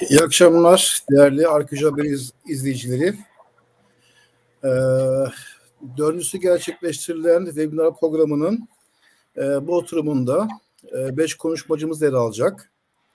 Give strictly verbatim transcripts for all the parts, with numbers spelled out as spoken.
İyi akşamlar değerli Arkeoloji Haberi iz- izleyicileri. Ee, Dördüncüsü gerçekleştirilen webinar programının e, bu oturumunda e, beş konuşmacımız yer alacak.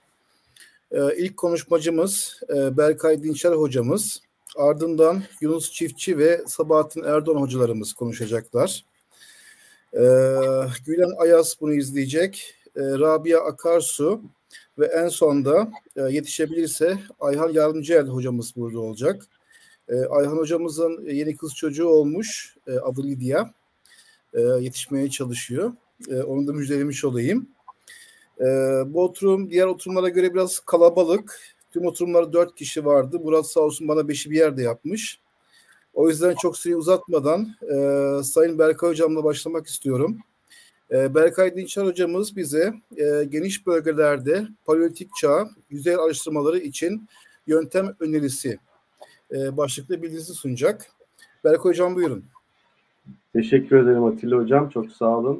E, ilk konuşmacımız e, Berkay Dinçer hocamız. Ardından Yunus Çiftçi ve Sabahattin Erdoğan hocalarımız konuşacaklar. E, Gülen Ayas bunu izleyecek. E, Rabia Akarsu ve en sonda e, yetişebilirse Ayhan Yardımcıel hocamız burada olacak. E, Ayhan hocamızın yeni kız çocuğu olmuş. E, adı Lidya. E, yetişmeye çalışıyor. E, onu da müjdelemiş olayım. E, Bu oturum diğer oturumlara göre biraz kalabalık. Tüm oturumlarda dört kişi vardı. Murat sağ olsun bana beşi bir yerde yapmış. O yüzden çok süreyi uzatmadan e, Sayın Berkay hocamla başlamak istiyorum. E, Berkay Dinçer hocamız bize e, geniş bölgelerde paleolitik çağ yüzey araştırmaları için yöntem önerisi e, başlıklı bildirisi sunacak. Berkay hocam buyurun. Teşekkür ederim Atilla hocam. Çok sağ olun.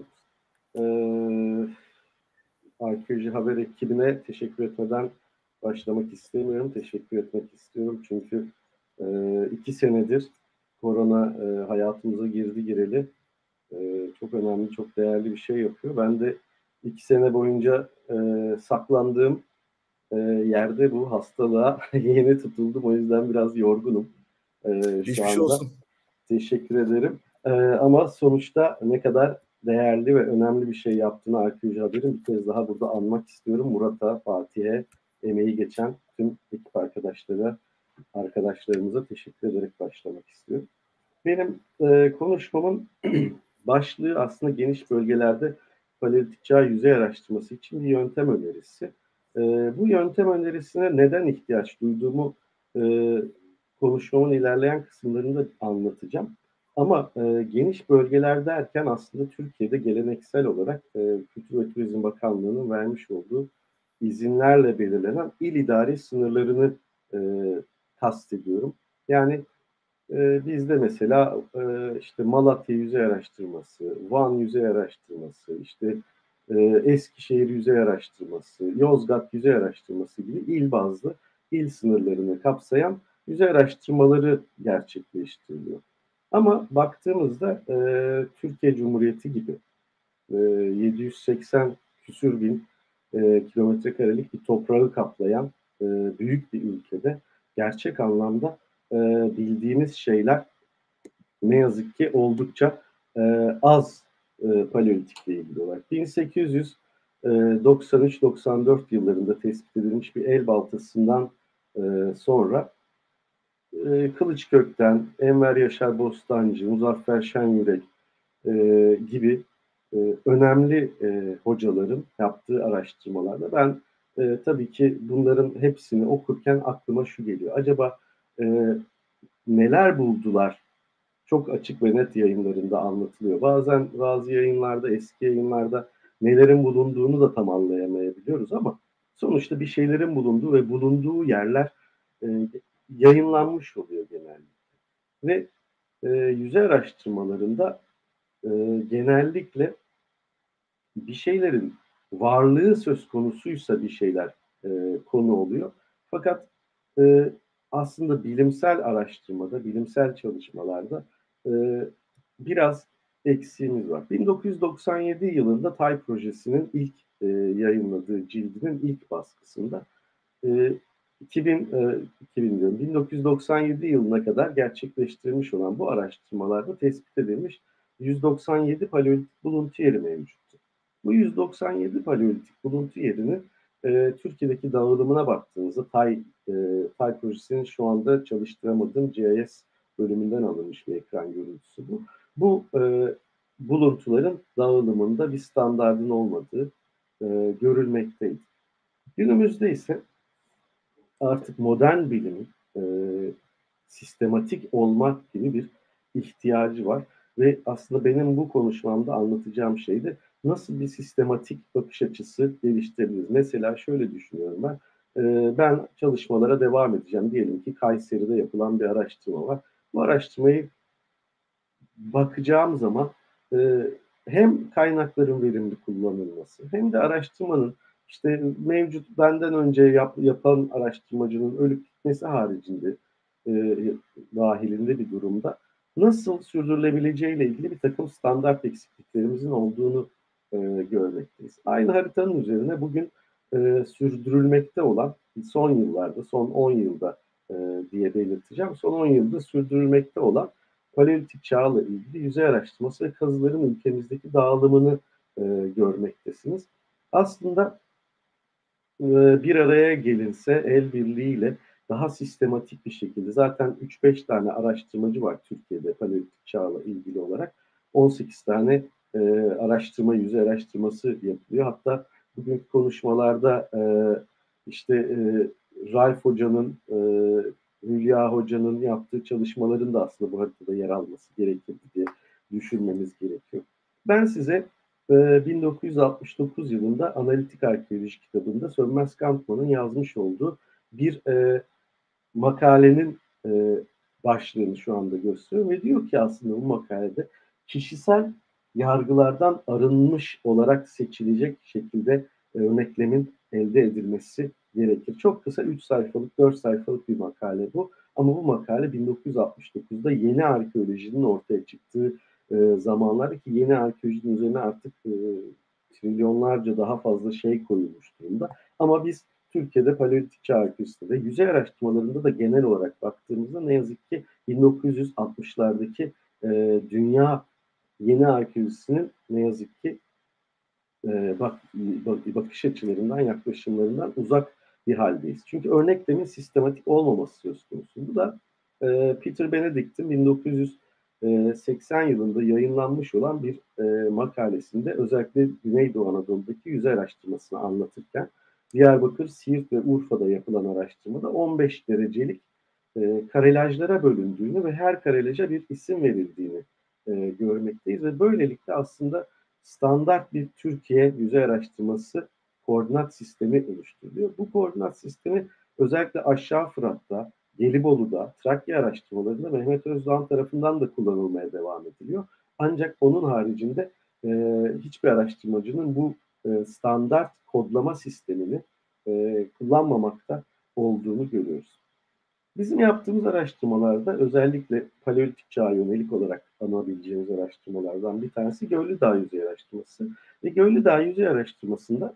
Ee, Arkeoloji Haber ekibine teşekkür etmeden başlamak istemiyorum. Teşekkür etmek istiyorum çünkü e, iki senedir korona e, hayatımıza girdi gireli. E, çok önemli, çok değerli bir şey yapıyor. Ben de iki sene boyunca e, saklandığım e, yerde bu hastalığa yeni tutuldum. O yüzden biraz yorgunum e, şu Geçmiş anda. olsun. Teşekkür ederim. Ee, ama sonuçta ne kadar değerli ve önemli bir şey yaptığını Arkeoloji Haber'in bir kez daha burada anmak istiyorum. Murat'a, Fatih'e, emeği geçen tüm ekip arkadaşlara, arkadaşlarımıza teşekkür ederek başlamak istiyorum. Benim e, konuşmamın başlığı aslında geniş bölgelerde paleolitik çağ yüzey araştırması için bir yöntem önerisi. E, bu yöntem önerisine neden ihtiyaç duyduğumu e, konuşmamın ilerleyen kısımlarında anlatacağım. Ama e, geniş bölgeler derken aslında Türkiye'de geleneksel olarak e, Kültür ve Turizm Bakanlığı'nın vermiş olduğu izinlerle belirlenen il idari sınırlarını e, kastediyorum. Yani e, bizde mesela e, işte Malatya Yüzey Araştırması, Van Yüzey Araştırması, işte e, Eskişehir Yüzey Araştırması, Yozgat Yüzey Araştırması gibi il bazlı il sınırlarını kapsayan yüzey araştırmaları gerçekleştiriliyor. Ama baktığımızda e, Türkiye Cumhuriyeti gibi e, yedi yüz seksen küsür bin e, kilometre karelik bir toprağı kaplayan e, büyük bir ülkede gerçek anlamda e, bildiğimiz şeyler ne yazık ki oldukça e, az e, paleolitikle ilgili olarak. bin sekiz yüz doksan üç doksan dört yıllarında tespit edilmiş bir el baltasından e, sonra e, Kılıçkök'ten Enver Yaşar Bostancı, Muzaffer Şenyürek e, gibi e, önemli e, hocaların yaptığı araştırmalarda ben e, tabii ki bunların hepsini okurken aklıma şu geliyor. Acaba e, neler buldular? Çok açık ve net yayınlarında anlatılıyor. Bazen bazı yayınlarda, eski yayınlarda nelerin bulunduğunu da tam anlayamayabiliyoruz ama sonuçta bir şeylerin bulunduğu ve bulunduğu yerler e, yayınlanmış oluyor genellikle. Ve e, yüzey araştırmalarında e, genellikle bir şeylerin varlığı söz konusuysa bir şeyler e, konu oluyor. Fakat e, aslında bilimsel araştırmada, bilimsel çalışmalarda e, biraz eksiğimiz var. bin dokuz yüz doksan yedi yılında Tay projesinin ilk e, yayınladığı cildinin ilk baskısında e, iki bin, e, iki bin diyorum, bin dokuz yüz doksan yedi yılına kadar gerçekleştirilmiş olan bu araştırmalarda tespit edilmiş yüz doksan yedi paleolitik buluntu yeri mevcuttu. Bu yüz doksan yedi paleolitik buluntu yerinin e, Türkiye'deki dağılımına baktığınızda Tay, e, Tay projesinin şu anda çalıştıramadığım G I S bölümünden alınmış bir ekran görüntüsü bu. Bu e, buluntuların dağılımında bir standardın olmadığı e, görülmekteydi. Günümüzde ise artık modern bilimin e, sistematik olmak gibi bir ihtiyacı var. Ve aslında benim bu konuşmamda anlatacağım şey de nasıl bir sistematik bakış açısı geliştirebiliriz. Mesela şöyle düşünüyorum ben. E, ben çalışmalara devam edeceğim. Diyelim ki Kayseri'de yapılan bir araştırma var. Bu araştırmayı bakacağım zaman e, hem kaynakların verimli kullanılması hem de araştırmanın işte mevcut benden önce yap, yapan araştırmacının ölüp gitmesi haricinde e, dahilinde bir durumda nasıl sürdürülebileceğiyle ilgili bir takım standart eksikliklerimizin olduğunu e, görmekteyiz. Aynı haritanın üzerine bugün e, sürdürülmekte olan son yıllarda, son on yılda e, diye belirteceğim, son on yılda sürdürülmekte olan Paleolitik çağla ilgili yüzey araştırması ve kazıların ülkemizdeki dağılımını e, görmektesiniz. Aslında e, bir araya gelinse el birliğiyle daha sistematik bir şekilde, zaten üç beş tane araştırmacı var Türkiye'de Paleolitik çağla ilgili olarak. on sekiz tane e, araştırma, yüzey araştırması yapılıyor. Hatta bugünkü konuşmalarda e, işte e, Raif Hoca'nın, e, Hülya Hoca'nın yaptığı çalışmaların da aslında bu haritada yer alması gerekirdi diye düşünmemiz gerekiyor. Ben size e, bin dokuz yüz altmış dokuz yılında Analitik Arkeoloji kitabında Sönmez Kampman'ın yazmış olduğu bir e, makalenin e, başlığını şu anda gösteriyor ve diyor ki aslında bu makalede kişisel yargılardan arınmış olarak seçilecek şekilde örneklemin elde edilmesi gerekir. Çok kısa üç sayfalık, dört sayfalık bir makale bu. Ama bu makale bin dokuz yüz altmış dokuzda yeni arkeolojinin ortaya çıktığı e, zamanlar ki yeni arkeolojinin üzerine artık e, trilyonlarca daha fazla şey koyulmuş durumda. Ama biz Türkiye'de Paleolitik çağ arkeolojisinde ve yüzey araştırmalarında da genel olarak baktığımızda ne yazık ki bin dokuz yüz altmışlardaki e, dünya yeni arkeolojisinin ne yazık ki e, bak, bak, bakış açılarından, yaklaşımlarından uzak bir haldeyiz. Çünkü örneklemin sistematik olmaması söz konusu. Bu da e, Peter Benedict'in bin dokuz yüz seksen yılında yayınlanmış olan bir e, makalesinde özellikle Güneydoğu Anadolu'daki yüzey araştırmasını anlatırken Diyarbakır, Siirt ve Urfa'da yapılan araştırmada on beş derecelik e, karelajlara bölündüğünü ve her karelaja bir isim verildiğini e, görmekteyiz ve böylelikle aslında standart bir Türkiye yüzey araştırması koordinat sistemi oluşturuluyor. Bu koordinat sistemi özellikle Aşağı Fırat'ta, Gelibolu'da, Trakya araştırmalarında Mehmet Özdağ tarafından da kullanılmaya devam ediliyor. Ancak onun haricinde e, hiçbir araştırmacının bu e, standart kodlama sistemini e, kullanmamakta olduğunu görüyoruz. Bizim yaptığımız araştırmalarda özellikle Paleolitik çağa yönelik olarak anabileceğimiz araştırmalardan bir tanesi Göllü Dağ Yüzey Araştırması. Ve Göllü Dağ Yüzey Araştırması'nda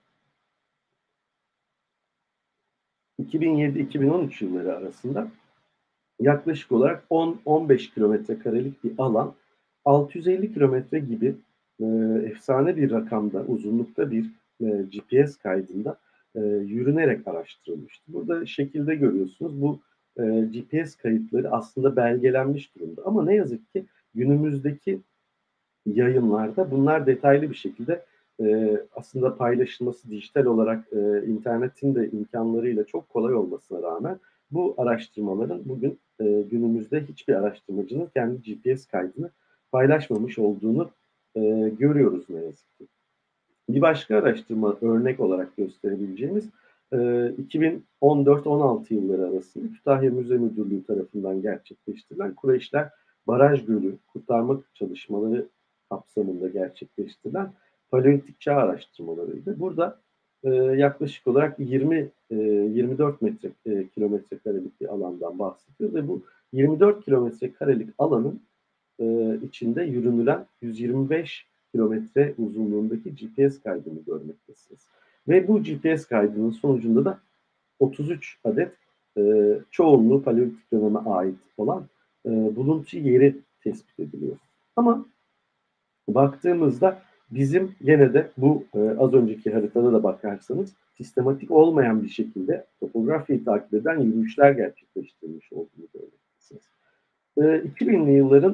iki bin yedi iki bin on üç yılları arasında yaklaşık olarak on on beş kilometre karelik bir alan altı yüz elli kilometre gibi e, efsane bir rakamda, uzunlukta bir e, G P S kaydında e, yürünerek araştırılmıştı. Burada şekilde görüyorsunuz bu e, G P S kayıtları aslında belgelenmiş durumda. Ama ne yazık ki günümüzdeki yayınlarda bunlar detaylı bir şekilde e, aslında paylaşılması dijital olarak e, internetin de imkanlarıyla çok kolay olmasına rağmen bu araştırmaların bugün e, günümüzde hiçbir araştırmacının kendi G P S kaydını paylaşmamış olduğunu e, görüyoruz ne yazık ki. Bir başka araştırma örnek olarak gösterebileceğimiz e, iki bin on dört on altı yılları arasında Kütahya Müze Müdürlüğü tarafından gerçekleştirilen Kureyşler Baraj Gölü kurtarma çalışmaları kapsamında gerçekleştirilen Paleolitik çağ araştırmalarıydı. Burada e, yaklaşık olarak yirmi yirmi dört metre e, kilometre karelik bir alandan bahsediyor ve bu yirmi dört kilometre karelik alanın e, içinde yürünülen yüz yirmi beş kilometre uzunluğundaki G P S kaydını görmektesiniz. Ve bu G P S kaydının sonucunda da otuz üç adet e, çoğunluğu Paleolitik döneme ait olan e, buluntu yeri tespit ediliyor. Ama baktığımızda bizim gene de bu e, az önceki haritada da bakarsanız sistematik olmayan bir şekilde topografyayı takip eden yürüyüşler gerçekleştirilmiş olduğunu görmektesiniz. E, iki binli yılların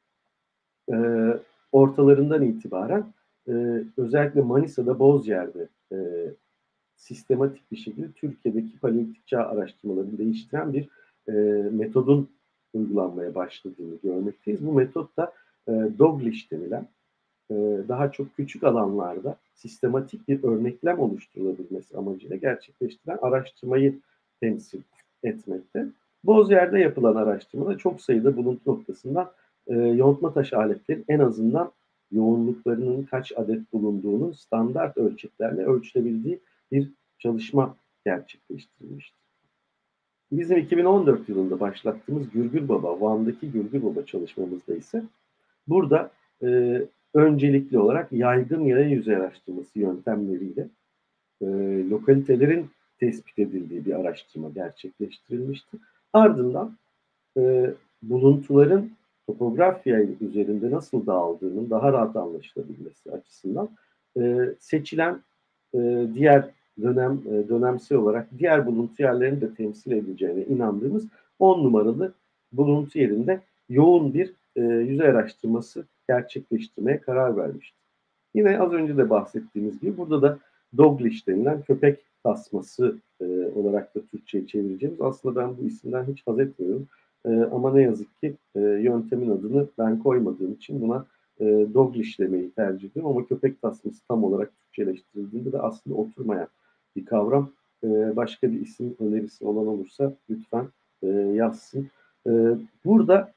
e, ortalarından itibaren e, özellikle Manisa'da Bozyer'de e, sistematik bir şekilde Türkiye'deki Paleolitik çağ araştırmalarını değiştiren bir e, metodun uygulanmaya başladığını görmekteyiz. Bu metot da e, Doglish denilen e, daha çok küçük alanlarda sistematik bir örneklem oluşturulabilmesi amacıyla gerçekleştirilen araştırmayı temsil etmekte. Bozyer'de yapılan araştırmada çok sayıda buluntu noktasından e, yontma taş aletlerin en azından yoğunluklarının kaç adet bulunduğunu standart ölçeklerle ölçülebildiği bir çalışma gerçekleştirilmiştir. Bizim iki bin on dört yılında başlattığımız Gürgürbaba, Van'daki Gürgürbaba çalışmamızda ise burada e, öncelikli olarak yaygın yaya yüzey araştırması yöntemleriyle e, lokalitelerin tespit edildiği bir araştırma gerçekleştirilmişti. Ardından e, buluntuların topografya üzerinde nasıl dağıldığının daha rahat anlaşılabilmesi açısından e, seçilen e, diğer dönem e, dönemsel olarak diğer buluntu yerlerini de temsil edeceğine inandığımız on numaralı buluntu yerinde yoğun bir e, yüzey araştırması gerçekleştirmeye karar vermişti. Yine az önce de bahsettiğimiz gibi burada da doglish denilen köpek tasması e, olarak da Türkçe'ye çevireceğimiz. Aslında ben bu isimden hiç haz etmiyorum. E, ama ne yazık ki e, yöntemin adını ben koymadığım için buna e, doglish demeyi tercih ediyorum. Ama köpek tasması tam olarak Türkçeleştirildiğinde de aslında oturmayan bir kavram. E, başka bir isim önerisi olan olursa lütfen e, yazsın. E, burada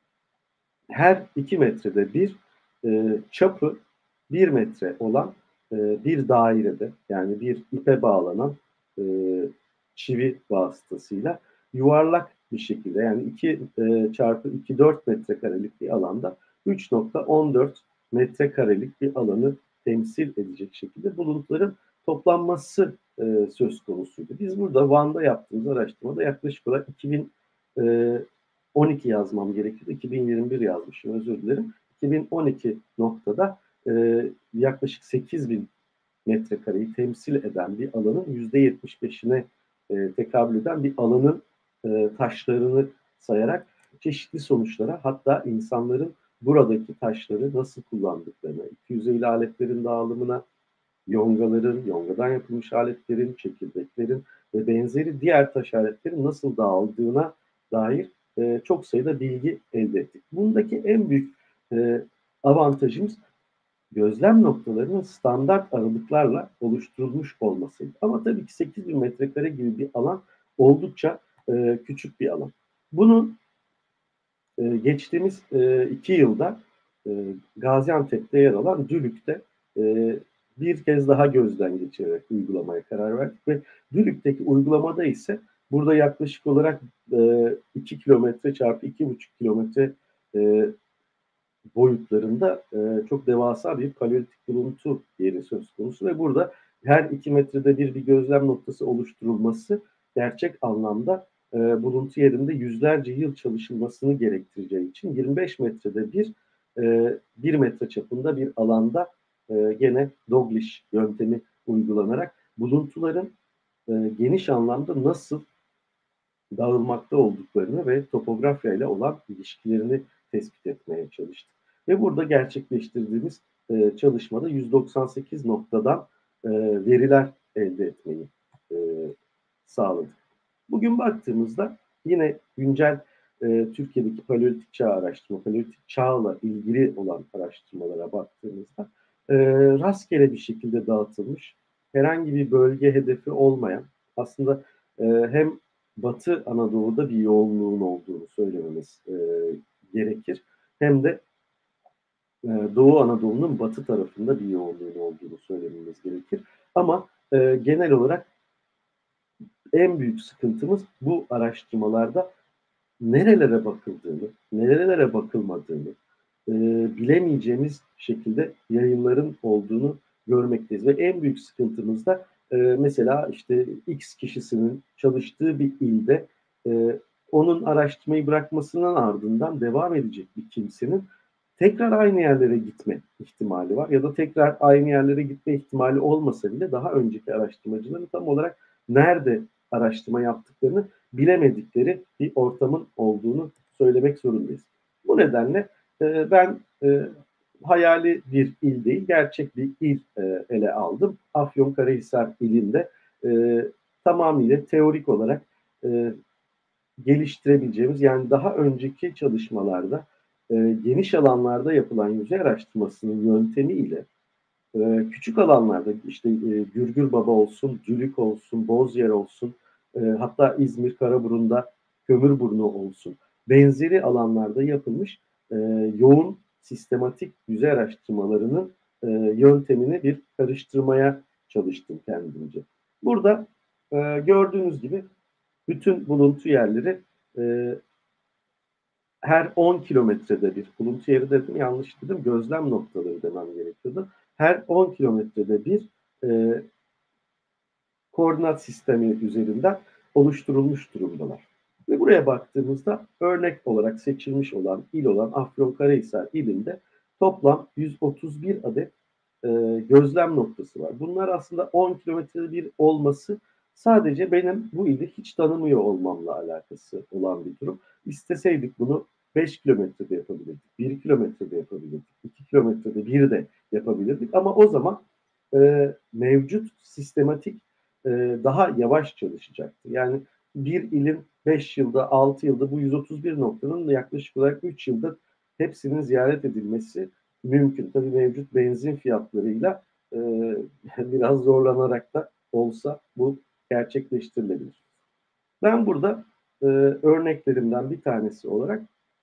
her iki metrede bir e, çapı bir metre olan e, bir dairede, yani bir ipe bağlanan e, çivi vasıtasıyla yuvarlak bir şekilde, yani iki e, çarpı iki dört metrekarelik bir alanda üç nokta on dört metrekarelik bir alanı temsil edecek şekilde bulutların toplanması e, söz konusuydu. Biz burada Van'da yaptığımız araştırmada yaklaşık olarak iki bin on iki yazmam gerekiyordu. iki bin yirmi bir yazmışım, özür dilerim. iki bin on iki noktada e, yaklaşık sekiz bin metrekareyi temsil eden bir alanın yüzde yetmiş beşine e, tekabül eden bir alanın e, taşlarını sayarak çeşitli sonuçlara, hatta insanların buradaki taşları nasıl kullandıklarına, iki yüzeyli aletlerin dağılımına, yongaların, yongadan yapılmış aletlerin, çekirdeklerin ve benzeri diğer taş aletlerin nasıl dağıldığına dair e, çok sayıda bilgi elde ettik. Bundaki en büyük e, avantajımız gözlem noktalarının standart aralıklarla oluşturulmuş olmasıydı. Ama tabii ki sekiz bin metrekare gibi bir alan oldukça e, küçük bir alan. Bunun e, geçtiğimiz e, iki yılda e, Gaziantep'te yer alan Dülük'te e, bir kez daha gözden geçirerek uygulamaya karar verdik ve Dülük'teki uygulamada ise burada yaklaşık olarak e, iki kilometre çarpı iki buçuk kilometre e, boyutlarında e, çok devasa bir paleolitik buluntu yeri söz konusu ve burada her iki metrede bir bir gözlem noktası oluşturulması gerçek anlamda e, buluntu yerinde yüzlerce yıl çalışılmasını gerektireceği için yirmi beş metrede bir e, bir metre çapında bir alanda e, gene doglish yöntemi uygulanarak buluntuların e, geniş anlamda nasıl dağılmakta olduklarını ve topografyayla olan ilişkilerini tespit etmeye çalıştık. Ve burada gerçekleştirdiğimiz e, çalışmada yüz doksan sekiz noktadan e, veriler elde etmeyi e, sağladık. Bugün baktığımızda yine güncel e, Türkiye'deki paleolitik çağ araştırma, paleolitik çağla ilgili olan araştırmalara baktığımızda e, rastgele bir şekilde dağıtılmış, herhangi bir bölge hedefi olmayan, aslında e, hem Batı Anadolu'da bir yoğunluğun olduğunu söylememiz e, gerekir. Hem de e, Doğu Anadolu'nun batı tarafında bir yoğunluğun olduğunu söylememiz gerekir. Ama e, genel olarak en büyük sıkıntımız bu araştırmalarda nerelere bakıldığını, nerelere bakılmadığını e, bilemeyeceğimiz şekilde yayınların olduğunu görmekteyiz. Ve en büyük sıkıntımız da e, mesela işte X kişisinin çalıştığı bir ilde e, onun araştırmayı bırakmasının ardından devam edecek bir kimsenin tekrar aynı yerlere gitme ihtimali var. Ya da tekrar aynı yerlere gitme ihtimali olmasa bile daha önceki araştırmacıların tam olarak nerede araştırma yaptıklarını bilemedikleri bir ortamın olduğunu söylemek zorundayız. Bu nedenle e, ben e, hayali bir il değil, gerçek bir il e, ele aldım. Afyonkarahisar ilinde e, tamamıyla teorik olarak e, geliştirebileceğimiz, yani daha önceki çalışmalarda e, geniş alanlarda yapılan yüzey araştırmasının yöntemiyle e, küçük alanlarda işte e, Gürgürbaba olsun, Dülük olsun, Bozyer olsun, e, hatta İzmir Karaburun'da Kömürburnu olsun, benzeri alanlarda yapılmış e, yoğun sistematik yüzey araştırmalarının e, yöntemini bir karıştırmaya çalıştım kendimce. Burada e, gördüğünüz gibi bütün buluntu yerleri e, her on kilometrede bir, buluntu yeri dedim yanlış dedim, gözlem noktaları demem gerekiyordu. Her on kilometrede bir e, koordinat sistemi üzerinden oluşturulmuş durumdalar. Ve buraya baktığımızda örnek olarak seçilmiş olan il olan Afyonkarahisar ilinde toplam yüz otuz bir adet e, gözlem noktası var. Bunlar aslında on kilometrede bir olması sadece benim bu ili hiç tanımıyor olmamla alakası olan bir durum. İsteseydik bunu beş kilometrede yapabilirdik, bir kilometrede yapabilirdik, iki kilometrede bir de yapabilirdik ama o zaman e, mevcut sistematik e, daha yavaş çalışacaktı. Yani bir ilin beş yılda, altı yılda bu yüz otuz bir noktanın yaklaşık olarak üç yılda hepsinin ziyaret edilmesi mümkün. Tabii mevcut benzin fiyatlarıyla e, biraz zorlanarak da olsa bu gerçekleştirilebilir. Ben burada e, örneklerimden bir tanesi olarak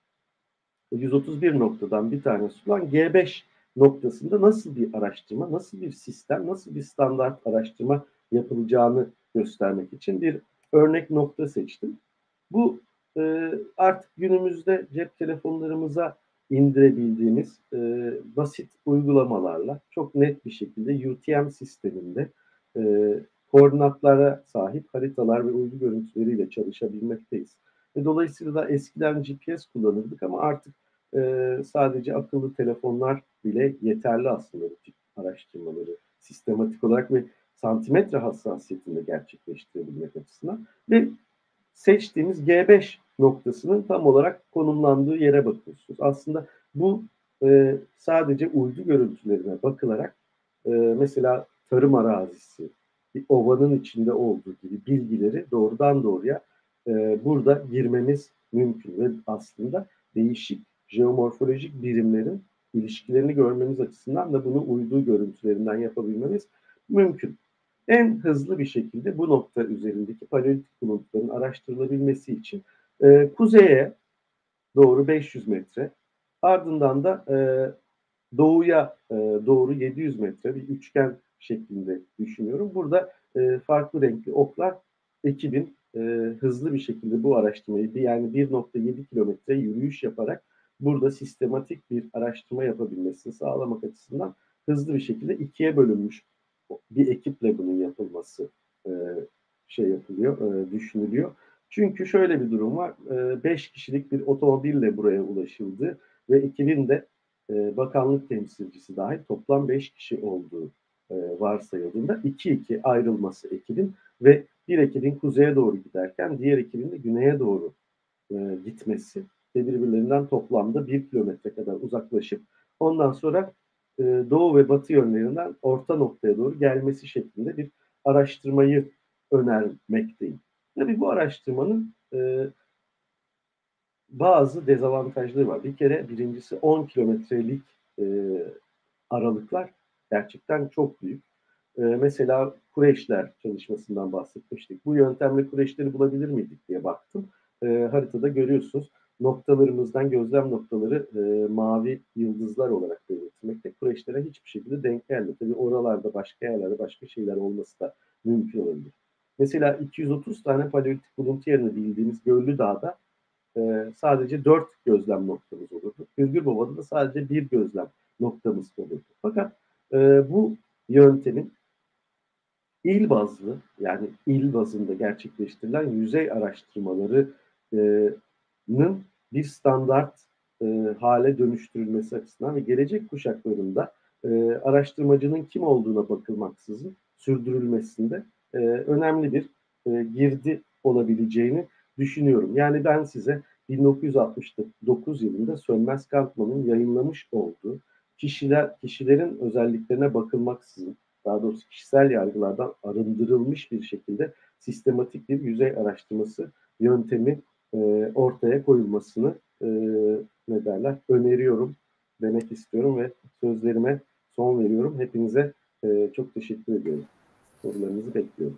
yüz otuz bir noktadan bir tanesi olan G beş noktasında nasıl bir araştırma, nasıl bir sistem, nasıl bir standart araştırma yapılacağını göstermek için bir örnek nokta seçtim. Bu e, artık günümüzde cep telefonlarımıza indirebildiğimiz e, basit uygulamalarla çok net bir şekilde U T M sisteminde e, koordinatlara sahip haritalar ve uydu görüntüleriyle çalışabilmekteyiz. Ve dolayısıyla da eskiden G P S kullanırdık ama artık e, sadece akıllı telefonlar bile yeterli aslında bu tip araştırmaları sistematik olarak ve santimetre hassasiyetinde gerçekleştirebilmek açısından. Ve seçtiğimiz G beş noktasının tam olarak konumlandığı yere bakıyorsunuz. Aslında bu e, sadece uydu görüntülerine bakılarak e, mesela tarım arazisi, bir ovanın içinde olduğu gibi bilgileri doğrudan doğruya e, burada girmemiz mümkün ve aslında değişik jeomorfolojik birimlerin ilişkilerini görmemiz açısından da bunu uydu görüntülerinden yapabilmemiz mümkün. En hızlı bir şekilde bu nokta üzerindeki paleolitik buluntuların araştırılabilmesi için e, kuzeye doğru beş yüz metre, ardından da e, doğuya e, doğru yedi yüz metre bir üçgen şeklinde düşünüyorum. Burada e, farklı renkli oklar ekibin e, hızlı bir şekilde bu araştırmayı yani bir nokta yedi kilometre yürüyüş yaparak burada sistematik bir araştırma yapabilmesini sağlamak açısından hızlı bir şekilde ikiye bölünmüş bir ekiple bunun yapılması e, şey yapılıyor, e, düşünülüyor. Çünkü şöyle bir durum var. E, beş kişilik bir otomobille buraya ulaşıldı ve ekibin de e, bakanlık temsilcisi dahil toplam beş kişi olduğu e, varsayıldığında iki iki ayrılması ekibin ve bir ekibin kuzeye doğru giderken diğer ekibin de güneye doğru e, gitmesi ve birbirlerinden toplamda bir kilometre kadar uzaklaşıp ondan sonra e, doğu ve batı yönlerinden orta noktaya doğru gelmesi şeklinde bir araştırmayı önermekteyim. Tabii bu araştırmanın e, bazı dezavantajları var. Bir kere birincisi on kilometrelik e, aralıklar gerçekten çok büyük. E, mesela Kureşler çalışmasından bahsetmiştik. Bu yöntemle Kureşleri bulabilir miydik diye baktım. E, haritada görüyorsunuz noktalarımızdan gözlem noktaları e, mavi yıldızlar olarak belirtilmekte. Kureşlere hiçbir şekilde denk gelmiyor. Tabii oralarda başka yerlerde başka şeyler olması da mümkün olabilir. Mesela iki yüz otuz tane paleolitik buluntu yerini bildiğimiz Göllü Dağ'da e, sadece dört gözlem noktamız olurdu. Hürgürbova'da da sadece bir gözlem noktamız olurdu. Fakat e, bu yöntemin il bazlı yani il bazında gerçekleştirilen yüzey araştırmalarının bir standart e, hale dönüştürülmesi açısından ve gelecek kuşaklarında e, araştırmacının kim olduğuna bakılmaksızın sürdürülmesinde e, önemli bir e, girdi olabileceğini düşünüyorum. Yani ben size bin dokuz yüz altmış dokuz yılında Sönmez Kantman'ın yayınlamış olduğu kişiler kişilerin özelliklerine bakılmaksızın, daha doğrusu kişisel yargılardan arındırılmış bir şekilde sistematik bir yüzey araştırması yöntemi e, ortaya koyulmasını e, ne derler öneriyorum demek istiyorum ve sözlerime son veriyorum. Hepinize e, çok teşekkür ediyorum. Sorularınızı bekliyorum.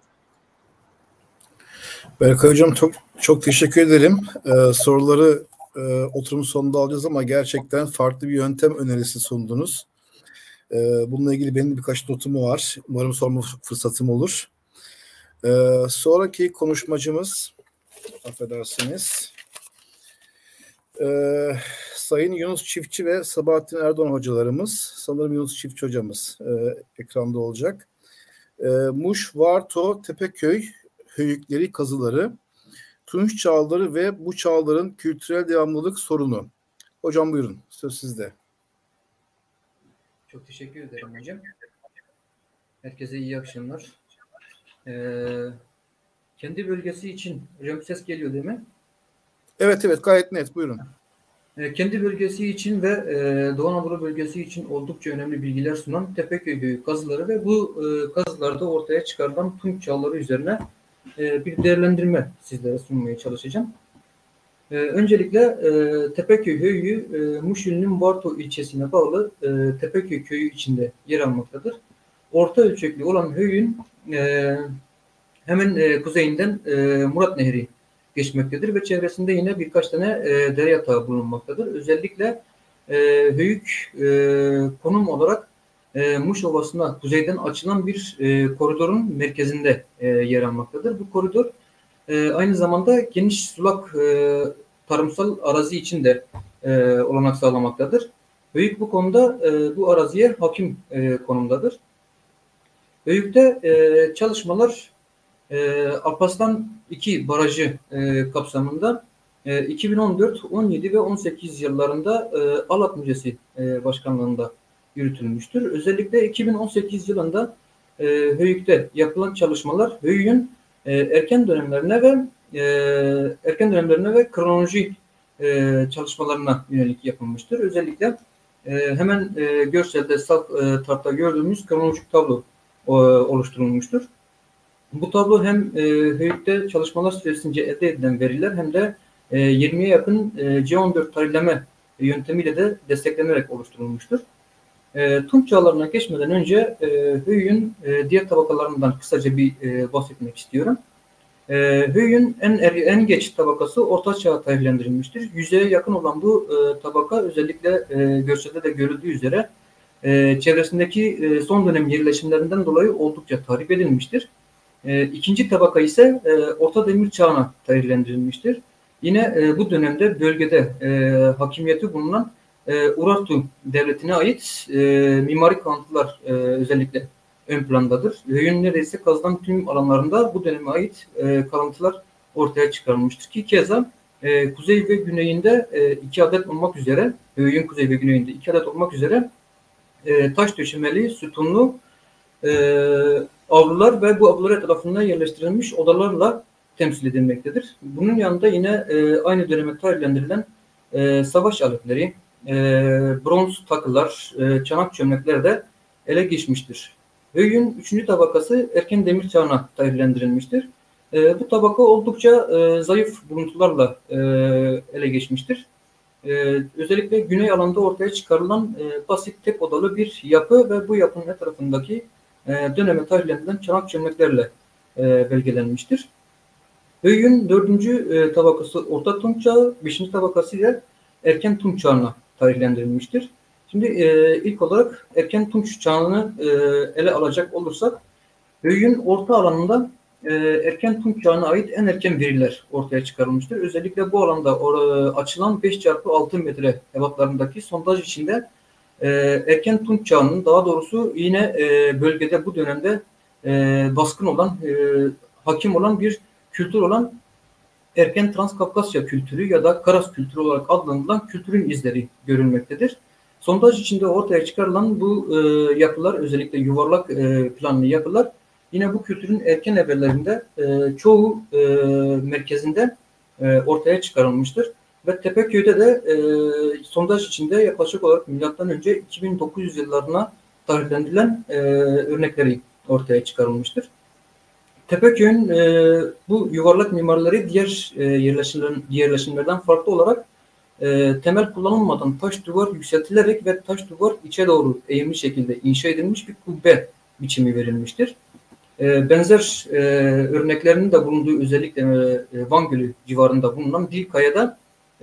Berkay Hocam çok çok teşekkür ederim. Ee, soruları e, oturumun sonunda alacağız ama gerçekten farklı bir yöntem önerisi sundunuz. Ee, bununla ilgili benim birkaç notum var. Umarım sorma fırsatım olur. Ee, sonraki konuşmacımız, affedersiniz, Ee, Sayın Yunus Çiftçi ve Sabahattin Erdoğan hocalarımız. Sanırım Yunus Çiftçi hocamız e, ekranda olacak. E, Muş, Varto, Tepeköy höyükleri kazıları, Tunç çağları ve bu çağların kültürel devamlılık sorunu. Hocam buyurun, söz sizde. Çok teşekkür ederim hocam. Herkese iyi akşamlar. Ee, kendi bölgesi için, hocam ses geliyor değil mi? Evet evet, gayet net, buyurun. Ee, kendi bölgesi için ve e, Doğu Anadolu bölgesi için oldukça önemli bilgiler sunan Tepeköy Höyük kazıları ve bu e, kazılarda ortaya çıkarılan Tunç çağları üzerine e, bir değerlendirme sizlere sunmaya çalışacağım. Ee, öncelikle e, Tepeköy Höyüğü e, Muş ilinin Varto ilçesine bağlı e, Tepeköy köyü içinde yer almaktadır. Orta ölçekli olan höyüğün e, hemen e, kuzeyinden e, Murat Nehri geçmektedir ve çevresinde yine birkaç tane e, dere yatağı bulunmaktadır. Özellikle e, höyük e, konum olarak e, Muş Ovası'na kuzeyden açılan bir e, koridorun merkezinde e, yer almaktadır. Bu koridor e, aynı zamanda geniş sulak e, tarımsal arazi için de e, olanak sağlamaktadır. Höyük bu konuda e, bu araziye hakim e, konumdadır. Höyük'te e, çalışmalar e, Alparslan iki barajı e, kapsamında e, iki bin on dört, on yedi ve on sekiz yıllarında e, ALAP Müzesi e, başkanlığında yürütülmüştür. Özellikle iki bin on sekiz yılında e, Höyük'te yapılan çalışmalar Höyük'ün e, erken dönemlerine ve e, erken dönemlerine ve kronoloji e, çalışmalarına yönelik yapılmıştır. Özellikle e, hemen e, görselde sağ e, tarafta gördüğümüz kronolojik tablo e, oluşturulmuştur. Bu tablo hem e, Höyük'te çalışmalar süresince elde edilen veriler hem de e, yirmiye yakın e, C on dört tarihleme yöntemiyle de desteklenerek oluşturulmuştur. E, Tunç çağlarına geçmeden önce e, Höyük'ün e, diğer tabakalarından kısaca bir e, bahsetmek istiyorum. E, Höyük'ün en, er, en geç tabakası Orta Çağ'a tarihlendirilmiştir. Yüzeye yakın olan bu e, tabaka özellikle e, görselde de görüldüğü üzere e, çevresindeki e, son dönem yerleşimlerinden dolayı oldukça tahrip edilmiştir. E, ikinci tabaka ise e, Orta Demir Çağı'na tarihlendirilmiştir. Yine e, bu dönemde bölgede e, hakimiyeti bulunan e, Urartu Devleti'ne ait e, mimari kalıntılar e, özellikle ön plandadır. Höyük'ün neredeyse kazılan tüm alanlarında bu döneme ait e, kalıntılar ortaya çıkarılmıştır ki keza e, kuzey ve güneyinde e, iki adet olmak üzere, Höyük'ün kuzey ve güneyinde iki adet olmak üzere e, taş döşemeli, sütunlu e, avlular ve bu avlular etrafında yerleştirilmiş odalarla temsil edilmektedir. Bunun yanında yine e, aynı döneme tarihlendirilen e, savaş aletleri, e, bronz takılar, e, çanak çömlekler de ele geçmiştir. Höyük'ün üçüncü tabakası erken demir çağına tarihlendirilmiştir. E, bu tabaka oldukça e, zayıf buluntularla e, ele geçmiştir. E, özellikle güney alanda ortaya çıkarılan e, basit tek odalı bir yapı ve bu yapının etrafındaki e, döneme tarihlendirilen çanak çömleklerle e, belgelenmiştir. Höyük'ün dördüncü e, tabakası Orta Tunç Çağı, beşinci tabakası ile Erken Tunç Çağı'na tarihlendirilmiştir. Şimdi e, ilk olarak Erken Tunç Çağı'nı e, ele alacak olursak, Höyük'ün orta alanında e, Erken Tunç Çağı'na ait en erken veriler ortaya çıkarılmıştır. Özellikle bu alanda or, açılan beş çarpı altı metre ebatlarındaki sondaj içinde e, Erken Tunç Çağı'nın, daha doğrusu yine e, bölgede bu dönemde e, baskın olan, e, hakim olan bir kültür olan Erken Transkafkasya kültürü ya da Karas kültürü olarak adlandırılan kültürün izleri görülmektedir. Sondaj içinde ortaya çıkarılan bu e, yapılar, özellikle yuvarlak e, planlı yapılar, yine bu kültürün erken evrelerinde e, çoğu e, merkezinde e, ortaya çıkarılmıştır. Ve Tepeköy'de de e, sondaj içinde yaklaşık olarak milattan önce iki bin dokuz yüz yıllarına tarihlendirilen e, örnekleri ortaya çıkarılmıştır. Tepeköy'ün e, bu yuvarlak mimarları diğer e, yerleşimler, yerleşimlerden farklı olarak e, temel kullanılmadan taş duvar yükseltilerek ve taş duvar içe doğru eğimli şekilde inşa edilmiş bir kubbe biçimi verilmiştir. E, benzer e, örneklerinin de bulunduğu özellikle e, Van Gölü civarında bulunan Dilkaya'da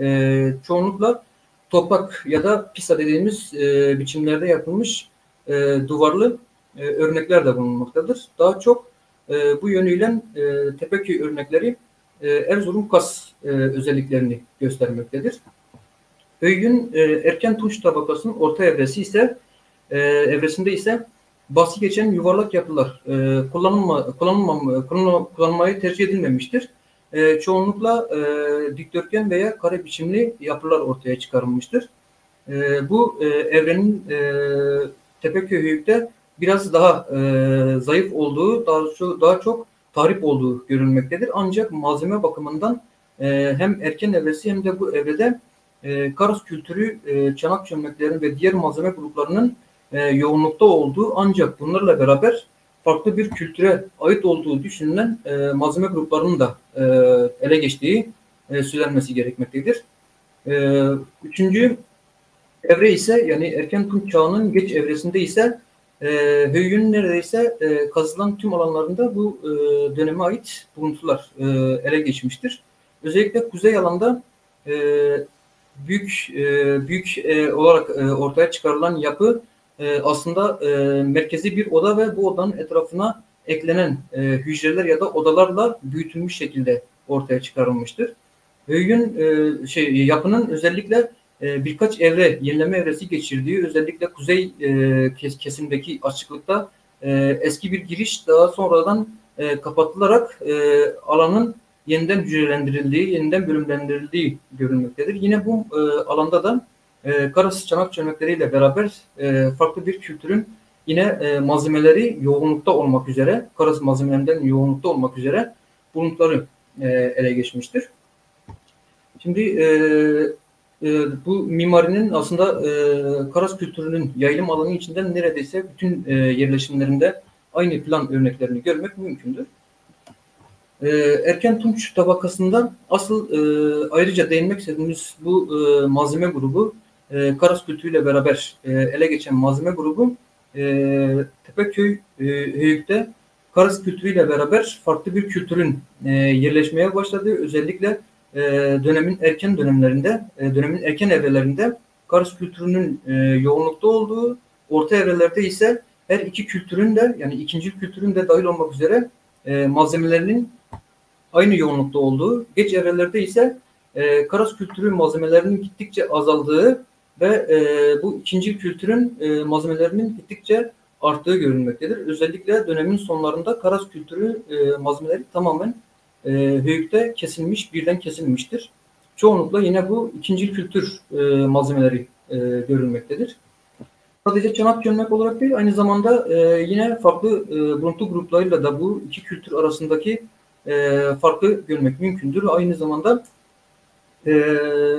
e, çoğunlukla toprak ya da pisa dediğimiz e, biçimlerde yapılmış e, duvarlı e, örnekler de bulunmaktadır. Daha çok e, bu yönüyle e, Tepeköy örnekleri e, Erzurum Kas e, özelliklerini göstermektedir. Höyük'ün e, erken Tunç tabakasının orta evresi ise e, evresinde ise bahsi geçen yuvarlak yapılar e, kullanılma, kullanılma, kullanılmayı tercih edilmemiştir. E, çoğunlukla e, dikdörtgen veya kare biçimli yapılar ortaya çıkarılmıştır. E, bu e, evrenin e, Tepeköy Höyük'te biraz daha e, zayıf olduğu, daha, daha çok tahrip olduğu görülmektedir. Ancak malzeme bakımından e, hem erken evresi hem de bu evrede e, Kars kültürü, e, çanak çömleklerin ve diğer malzeme gruplarının e, yoğunlukta olduğu, ancak bunlarla beraber farklı bir kültüre ait olduğu düşünülen e, malzeme gruplarının da e, ele geçtiği e, söylenmesi gerekmektedir. E, üçüncü evre ise, yani erken Tunç çağının geç evresinde ise e, Höyük'ün neredeyse e, kazılan tüm alanlarında bu e, döneme ait buluntular e, ele geçmiştir. Özellikle kuzey alanda e, büyük e, büyük e, olarak e, ortaya çıkarılan yapı e, aslında e, merkezi bir oda ve bu odanın etrafına eklenen e, hücreler ya da odalarla büyütülmüş şekilde ortaya çıkarılmıştır. Höyük'ün e, şey yapının özellikle e, birkaç evre, yenileme evresi geçirdiği, özellikle kuzey e, kes, kesimdeki açıklıkta e, eski bir giriş daha sonradan e, kapatılarak e, alanın yeniden hücrelendirildiği, yeniden bölümlendirildiği görülmektedir. Yine bu e, alanda da e, Kars çanak çömlekleriyle beraber e, farklı bir kültürün yine e, malzemeleri yoğunlukta olmak üzere, Kars malzemelerinden yoğunlukta olmak üzere buluntuları e, ele geçmiştir. Şimdi e, e, bu mimarinin aslında e, Kars kültürünün yayılım alanı içinden neredeyse bütün e, yerleşimlerinde aynı plan örneklerini görmek mümkündür. Ee, erken Tunç tabakasında asıl e, ayrıca değinmek istediğimiz bu e, malzeme grubu, e, Kars kültürüyle beraber e, ele geçen malzeme grubu e, Tepeköy e, Höyük'te Kars kültürüyle beraber farklı bir kültürün e, yerleşmeye başladığı, özellikle e, dönemin erken dönemlerinde, e, dönemin erken evrelerinde Kars kültürünün e, yoğunlukta olduğu, orta evrelerde ise her iki kültürün de, yani ikincil kültürün de dahil olmak üzere e, malzemelerinin aynı yoğunlukta olduğu, geç evrelerde ise e, Kars kültürü malzemelerinin gittikçe azaldığı ve e, bu ikinci kültürün e, malzemelerinin gittikçe arttığı görülmektedir. Özellikle dönemin sonlarında Kars kültürü e, malzemeleri tamamen e, Höyük'te kesilmiş, birden kesilmiştir. Çoğunlukla yine bu ikinci kültür e, malzemeleri e, görülmektedir. Sadece çanak çömlek olarak değil, aynı zamanda e, yine farklı e, buluntu gruplarıyla da bu iki kültür arasındaki e, farkı görmek mümkündür. Aynı zamanda e,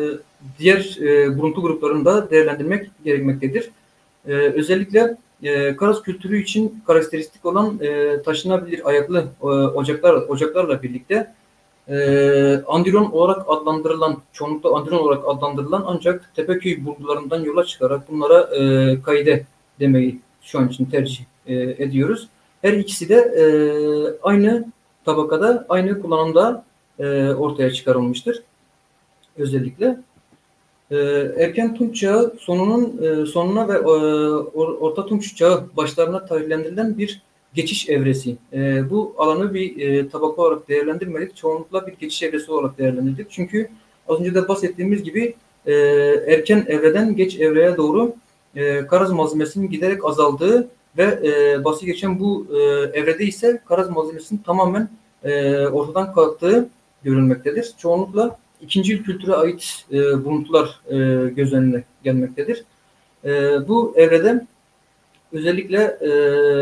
diğer e, buluntu gruplarını da değerlendirmek gerekmektedir. E, özellikle e, Kars kültürü için karakteristik olan e, taşınabilir ayaklı e, ocaklar ocaklarla birlikte e, Andiron olarak adlandırılan, çoğunlukla Andiron olarak adlandırılan, ancak Tepeköy bulgularından yola çıkarak bunlara e, kaide demeyi şu an için tercih e, ediyoruz. Her ikisi de e, aynı tabakada, aynı kullanımda e, ortaya çıkarılmıştır. Özellikle e, erken Tunç çağı sonunun e, sonuna ve e, orta Tunç çağı başlarına tarihlendirilen bir geçiş evresi. E, bu alanı bir e, tabaka olarak değerlendirmedik. Çoğunlukla bir geçiş evresi olarak değerlendirdik. Çünkü az önce de bahsettiğimiz gibi e, erken evreden geç evreye doğru e, Kars malzemesinin giderek azaldığı ve e, bahsi geçen bu e, evrede ise Kars malzemesinin tamamen e, ortadan kalktığı görülmektedir. Çoğunlukla ikinci kültüre ait e, buluntular e, göz önüne gelmektedir. E, bu evrede özellikle e,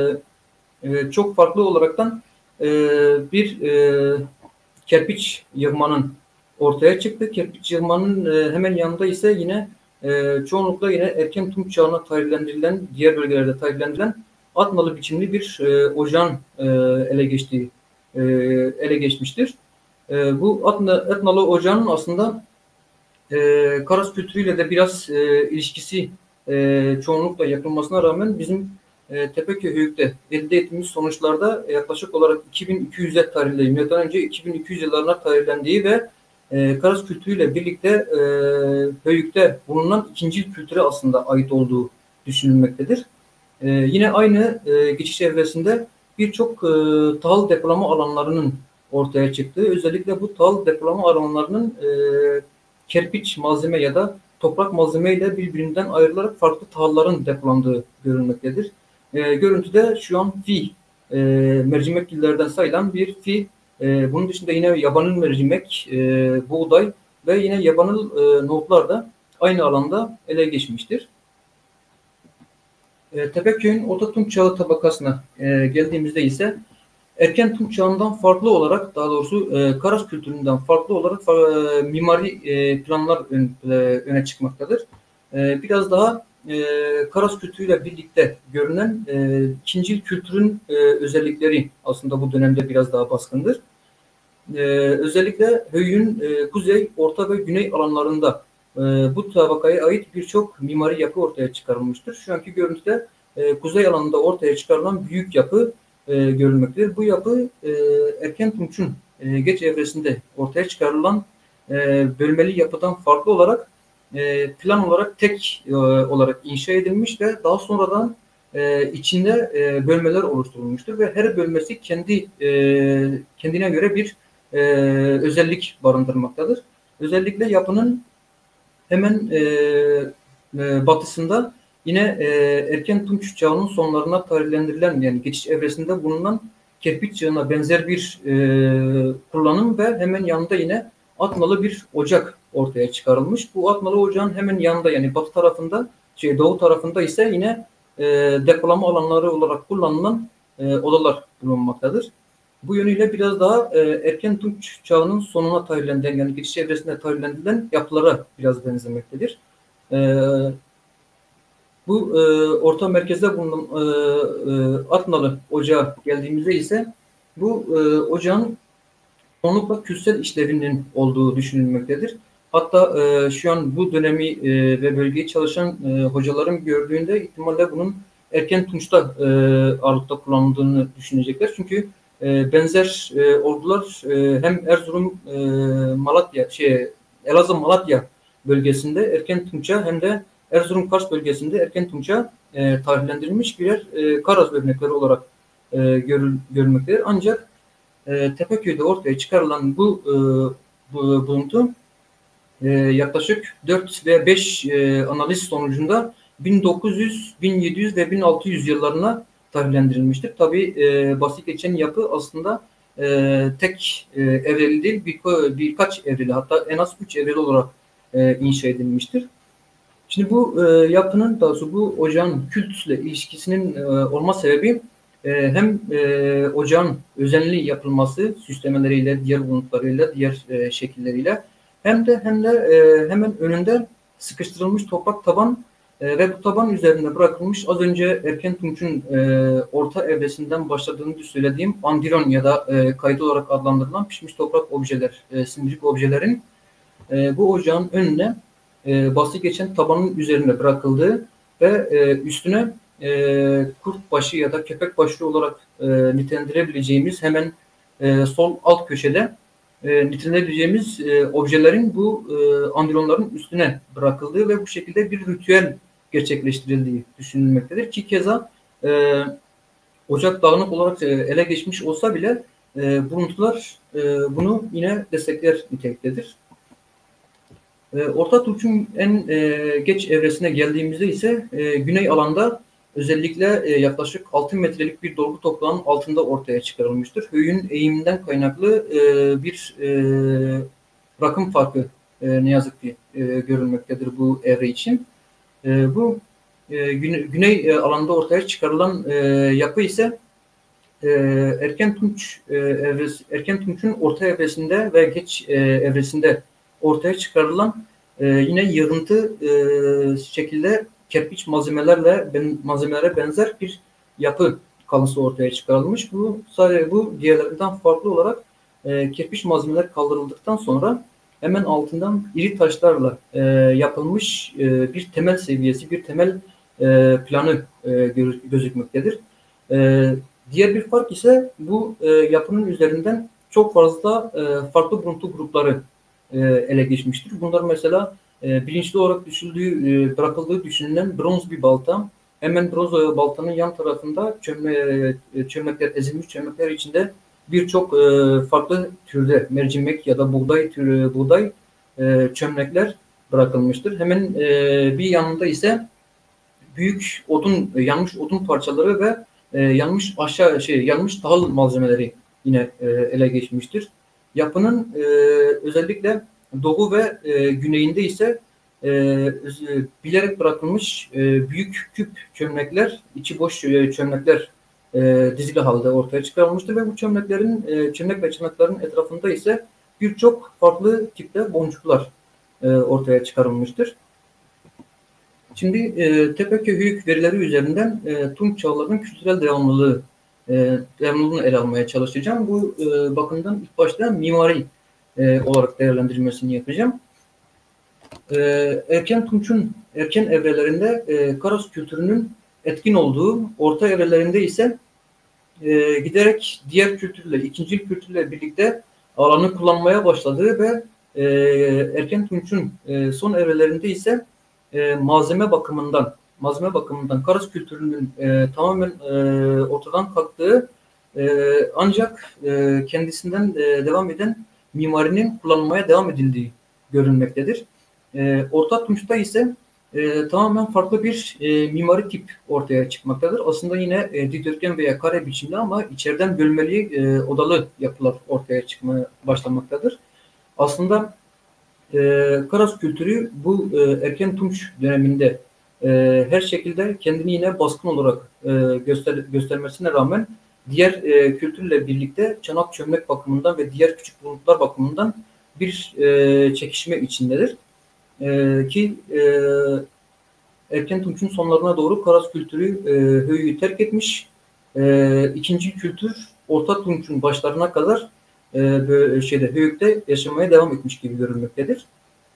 e, çok farklı olaraktan e, bir e, kerpiç yığmanın ortaya çıktı. Kerpiç yığmanın e, hemen yanında ise yine e, çoğunlukla yine erken Tunç çağına tarihlendirilen, diğer bölgelerde tarihlendirilen atnalı biçimli bir e, ocağın e, ele geçtiği e, ele geçmiştir. E, bu atna, atnalı ocağın aslında e, Kars kültürüyle de biraz e, ilişkisi e, çoğunlukla yapılmasına rağmen bizim e, Tepeköy Höyük'te elde ettiğimiz sonuçlarda yaklaşık olarak iki bin iki yüze tarihli, milattan önce iki bin iki yüz yıllarına tarihlendiği ve e, Kars kültürüyle birlikte e, Höyük'te bulunan ikinci kültüre aslında ait olduğu düşünülmektedir. E, yine aynı e, geçiş evresinde birçok e, tahıl depolama alanlarının ortaya çıktığı, özellikle bu tahıl depolama alanlarının e, kerpiç malzeme ya da toprak malzeme ile birbirinden ayrılarak farklı tahılların depolandığı görülmektedir. E, görüntüde şu an fi e, mercimek gillerden sayılan bir fi. E, bunun dışında yine yabanıl mercimek, e, buğday ve yine yabanıl e, nohutlar da aynı alanda ele geçmiştir. E, Tepeköy'ün Orta Tunç Çağı tabakasına e, geldiğimizde ise erken Tunç Çağı'ndan farklı olarak, daha doğrusu e, Karas kültüründen farklı olarak e, mimari e, planlar ön, e, öne çıkmaktadır. E, biraz daha e, Karas kültürüyle birlikte görünen e, ikincil kültürün e, özellikleri aslında bu dönemde biraz daha baskındır. E, özellikle Höyük'ün e, kuzey, orta ve güney alanlarında e, bu tabakaya ait birçok mimari yapı ortaya çıkarılmıştır. Şu anki görüntüde e, kuzey alanında ortaya çıkarılan büyük yapı e, görülmektedir. Bu yapı e, erken Tunç'un e, geç evresinde ortaya çıkarılan e, bölmeli yapıdan farklı olarak e, plan olarak tek e, olarak inşa edilmiş ve daha sonradan e, içinde e, bölmeler oluşturulmuştur ve her bölmesi kendi e, kendine göre bir e, özellik barındırmaktadır. Özellikle yapının hemen e, e, batısında yine e, erken Tunç Çağı'nın sonlarına tarihlendirilen, yani geçiş evresinde bulunan kerpiç çağına benzer bir e, kullanım ve hemen yanında yine atmalı bir ocak ortaya çıkarılmış. Bu atmalı ocağın hemen yanında, yani batı tarafında, şey doğu tarafında ise yine e, depolama alanları olarak kullanılan e, odalar bulunmaktadır. Bu yönüyle biraz daha e, erken Tunç Çağı'nın sonuna tarihlendirilen, yani geçiş evresinde tarihlendirilen yapılara biraz benzemektedir. E, bu e, orta merkezde bulunan e, e, Atmalı Ocağı geldiğimizde ise bu e, ocağın çoğunlukla külsel işlevinin olduğu düşünülmektedir. Hatta e, şu an bu dönemi e, ve bölgeyi çalışan e, hocaların gördüğünde ihtimalle bunun erken Tunç'ta e, ağırlıkta kullanıldığını düşünecekler. Çünkü e, benzer e, ordular e, hem Erzurum, e, Malatya, şey Elazığ, Malatya bölgesinde erken Tunç'a hem de Erzurum, Kars bölgesinde erken Tunç'a e, tarihlendirilmiş birer e, Karas örnekleri olarak e, görül, görülmektedir. Ancak e, Tepeköy'de ortaya çıkarılan bu, e, bu buluntu e, yaklaşık dört ve beş e, analiz sonucunda bin dokuz yüz, bin yedi yüz ve bin altı yüz yıllarına tarihlendirilmiştir. Tabii e, bahsi geçen yapı aslında e, tek e, evreli değil, bir, birkaç evreli, hatta en az üç evreli olarak e, inşa edilmiştir. Şimdi bu e, yapının, daha doğrusu bu ocağın kültüsle ilişkisinin e, olma sebebi e, hem e, ocağın özenli yapılması, süslemeleriyle, diğer buluntularıyla, diğer e, şekilleriyle, hem de hem de e, hemen önünde sıkıştırılmış toprak taban e, ve bu taban üzerinde bırakılmış, az önce erken Tunç'un e, orta evresinden başladığını söylediğim andiron ya da e, kaydı olarak adlandırılan pişmiş toprak objeler, e, simbolik objelerin e, bu ocağın önüne e, bahsi geçen tabanın üzerine bırakıldığı ve e, üstüne e, kurt başı ya da köpek başı olarak e, nitelendirebileceğimiz hemen e, sol alt köşede e, nitelendirebileceğimiz e, objelerin bu e, andronların üstüne bırakıldığı ve bu şekilde bir ritüel gerçekleştirildiği düşünülmektedir. Ki keza e, ocak dağınık olarak e, ele geçmiş olsa bile e, buluntular e, bunu yine destekler niteliktedir. Orta Tunç'un en e, geç evresine geldiğimizde ise e, güney alanda özellikle e, yaklaşık altı metrelik bir dolgu toprağın altında ortaya çıkarılmıştır. Höyük'ün eğiminden kaynaklı e, bir e, rakım farkı e, ne yazık ki e, görülmektedir bu evre için. E, bu e, güne, güney e, alanda ortaya çıkarılan e, yapı ise e, erken Tunç e, evresi, erken Tunç'un orta evresinde ve geç e, evresinde ortaya çıkarılan e, yine yığıntı e, şekilde kerpiç malzemelerle ben, malzemelere benzer bir yapı kalıntısı ortaya çıkarılmış. Bu sadece bu diğerlerinden farklı olarak e, kerpiç malzemeler kaldırıldıktan sonra hemen altından iri taşlarla e, yapılmış e, bir temel seviyesi, bir temel e, planı e, gözükmektedir. E, diğer bir fark ise bu e, yapının üzerinden çok fazla e, farklı buluntu grupları ele geçmiştir. Bunlar mesela e, bilinçli olarak düşüldüğü, e, bırakıldığı düşünülen bronz bir balta, hemen bronz oyalı baltanın yan tarafında çömle, çömlekler, ezilmiş çömlekler içinde birçok e, farklı türde mercimek ya da buğday türü buğday e, çömlekler bırakılmıştır. Hemen e, bir yanında ise büyük odun, yanmış odun parçaları ve e, yanmış aşağı şey yanmış tahıl malzemeleri yine e, ele geçmiştir. Yapının e, özellikle doğu ve e, güneyinde ise e, bilerek bırakılmış e, büyük küp çömlekler, içi boş e, çömlekler e, dizili halde ortaya çıkarılmıştır ve bu çömleklerin e, çömlek ve çanakların etrafında ise birçok farklı tipte boncuklar e, ortaya çıkarılmıştır. Şimdi e, Tepeköy Höyük verileri üzerinden e, Tunç çağlarının kültürel devamlılığı e, devamlılığını ele almaya çalışacağım. Bu e, bakımdan ilk başta mimari e, olarak değerlendirmesini yapacağım. E, erken Tunç'un erken evrelerinde e, Karas kültürünün etkin olduğu, orta evrelerinde ise e, giderek diğer kültürle, ikincil kültürle birlikte alanı kullanmaya başladığı ve e, erken Tunç'un e, son evrelerinde ise e, malzeme bakımından malzeme bakımından Karas kültürünün e, tamamen e, ortadan kalktığı e, ancak e, kendisinden e, devam eden mimarinin kullanılmaya devam edildiği görülmektedir. E, Orta Tunç'ta ise e, tamamen farklı bir e, mimari tip ortaya çıkmaktadır. Aslında yine e, dikdörtgen veya kare biçimde ama içeriden bölmeli e, odalı yapılar ortaya çıkmaya başlamaktadır. Aslında e, Karas kültürü bu e, erken Tunç döneminde e, her şekilde kendini yine baskın olarak e, göster göstermesine rağmen diğer e, kültürle birlikte çanak çömlek bakımından ve diğer küçük bulutlar bakımından bir e, çekişme içindedir. E, ki e, erken Tunç'un sonlarına doğru Karas kültürü e, Höyük'ü terk etmiş. E, ikinci kültür Orta Tunç'un başlarına kadar e, böyle şeyde Höyük'te yaşamaya devam etmiş gibi görülmektedir.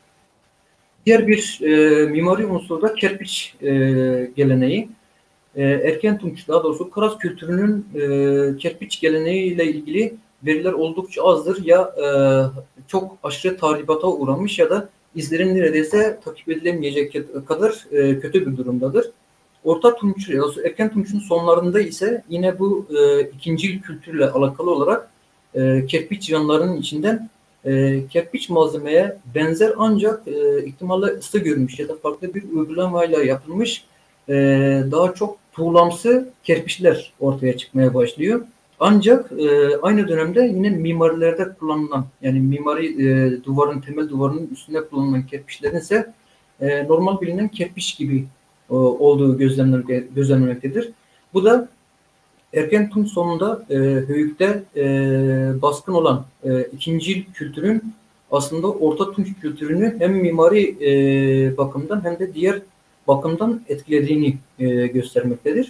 Diğer bir e, mimari unsur da kerpiç e, geleneği. E, erken Tunç, daha doğrusu Karas kültürünün e, kerpiç geleneğiyle ilgili veriler oldukça azdır. Ya e, çok aşırı tahribata uğramış ya da izlerin neredeyse takip edilemeyecek kadar e, kötü bir durumdadır. Orta Tunç, erken Tunç'un sonlarında ise yine bu e, ikincil kültürle alakalı olarak e, kerpiç yanlarının içinden e, kerpiç malzemeye benzer ancak e, ihtimalle ısı görmüş ya da farklı bir uygulamayla yapılmış e, daha çok tuğlamsı kerpiçler ortaya çıkmaya başlıyor. Ancak e, aynı dönemde yine mimarilerde kullanılan, yani mimari e, duvarın, temel duvarının üstünde kullanılan kerpiçlerin ise e, normal bilinen kerpiç gibi e, olduğu gözlenmektedir. Bu da erken Tunç sonunda e, Höyük'te e, baskın olan e, ikincil kültürün aslında Orta Tunç kültürünü hem mimari e, bakımdan hem de diğer bakımdan etkilediğini e, göstermektedir.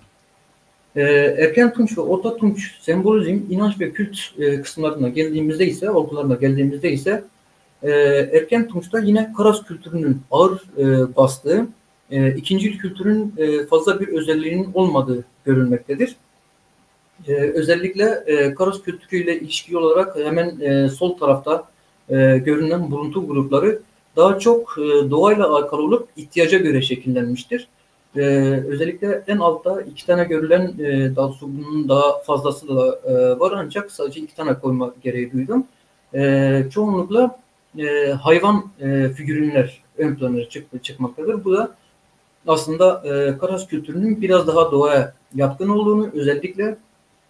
Ee, erken Tunç ve Orta Tunç sembolizm, inanç ve kült e, kısımlarına geldiğimizde ise, olgularına geldiğimizde ise e, erken Tunç'ta yine Karas kültürünün ağır e, bastığı, e, ikincil kültürün e, fazla bir özelliğinin olmadığı görülmektedir. E, özellikle e, Karas kültürüyle ilişkili olarak hemen e, sol tarafta e, görünen buluntu grupları daha çok e, doğayla alakalı olup ihtiyaca göre şekillenmiştir. Ee, özellikle en altta iki tane görülen e, daha bunun daha fazlası da e, var ancak sadece iki tane koyma gereği duydum. E, çoğunlukla e, hayvan e, figürinler ön plana çık, çıkmaktadır. Bu da aslında e, Karas kültürünün biraz daha doğaya yatkın olduğunu, özellikle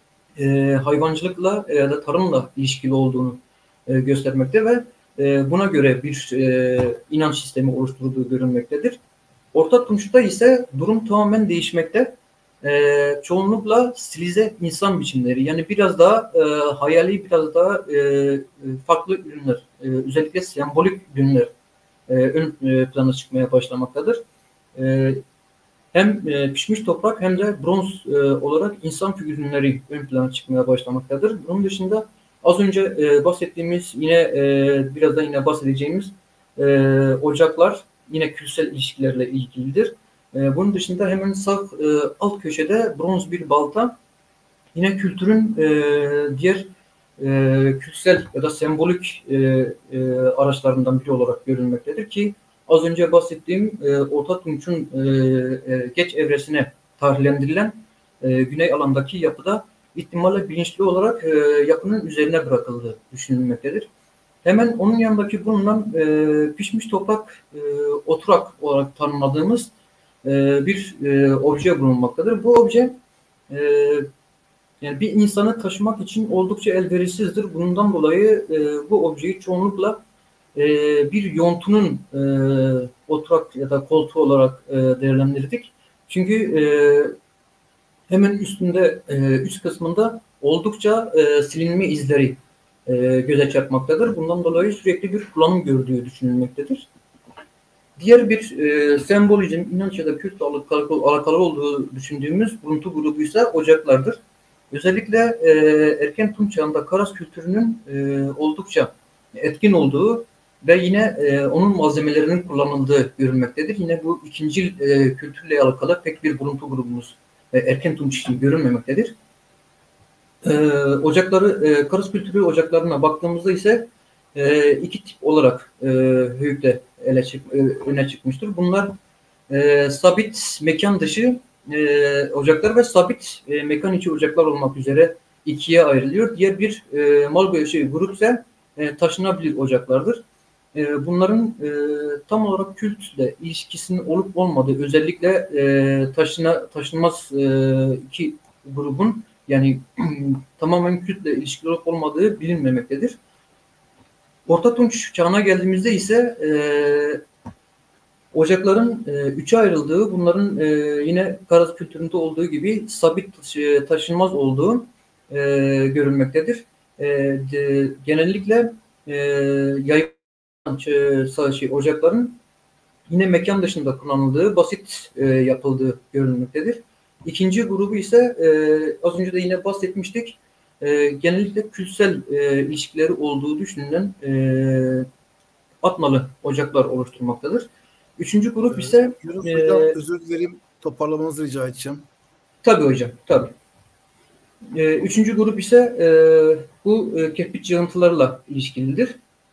e, hayvancılıkla ya da tarımla ilişkili olduğunu e, göstermekte ve e, buna göre bir e, inanç sistemi oluşturduğu görülmektedir. Orta Tunç'ta ise durum tamamen değişmekte. Ee, çoğunlukla stilize insan biçimleri, yani biraz daha e, hayali, biraz daha e, farklı ürünler, e, özellikle sembolik ürünler e, ön e, plana çıkmaya başlamaktadır. E, hem e, pişmiş toprak hem de bronz e, olarak insan figürleri ön plana çıkmaya başlamaktadır. Bunun dışında az önce e, bahsettiğimiz, yine e, birazdan yine bahsedeceğimiz e, ocaklar yine kültürel ilişkilerle ilgilidir. E, bunun dışında hemen sağ e, alt köşede bronz bir balta, yine kültürün e, diğer e, kültürel ya da sembolik e, e, araçlarından biri olarak görülmektedir ki az önce bahsettiğim e, Orta Tunç'un e, e, geç evresine tarihlendirilen e, güney alandaki yapıda ihtimalle bilinçli olarak e, yapının üzerine bırakıldığı düşünülmektedir. Hemen onun yanındaki bulunan e, pişmiş toprak e, oturak olarak tanımladığımız e, bir e, obje bulunmaktadır. Bu obje e, yani bir insanı taşımak için oldukça elverişsizdir. Bundan dolayı e, bu objeyi çoğunlukla e, bir yontunun e, oturak ya da koltuğu olarak e, değerlendirdik. Çünkü e, hemen üstünde, e, üst kısmında oldukça e, silinme izleri e, göze çarpmaktadır. Bundan dolayı sürekli bir kullanım gördüğü düşünülmektedir. Diğer bir e, sembolizm, inanç ya da kült alakalı olduğu düşündüğümüz buluntu grubu ise ocaklardır. Özellikle e, erken Tunç çağında Karas kültürünün e, oldukça etkin olduğu ve yine e, onun malzemelerinin kullanıldığı görülmektedir. Yine bu ikinci e, kültürle alakalı pek bir buluntu grubumuz e, erken Tunç için görülmemektedir. E, ocakları, e, Karas kültürü ocaklarına baktığımızda ise e, iki tip olarak e, höyükte ele çık, e, öne çıkmıştır. Bunlar e, sabit mekan dışı e, ocaklar ve sabit e, mekan içi ocaklar olmak üzere ikiye ayrılıyor. Diğer bir e, mal şey, grup ise e, taşınabilir ocaklardır. E, bunların e, tam olarak kültle ilişkisinin olup olmadığı, özellikle e, taşına taşınmaz e, iki grubun yani tamamen kültle ilişkili olup olmadığı bilinmemektedir. Orta Tunç çağına geldiğimizde ise e, ocakların e, üçe ayrıldığı, bunların e, yine Karas kültüründe olduğu gibi sabit e, taşınmaz olduğu e, görülmektedir. E, de, genellikle e, yayılan şey, ocakların yine mekan dışında kullanıldığı, basit e, yapıldığı görülmektedir. İkinci grubu ise e, az önce de yine bahsetmiştik. E, genellikle kültsel e, ilişkileri olduğu düşünülen e, atmalı ocaklar oluşturmaktadır. Üçüncü grup ise Yunus e, Hocam özür dilerim, toparlamanızı rica edeceğim. Tabii hocam, tabii. E, üçüncü grup ise e, bu e, kirpiç yığıntılarla ilişkilidir.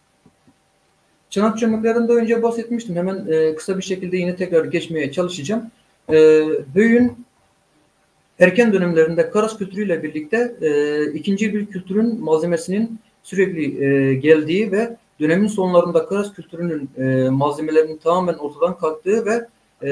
Çanak çömleklerinden daha önce bahsetmiştim. Hemen e, kısa bir şekilde yine tekrar geçmeye çalışacağım. E, Höyük'ün erken dönemlerinde Karas kültürüyle birlikte e, ikinci bir kültürün malzemesinin sürekli e, geldiği ve dönemin sonlarında Karas kültürünün e, malzemelerinin tamamen ortadan kalktığı ve e,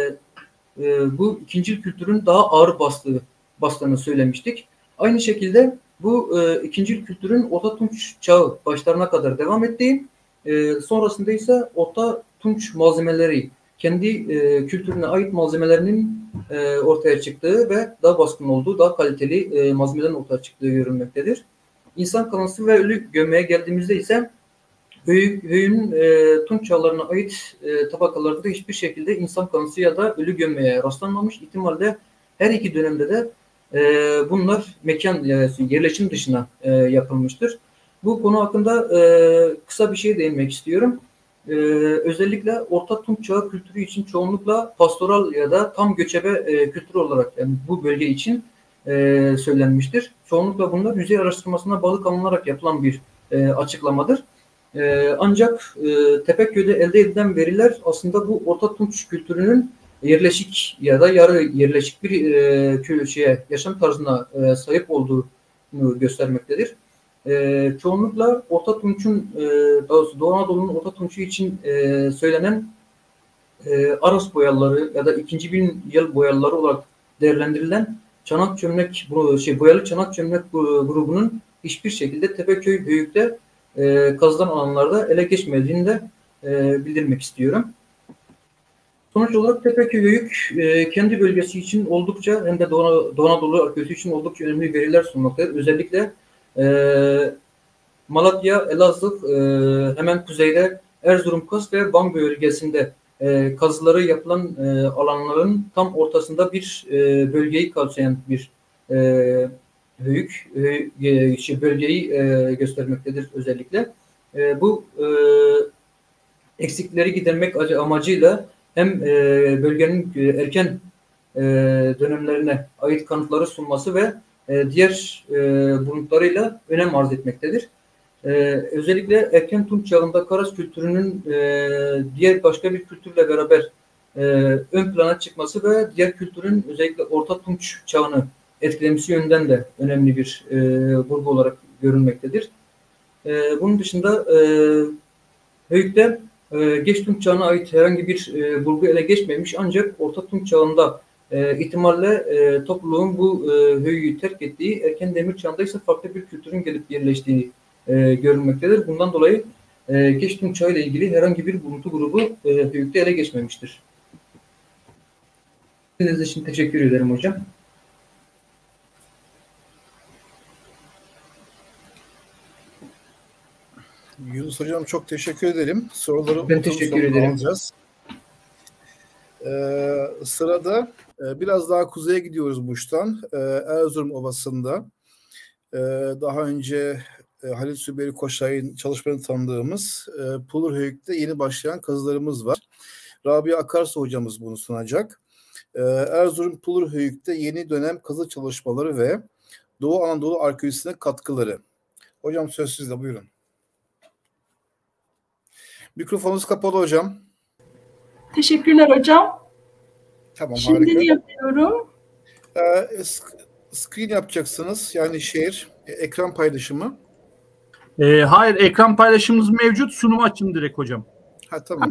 e, bu ikinci kültürün daha ağır bastığı bastığını söylemiştik. Aynı şekilde bu e, ikinci kültürün Orta Tunç çağı başlarına kadar devam ettiği, e, sonrasında ise Orta Tunç malzemeleri kendi e, kültürüne ait malzemelerinin e, ortaya çıktığı ve daha baskın olduğu, daha kaliteli e, malzemelerin ortaya çıktığı görülmektedir. İnsan kanısı ve ölü gömmeye geldiğimizde ise Höyük'ün e, Tunç çağlarına ait e, tabakalarda da hiçbir şekilde insan kanısı ya da ölü gömmeye rastlanmamış. İhtimalle her iki dönemde de e, bunlar mekan yani yerleşim dışına e, yapılmıştır. Bu konu hakkında e, kısa bir şey değinmek istiyorum. Ee, özellikle Orta Tunç çağı kültürü için çoğunlukla pastoral ya da tam göçebe e, kültür olarak yani bu bölge için e, söylenmiştir. Çoğunlukla bunlar yüzey araştırmasına bağlı kalınarak yapılan bir e, açıklamadır. E, ancak e, Tepeköy'de elde edilen veriler aslında bu Orta Tunç kültürünün yerleşik ya da yarı yerleşik bir e, şeye, yaşam tarzına e, sahip olduğunu göstermektedir. Ee, çoğunlukla Orta Tunç'un, e, Doğu Anadolu'nun Orta Tunç'u için e, söylenen e, Aras boyaları ya da ikinci bin yıl boyaları olarak değerlendirilen çanak çömlek, bu şey boyalı çanak çömlek grubunun hiçbir şekilde Tepeköy Höyük'te e, kazılan alanlarda ele geçmediğini de e, bildirmek istiyorum. Sonuç olarak Tepeköy Höyük e, kendi bölgesi için oldukça hem de Doğu, Doğu Anadolu arkeolojisi için oldukça önemli veriler sunmaktadır. Özellikle Ee, Malatya, Elazığ, e, hemen kuzeyde Erzurum, Kars ve Van bölgesinde e, kazıları yapılan e, alanların tam ortasında bir e, bölgeyi kapsayan bir e, höyük, e, şey, bölgeyi e, göstermektedir özellikle. E, bu e, eksikleri gidermek amacıyla hem e, bölgenin erken e, dönemlerine ait kanıtları sunması ve diğer e, buluntularıyla önem arz etmektedir. e, özellikle erken Tunç çağında Karas kültürünün e, diğer başka bir kültürle beraber e, ön plana çıkması ve diğer kültürün özellikle Orta Tunç çağını etkilemesi yönünden de önemli bir e, vurgu olarak görünmektedir. E, bunun dışında e, Höyük'te e, geç Tunç çağına ait herhangi bir e, vurgu ele geçmemiş, ancak Orta Tunç çağında e, ihtimalle e, topluluğun bu e, Höyük'ü terk ettiği, erken Demir çağında ise farklı bir kültürün gelip yerleştiği e, görülmektedir. Bundan dolayı e, geç Tunç çağı ile ilgili herhangi bir buluntu grubu e, Höyük'te ele geçmemiştir. Sizin için teşekkür ederim hocam. Yunus Hocam çok teşekkür ederim. Soruları Ben teşekkür ederim. alacağız. Ee, sırada e, biraz daha kuzeye gidiyoruz Muş'tan. Ee, Erzurum Ovası'nda e, daha önce e, Halil Sübeyli Koşay'ın çalışmalarını tanıdığımız e, Pulurhöyük'te yeni başlayan kazılarımız var. Rabia Akarsu hocamız bunu sunacak. Ee, Erzurum Pulurhöyük'te yeni dönem kazı çalışmaları ve Doğu Anadolu arkeolojisine katkıları. Hocam söz sizde, buyurun. Mikrofonunuz kapalı hocam. Teşekkürler hocam. Tamam, Şimdi harika. yapıyorum. Ee, screen yapacaksınız. Yani share, ekran paylaşımı. Ee, hayır, ekran paylaşımımız mevcut. Sunumu açın direkt hocam. Ha, tamam.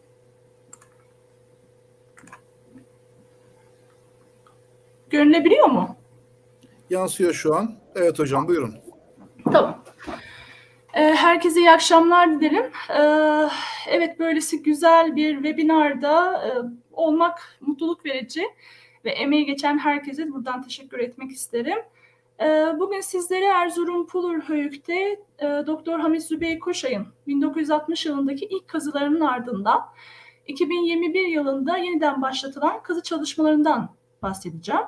Görünebiliyor mu? Yansıyor şu an. Evet hocam, buyurun. Tamam. Ee, herkese iyi akşamlar dilerim. Ee, evet, böylesi güzel bir webinarda e, olmak mutluluk verici ve emeği geçen herkese buradan teşekkür etmek isterim. Ee, bugün sizlere Erzurum Pulurhöyük'te e, Doktor Hamit Zübeyir Koşay'ın bin dokuz yüz altmış yılındaki ilk kazılarının ardından iki bin yirmi bir yılında yeniden başlatılan kazı çalışmalarından bahsedeceğim.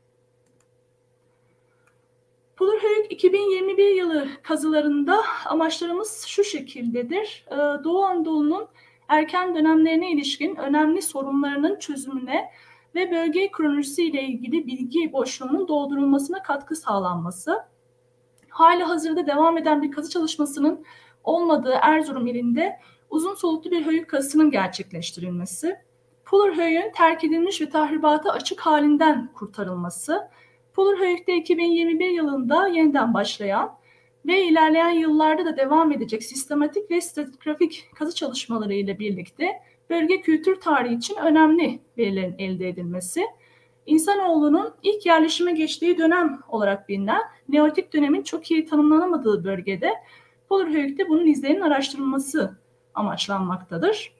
Pulurhöyük iki bin yirmi bir yılı kazılarında amaçlarımız şu şekildedir. Doğu Anadolu'nun erken dönemlerine ilişkin önemli sorunlarının çözümüne ve bölge kronolojisiyle ilgili bilgi boşluğunun doldurulmasına katkı sağlanması, hali hazırda devam eden bir kazı çalışmasının olmadığı Erzurum ilinde uzun soluklu bir höyük kazısının gerçekleştirilmesi, Pulurhöyük'ün terk edilmiş ve tahribata açık halinden kurtarılması, Pulurhöyük'te iki bin yirmi bir yılında yeniden başlayan ve ilerleyen yıllarda da devam edecek sistematik ve stratigrafik kazı çalışmaları ile birlikte bölge kültür tarihi için önemli verilerin elde edilmesi, insanoğlunun ilk yerleşime geçtiği dönem olarak bilinen Neolitik dönemin çok iyi tanımlanamadığı bölgede Pulurhöyük'te bunun izlerinin araştırılması amaçlanmaktadır.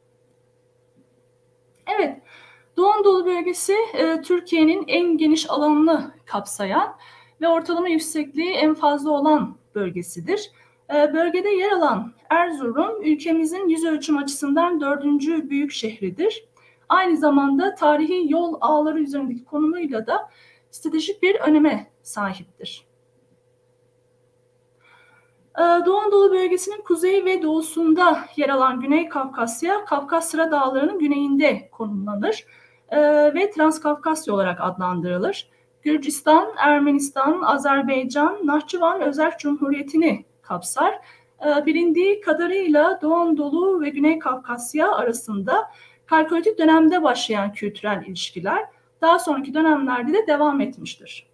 Evet, Doğu Anadolu bölgesi e, Türkiye'nin en geniş alanını kapsayan ve ortalama yüksekliği en fazla olan bölgesidir. E, bölgede yer alan Erzurum, ülkemizin yüz ölçüm açısından dördüncü büyük şehridir. Aynı zamanda tarihi yol ağları üzerindeki konumuyla da stratejik bir öneme sahiptir. Doğu Anadolu bölgesinin kuzey ve doğusunda yer alan Güney Kafkasya, Kafkasya Dağları'nın güneyinde konumlanır e, ve Transkafkasya olarak adlandırılır. Gürcistan, Ermenistan, Azerbaycan, Nahçıvan Özerk Cumhuriyeti'ni kapsar. E, bilindiği kadarıyla Doğu Anadolu ve Güney Kafkasya arasında Kalkolitik dönemde başlayan kültürel ilişkiler daha sonraki dönemlerde de devam etmiştir.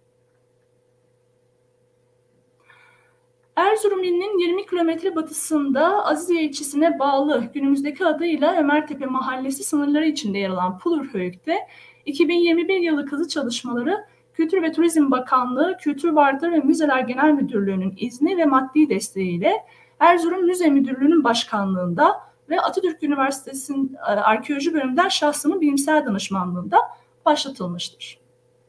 Erzurum ilinin yirmi kilometre batısında Aziziye ilçesine bağlı günümüzdeki adıyla Ömertepe Mahallesi sınırları içinde yer alan Pulurhöyük'te iki bin yirmi bir yılı kazı çalışmaları Kültür ve Turizm Bakanlığı, Kültür Varlıkları ve Müzeler Genel Müdürlüğü'nün izni ve maddi desteğiyle Erzurum Müze Müdürlüğü'nün başkanlığında ve Atatürk Üniversitesi'nin Arkeoloji Bölümünden şahsımın bilimsel danışmanlığında başlatılmıştır.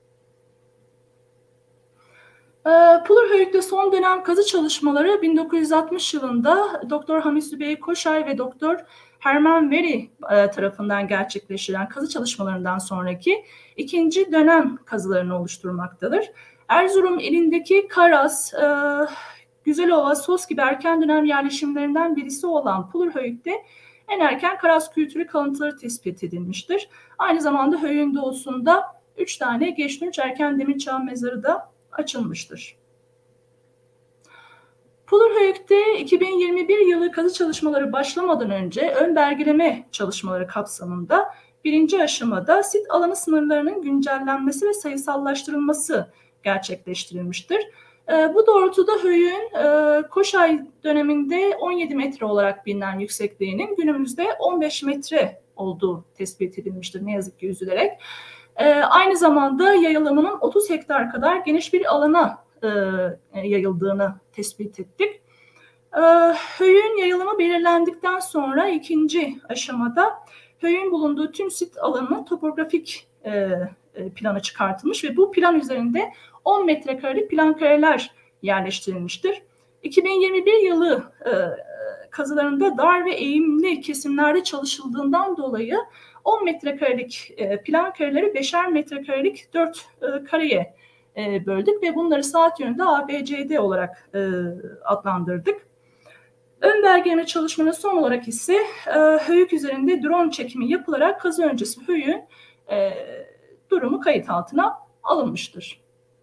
Pulurhöyük'te son dönem kazı çalışmaları bin dokuz yüz altmış yılında Doktor Hamit Zübeyir Koşay ve Doktor Herman Veri tarafından gerçekleştirilen kazı çalışmalarından sonraki ikinci dönem kazılarını oluşturmaktadır. Erzurum ilindeki Karas, Güzelova, Sos gibi erken dönem yerleşimlerinden birisi olan Pulurhöyük'te en erken Karas kültürü kalıntıları tespit edilmiştir. Aynı zamanda Höyük'ün doğusunda üç tane Geçtunç erken demir çağ mezarı da açılmıştır. Pulurhöyük'te iki bin yirmi bir yılı kazı çalışmaları başlamadan önce ön belgeleme çalışmaları kapsamında birinci aşamada sit alanı sınırlarının güncellenmesi ve sayısallaştırılması gerçekleştirilmiştir. E, bu doğrultuda höyüğün e, Koşay döneminde on yedi metre olarak bilinen yüksekliğinin günümüzde on beş metre olduğu tespit edilmiştir ne yazık ki üzülerek. E, aynı zamanda yayılımının otuz hektar kadar geniş bir alana e, yayıldığını tespit ettik. E, höyüğün yayılımı belirlendikten sonra ikinci aşamada höyüğün bulunduğu tüm sit alanının topografik e, planı çıkartılmış ve bu plan üzerinde on metrekarelik plan kareler yerleştirilmiştir. iki bin yirmi bir yılı e, kazılarında dar ve eğimli kesimlerde çalışıldığından dolayı on metrekarelik e, plan kareleri beşer metrekarelik dört e, kareye e, böldük ve bunları saat yönünde A B C D olarak e, adlandırdık. Ön belgeleme çalışmanın son olarak ise e, höyük üzerinde drone çekimi yapılarak kazı öncesi höyüğün e, durumu kayıt altına alınmıştır.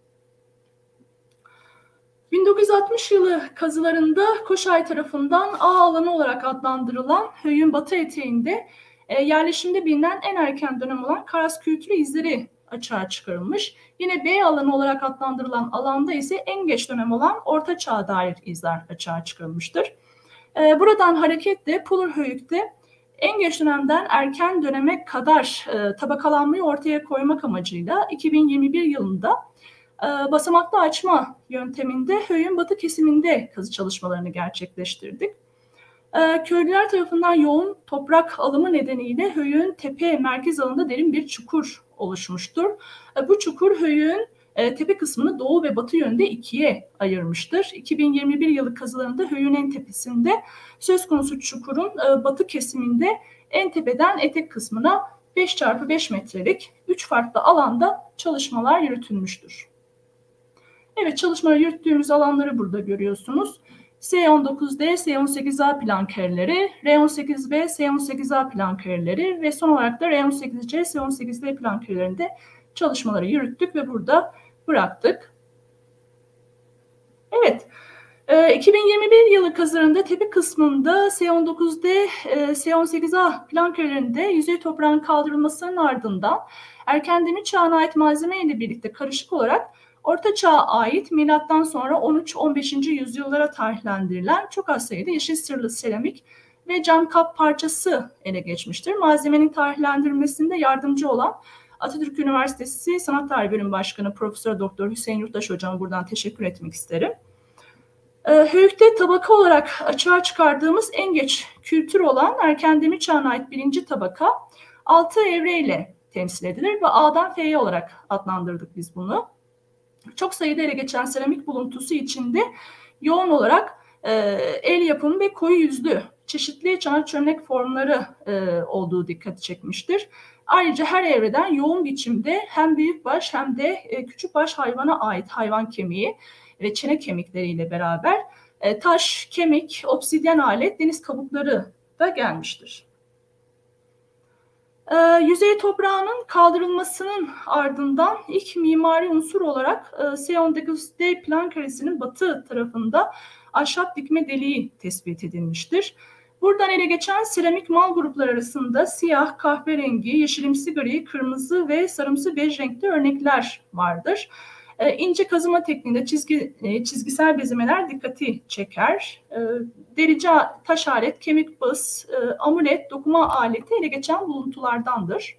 bin dokuz yüz altmış yılı kazılarında Koşay tarafından A alanı olarak adlandırılan höyüğün batı eteğinde e, yerleşimde bilinen en erken dönem olan Karas kültürü izleri açığa çıkarılmış. Yine B alanı olarak adlandırılan alanda ise en geç dönem olan Orta Çağ'a dair izler açığa çıkarılmıştır. E, buradan hareketle Pulurhöyük'te en geç dönemden erken döneme kadar e, tabakalanmayı ortaya koymak amacıyla iki bin yirmi bir yılında e, basamaklı açma yönteminde höyüğün batı kesiminde kazı çalışmalarını gerçekleştirdik. E, köylüler tarafından yoğun toprak alımı nedeniyle höyüğün tepe merkez alanında derin bir çukur oluşmuştur. E, bu çukur höyüğün e, tepe kısmını doğu ve batı yönde ikiye ayırmıştır. iki bin yirmi bir yılı kazılarında höyüğün en tepesinde söz konusu çukurun e, batı kesiminde en tepeden etek kısmına beş çarpı beş metrelik üç farklı alanda çalışmalar yürütülmüştür. Evet, çalışmaları yürüttüğümüz alanları burada görüyorsunuz. S on dokuz D, S on sekiz A plan kareleri, R on sekiz B, S on sekiz A plan kareleri ve son olarak da R on sekiz C, S on sekiz D plan karelerinde çalışmaları yürüttük ve burada bıraktık. Evet, iki bin yirmi bir yılı kazılarında tepe kısmında S on dokuz D, S on sekiz A plan karelerinde yüzey toprağın kaldırılmasının ardından erken demir çağına ait malzeme ile birlikte karışık olarak Orta Çağ'a ait milattan sonra on üç on beşinci yüzyıllara tarihlendirilen çok az sayıda yeşil sırlı seramik ve cam kap parçası ele geçmiştir. Malzemenin tarihlendirilmesinde yardımcı olan Atatürk Üniversitesi Sanat Tarihi Bölüm Başkanı Profesör Doktor Hüseyin Yurttaş Hocama buradan teşekkür etmek isterim. Höyük'te tabaka olarak açığa çıkardığımız en geç kültür olan erken demir çağına ait birinci tabaka altı evreyle temsil edilir ve A'dan F'ye olarak adlandırdık biz bunu. Çok sayıda ele geçen seramik buluntusu içinde yoğun olarak e, el yapımı ve koyu yüzlü çeşitli çanak çömlek formları e, olduğu dikkati çekmiştir. Ayrıca her evreden yoğun biçimde hem büyükbaş hem de e, küçükbaş hayvana ait hayvan kemiği ve çene kemikleriyle beraber e, taş, kemik, obsidyen alet, deniz kabukları da gelmiştir. E, yüzey toprağının kaldırılmasının ardından ilk mimari unsur olarak e, S on dokuz D plan karesinin batı tarafında ahşap dikme deliği tespit edilmiştir. Buradan ele geçen seramik mal grupları arasında siyah, kahverengi, yeşilimsi gri, kırmızı ve sarımsı bej renkli örnekler vardır. E, ince kazıma tekniğinde çizgi, e, çizgisel bezemeler dikkati çeker. E, derici taş alet, kemik bas, e, amulet, dokuma aleti ele geçen buluntulardandır.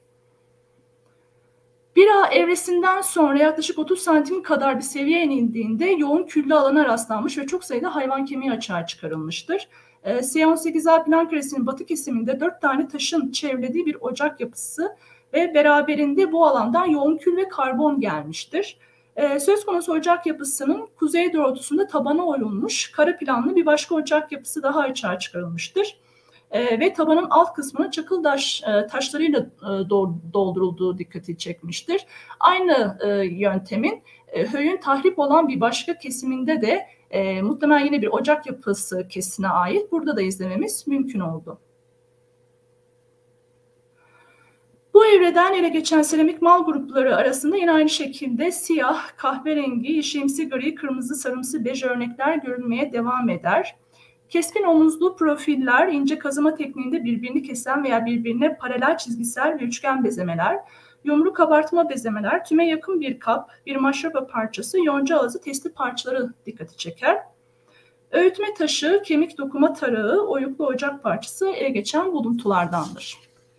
Bir A evresinden sonra yaklaşık otuz santim kadar bir seviye inildiğinde yoğun küllü alana rastlanmış ve çok sayıda hayvan kemiği açığa çıkarılmıştır. E, S on sekiz A plan karesinin batı kesiminde dört tane taşın çevrelediği bir ocak yapısı ve beraberinde bu alandan yoğun kül ve karbon gelmiştir. Ee, söz konusu ocak yapısının kuzey doğrultusunda tabana oyulmuş kara planlı bir başka ocak yapısı daha açığa çıkarılmıştır. Ee, ve tabanın alt kısmının çakıl taş, e, taşlarıyla e, doldurulduğu dikkati çekmiştir. Aynı e, yöntemin e, höyüğün tahrip olan bir başka kesiminde de e, muhtemelen yine bir ocak yapısı kesine ait burada da izlememiz mümkün oldu. Bu evreden ele geçen seramik mal grupları arasında yine aynı şekilde siyah, kahverengi, yeşimsi, gri, kırmızı, sarımsı, bej örnekler görülmeye devam eder. Keskin omuzlu profiller, ince kazıma tekniğinde birbirini kesen veya birbirine paralel çizgisel ve üçgen bezemeler, yumru kabartma bezemeler, tüme yakın bir kap, bir maşrapa parçası, yonca ağzı, testi parçaları dikkati çeker. Öğütme taşı, kemik dokuma tarağı, oyuklu ocak parçası ele geçen buluntulardandır.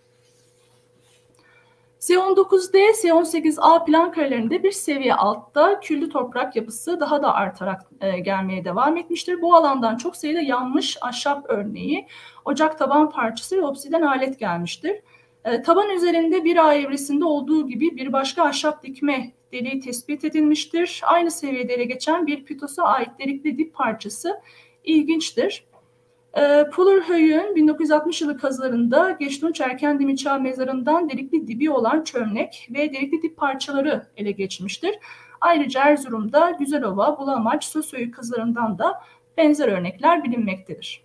S on dokuz D, S on sekiz A plan karelerinde bir seviye altta küllü toprak yapısı daha da artarak e, gelmeye devam etmiştir. Bu alandan çok sayıda yanmış ahşap örneği, ocak taban parçası ve obsiden alet gelmiştir. E, taban üzerinde bir A evresinde olduğu gibi bir başka ahşap dikme deliği tespit edilmiştir. Aynı seviyede ele geçen bir pitosa ait delikli dip parçası ilginçtir. E, Pullerhöyük'ün bin dokuz yüz altmış yılı kazılarında Geçtunç Erken Demir Çağ mezarından delikli dibi olan çömlek ve delikli dip parçaları ele geçmiştir. Ayrıca Erzurum'da Güzelova, Bulamaç, Sösöyük kazılarından da benzer örnekler bilinmektedir.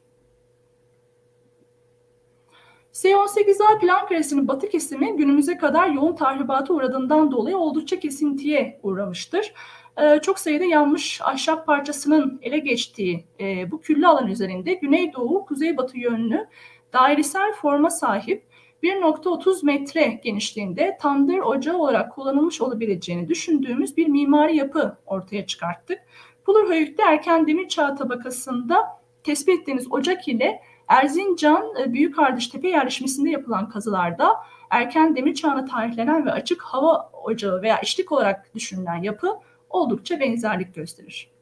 S on sekiz A plan karesinin batı kesimi günümüze kadar yoğun tahribata uğradığından dolayı oldukça kesintiye uğramıştır. Ee, çok sayıda yanmış ahşap parçasının ele geçtiği e, bu küllü alan üzerinde güneydoğu, kuzeybatı yönlü dairesel forma sahip bir nokta otuz metre genişliğinde tandır ocağı olarak kullanılmış olabileceğini düşündüğümüz bir mimari yapı ortaya çıkarttık. Pullerhöyük'te erken demir çağı tabakasında tespit ettiğimiz ocak ile Erzincan Büyük Ardıştepe yerleşmesinde yapılan kazılarda erken demir çağına tarihlenen ve açık hava ocağı veya içlik olarak düşünülen yapı oldukça benzerlik gösterir.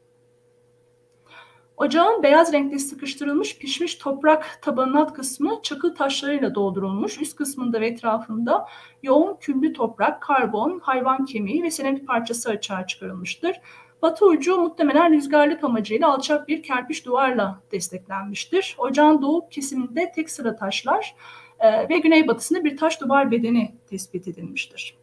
Ocağın beyaz renkte sıkıştırılmış pişmiş toprak tabanın alt kısmı çakıl taşlarıyla doldurulmuş, üst kısmında ve etrafında yoğun küllü toprak, karbon, hayvan kemiği ve seramik parçası açığa çıkarılmıştır. Batı ucu muhtemelen rüzgarlık amacıyla alçak bir kerpiç duvarla desteklenmiştir. Ocağın doğu kesiminde tek sıra taşlar e, ve güneybatısında bir taş duvar bedeni tespit edilmiştir.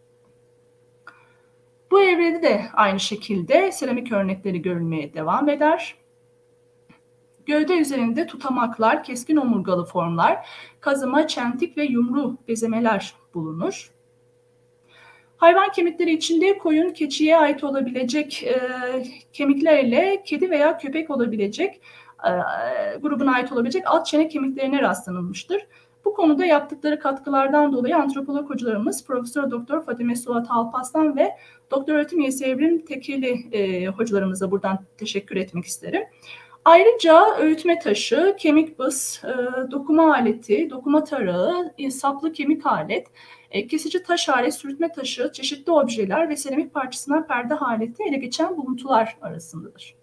Bu evrede de aynı şekilde seramik örnekleri görülmeye devam eder. Gövde üzerinde tutamaklar, keskin omurgalı formlar, kazıma, çentik ve yumru bezemeler bulunur. Hayvan kemikleri içinde koyun, keçiye ait olabilecek e, kemikler ile kedi veya köpek olabilecek e, grubuna ait olabilecek alt çene kemiklerine rastlanılmıştır. Bu konuda yaptıkları katkılardan dolayı antropolog hocalarımız Profesör Doktor Fatime Suat Alparslan ve Doktor Öğretim Üyesi Evrim Tekeli e, hocalarımıza buradan teşekkür etmek isterim. Ayrıca öğütme taşı, kemik bıs, e, dokuma aleti, dokuma tarağı, saplı kemik alet, e, kesici taş alet, sürtme taşı, çeşitli objeler ve seramik parçasından perde aleti ele geçen buluntular arasındadır.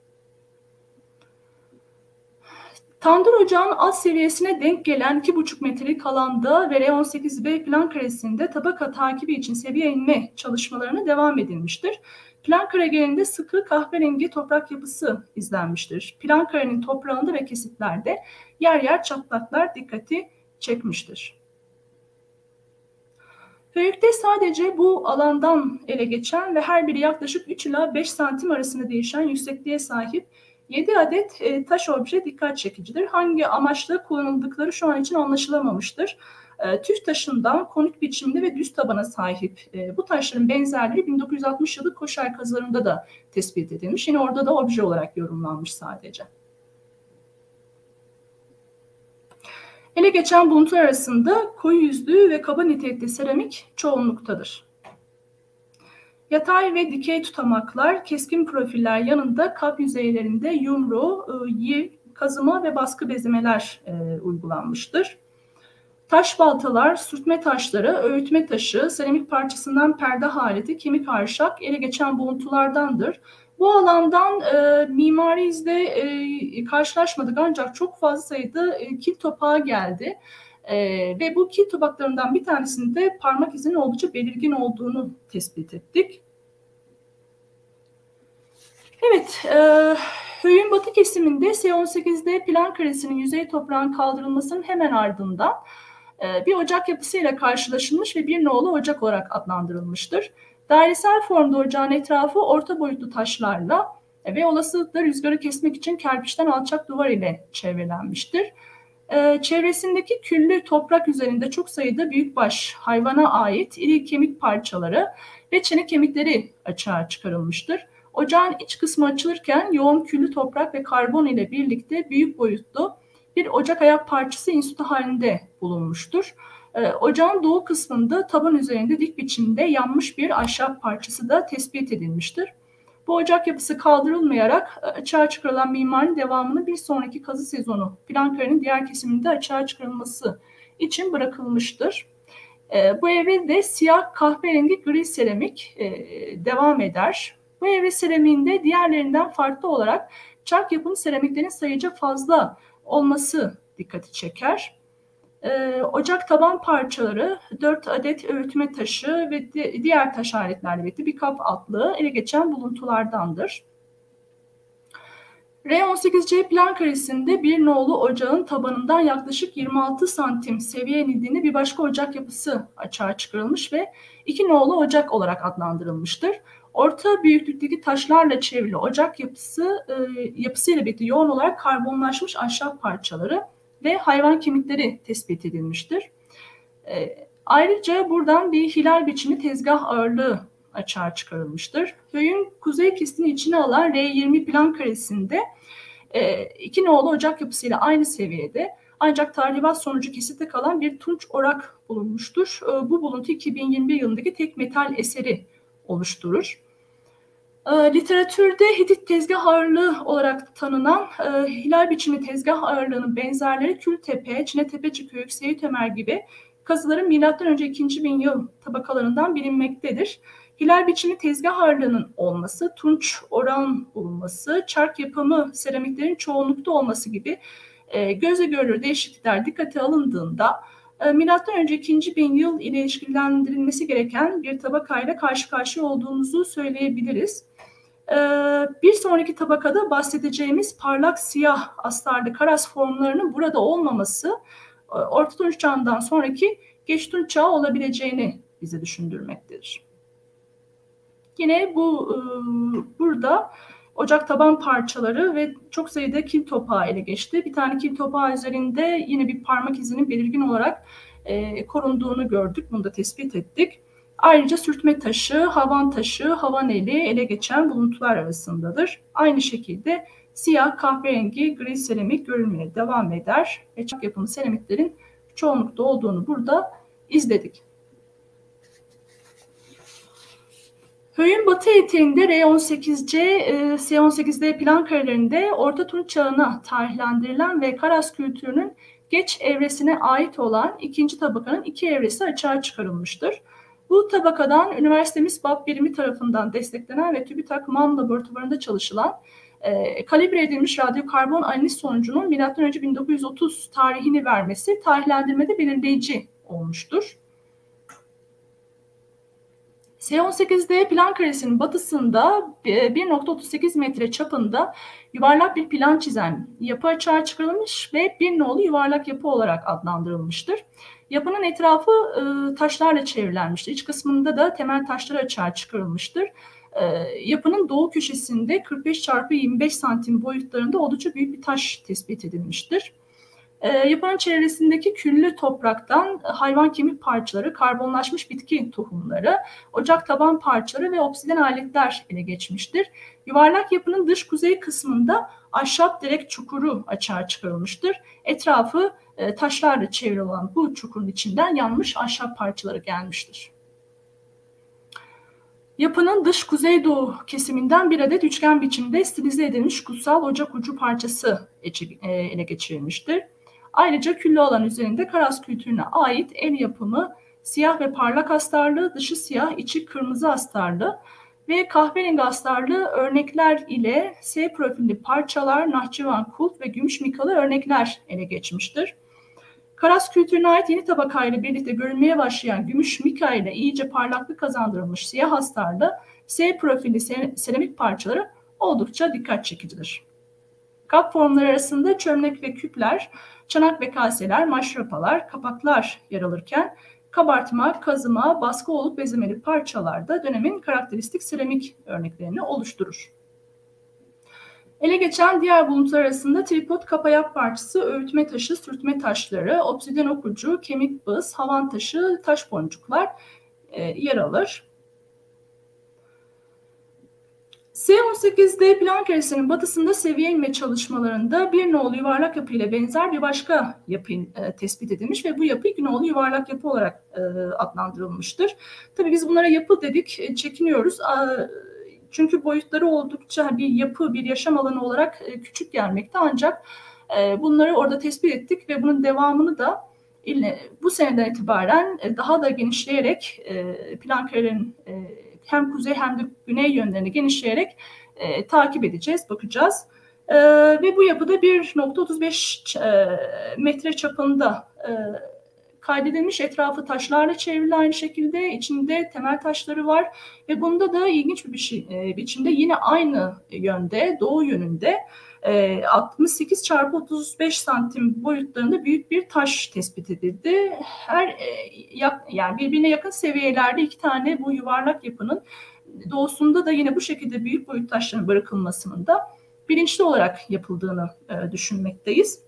Tandır ocağın alt seviyesine denk gelen iki buçuk metrelik alanda ve R on sekiz B plan karesinde tabaka takibi için seviye inme çalışmalarına devam edilmiştir. Plan kare genelinde sıkı kahverengi toprak yapısı izlenmiştir. Plan karenin toprağında ve kesitlerde yer yer çatlaklar dikkati çekmiştir. Höyük'te sadece bu alandan ele geçen ve her biri yaklaşık üç ila beş santim arasında değişen yüksekliğe sahip yedi adet e, taş obje dikkat çekicidir. Hangi amaçla kullanıldıkları şu an için anlaşılamamıştır. E, tüf taşından konik biçimde ve düz tabana sahip e, bu taşların benzerleri bin dokuz yüz altmış yılı Koşar kazılarında da tespit edilmiş. Yine orada da obje olarak yorumlanmış sadece. Ele geçen buluntular arasında koyu yüzlü ve kaba nitelikli seramik çoğunluktadır. Yatay ve dikey tutamaklar, keskin profiller yanında kap yüzeylerinde yumru, yiv, kazıma ve baskı bezemeler e, uygulanmıştır. Taş baltalar, sürtme taşları, öğütme taşı, seramik parçasından perde haleti, kemik harşak ele geçen buluntulardandır. Bu alandan e, mimari izle e, karşılaşmadık ancak çok fazla sayıda e, kil topağı geldi. E, ve bu kil topaklarından bir tanesinde parmak izinin oldukça belirgin olduğunu tespit ettik. Evet, e, Höyük'ün batı kesiminde S on sekiz'de plan karesinin yüzey toprağın kaldırılmasının hemen ardından e, bir ocak yapısıyla karşılaşılmış ve bir nolu ocak olarak adlandırılmıştır. Dairesel formda ocağın etrafı orta boyutlu taşlarla ve olasılıkla rüzgarı kesmek için kerpiçten alçak duvar ile çevrelenmiştir. Ee, çevresindeki küllü toprak üzerinde çok sayıda büyükbaş hayvana ait iri kemik parçaları ve çene kemikleri açığa çıkarılmıştır. Ocağın iç kısmı açılırken yoğun küllü toprak ve karbon ile birlikte büyük boyutlu bir ocak ayak parçası insütü halinde bulunmuştur. Ee, ocağın doğu kısmında taban üzerinde dik biçimde yanmış bir ahşap parçası da tespit edilmiştir. Bu ocak yapısı kaldırılmayarak açığa çıkarılan mimarinin devamını bir sonraki kazı sezonu Plankare'nin diğer kesiminde açığa çıkarılması için bırakılmıştır. E, bu evrede siyah kahverengi gri seramik e, devam eder. Bu evre seramiğinde diğerlerinden farklı olarak çark yapımı seramiklerin sayıca fazla olması dikkati çeker. Ee, ocak taban parçaları, dört adet öğütme taşı ve di- diğer taş aletlerle birlikte bir kap altlığı ele geçen buluntulardandır. R on sekiz C plan karesinde bir nolu ocağın tabanından yaklaşık yirmi altı santim seviye inildiğinde bir başka ocak yapısı açığa çıkarılmış ve iki nolu ocak olarak adlandırılmıştır. Orta büyüklükteki taşlarla çevrili ocak yapısı e, yapısıyla birlikte yoğun olarak karbonlaşmış ahşap parçaları ve hayvan kemikleri tespit edilmiştir. E, ayrıca buradan bir hilal biçimli tezgah ağırlığı açığa çıkarılmıştır. Köyün kuzey kesitini içine alan R yirmi plan karesinde e, iki nolu ocak yapısıyla aynı seviyede ancak tahribat sonucu kesitte kalan bir tunç orak bulunmuştur. E, bu buluntu iki bin yirmi bir yılındaki tek metal eseri oluşturur. E, literatürde Hitit tezgah ağırlığı olarak tanınan e, hilal biçimli tezgah ağırlığının benzerleri Kültepe, Çinetepe, Çıköyük, Seyit Ömer gibi kazıların milattan önce ikinci bin yıl tabakalarından bilinmektedir. Hilal biçimli tezgah ağırlığının olması, tunç oran bulunması, çark yapımı seramiklerin çoğunlukta olması gibi e, gözle görülür değişiklikler dikkate alındığında e, milattan önce ikinci bin yıl ile ilişkilendirilmesi gereken bir tabakayla karşı karşıya olduğumuzu söyleyebiliriz. E, bir sonraki tabakada bahsedeceğimiz parlak siyah astarlı karas formlarının burada olmaması e, Orta Tunç Çağı'ndan sonraki Geç Tunç Çağı olabileceğini bize düşündürmektedir. Yine bu e, burada ocak taban parçaları ve çok sayıda kil topağı ele geçti. Bir tane kil topağı üzerinde yine bir parmak izinin belirgin olarak e, korunduğunu gördük. Bunu da tespit ettik. Ayrıca sürtme taşı, havan taşı, havan eli ele geçen buluntular arasındadır. Aynı şekilde siyah, kahverengi, gri seramik görülmeye devam eder. Ve çark yapımı seramiklerin çoğunlukta olduğunu burada izledik. Höyün batı eteğinde R on sekiz C, S on sekiz D plan karelerinde Orta Tunç Çağı'na tarihlendirilen ve Karas kültürünün geç evresine ait olan ikinci tabakanın iki evresi açığa çıkarılmıştır. Bu tabakadan üniversitemiz B A P birimi tarafından desteklenen ve TÜBİTAK MAM laboratuvarında çalışılan e, kalibre edilmiş radyokarbon analiz sonucunun milattan önce bin dokuz yüz otuz tarihini vermesi tarihlendirmede belirleyici olmuştur. S on sekiz D plan karesinin batısında bir nokta otuz sekiz metre çapında yuvarlak bir plan çizen yapı açığa çıkarılmış ve bir nolu yuvarlak yapı olarak adlandırılmıştır. Yapının etrafı e, taşlarla çevrilenmiştir. İç kısmında da temel taşlar açığa çıkarılmıştır. E, yapının doğu köşesinde kırk beş çarpı yirmi beş santim boyutlarında oldukça büyük bir taş tespit edilmiştir. E, yapının çevresindeki küllü topraktan hayvan kemik parçaları, karbonlaşmış bitki tohumları, ocak taban parçaları ve obsiden aletler ele geçmiştir. Yuvarlak yapının dış kuzey kısmında ahşap direk çukuru açığa çıkarılmıştır. Etrafı e, taşlarla çevrili olan bu çukurun içinden yanmış ahşap parçaları gelmiştir. Yapının dış kuzeydoğu kesiminden bir adet üçgen biçimde stilize edilmiş kutsal ocak ucu parçası ele geçirilmiştir. Ayrıca küllü alan üzerinde Karas kültürüne ait el yapımı siyah ve parlak astarlı, dışı siyah, içi kırmızı astarlı ve kahverengi astarlı örnekler ile S profilli parçalar, Nahçıvan kulp ve gümüş mikalı örnekler ele geçmiştir. Karas kültürüne ait yeni tabakayla birlikte görülmeye başlayan gümüş mika ile iyice parlaklık kazandırılmış siyah astarlı S profilli seramik parçaları oldukça dikkat çekicidir. Kap formları arasında çömlek ve küpler, çanak ve kaseler, maşrapalar, kapaklar yer alırken kabartma, kazıma, baskı olup bezemeli parçalar da dönemin karakteristik seramik örneklerini oluşturur. Ele geçen diğer buluntular arasında tripod kapayak parçası, öğütme taşı, sürtme taşları, obsidyen okucu, kemik bız, havan taşı, taş boncuklar e, yer alır. S on sekiz D plan karesinin batısında seviye inme çalışmalarında bir nolu yuvarlak yapı ile benzer bir başka yapı e, tespit edilmiş ve bu yapı iki nolu yuvarlak yapı olarak e, adlandırılmıştır. Tabii biz bunlara yapı dedik, e, çekiniyoruz. A, çünkü boyutları oldukça bir yapı, bir yaşam alanı olarak e, küçük gelmekte, ancak e, bunları orada tespit ettik ve bunun devamını da ile, bu seneden itibaren e, daha da genişleyerek e, plan karelerin e, hem kuzey hem de güney yönlerini genişleyerek e, takip edeceğiz, bakacağız. E, ve bu yapıda bir nokta otuz beş e, metre çapında e, kaydedilmiş, etrafı taşlarla çevrili aynı şekilde, içinde temel taşları var ve bunda da ilginç bir şey, e, biçimde yine aynı yönde, doğu yönünde e, altmış sekiz çarpı otuz beş santim boyutlarında büyük bir taş tespit edildi. Her e, yak, yani birbirine yakın seviyelerde iki tane bu yuvarlak yapının doğusunda da yine bu şekilde büyük boyut taşların bırakılmasının da bilinçli olarak yapıldığını e, düşünmekteyiz.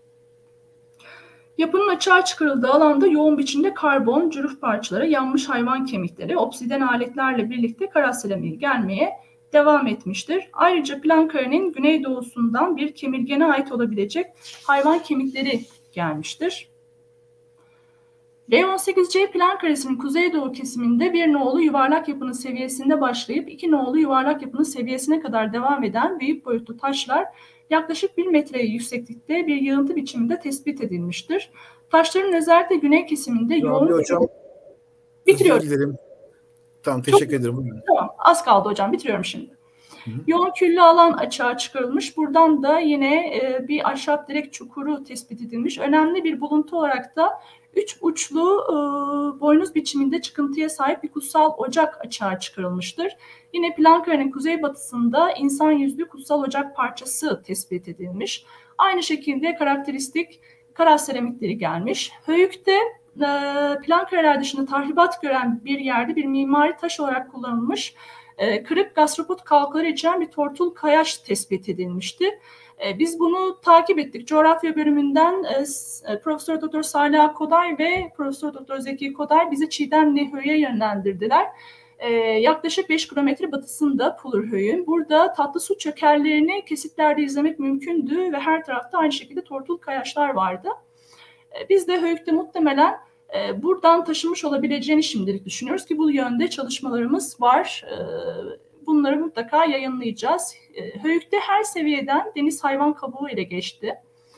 Yapının açığa çıkarıldığı alanda yoğun biçimde karbon, cüruf parçaları, yanmış hayvan kemikleri, obsidyen aletlerle birlikte kara seramiği gelmeye devam etmiştir. Ayrıca plan karenin güneydoğusundan bir kemirgene ait olabilecek hayvan kemikleri gelmiştir. R on sekiz C plan karesinin kuzeydoğu kesiminde bir nolu yuvarlak yapının seviyesinde başlayıp iki nolu yuvarlak yapının seviyesine kadar devam eden büyük boyutlu taşlar yaklaşık bir metre yükseklikte bir yığıntı biçiminde tespit edilmiştir. Taşların özellikle güney kesiminde Rabia yoğun... Hocam, bitiriyorum. Tamam, teşekkür Çok, ederim. Tamam, az kaldı hocam, bitiriyorum şimdi. Hı hı. Yoğun küllü alan açığa çıkarılmış. Buradan da yine e, bir ahşap direk çukuru tespit edilmiş. Önemli bir buluntu olarak da üç uçlu e, boynuz biçiminde çıkıntıya sahip bir kutsal ocak açığa çıkarılmıştır. Yine plan karenin kuzeybatısında insan yüzlü kutsal ocak parçası tespit edilmiş. Aynı şekilde karakteristik kara seramikleri gelmiş. Höyük'te e, plan kareler dışında tahribat gören bir yerde bir mimari taş olarak kullanılmış e, kırık gastropod kalkaları içeren bir tortul kayaç tespit edilmişti. E, biz bunu takip ettik. Coğrafya bölümünden e, Profesör Doktor Salih Koday ve Profesör Doktor Zeki Koday bizi Çiğdemli Höyük'e yönlendirdiler. Ee, yaklaşık beş kilometre batısında Pulurhöyük'ün. Burada tatlı su çökerlerini kesitlerde izlemek mümkündü ve her tarafta aynı şekilde tortul kayaçlar vardı. Ee, biz de Höyük'te muhtemelen e, buradan taşınmış olabileceğini şimdilik düşünüyoruz ki bu yönde çalışmalarımız var. Ee, bunları mutlaka yayınlayacağız. Ee, Höyük'te her seviyeden deniz hayvan kabuğu ile geçti.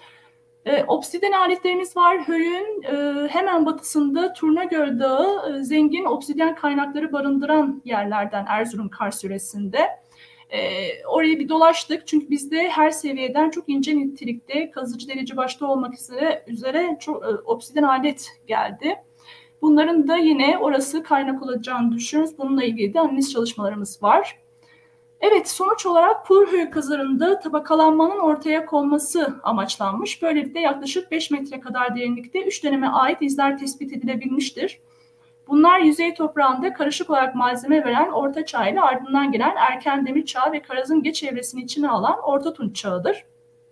E, obsidyen aletlerimiz var. Höyük'ün e, hemen batısında Turnagöl Dağı e, zengin obsidyen kaynakları barındıran yerlerden Erzurum Kars yöresinde. E, orayı bir dolaştık çünkü bizde her seviyeden çok ince nitelikte kazıcı delici başta olmak üzere, üzere çok, e, obsidyen alet geldi. Bunların da yine orası kaynak olacağını düşünüyoruz. Bununla ilgili de analiz çalışmalarımız var. Evet, sonuç olarak Pulurhöyük kazılarında tabakalanmanın ortaya konması amaçlanmış. Böylelikle yaklaşık beş metre kadar derinlikte üç döneme ait izler tespit edilebilmiştir. Bunlar yüzey toprağında karışık olarak malzeme veren Orta Çağ ile ardından gelen Erken Demir Çağı ve Karaz'ın geç evresini içine alan Orta Tunç Çağı'dır.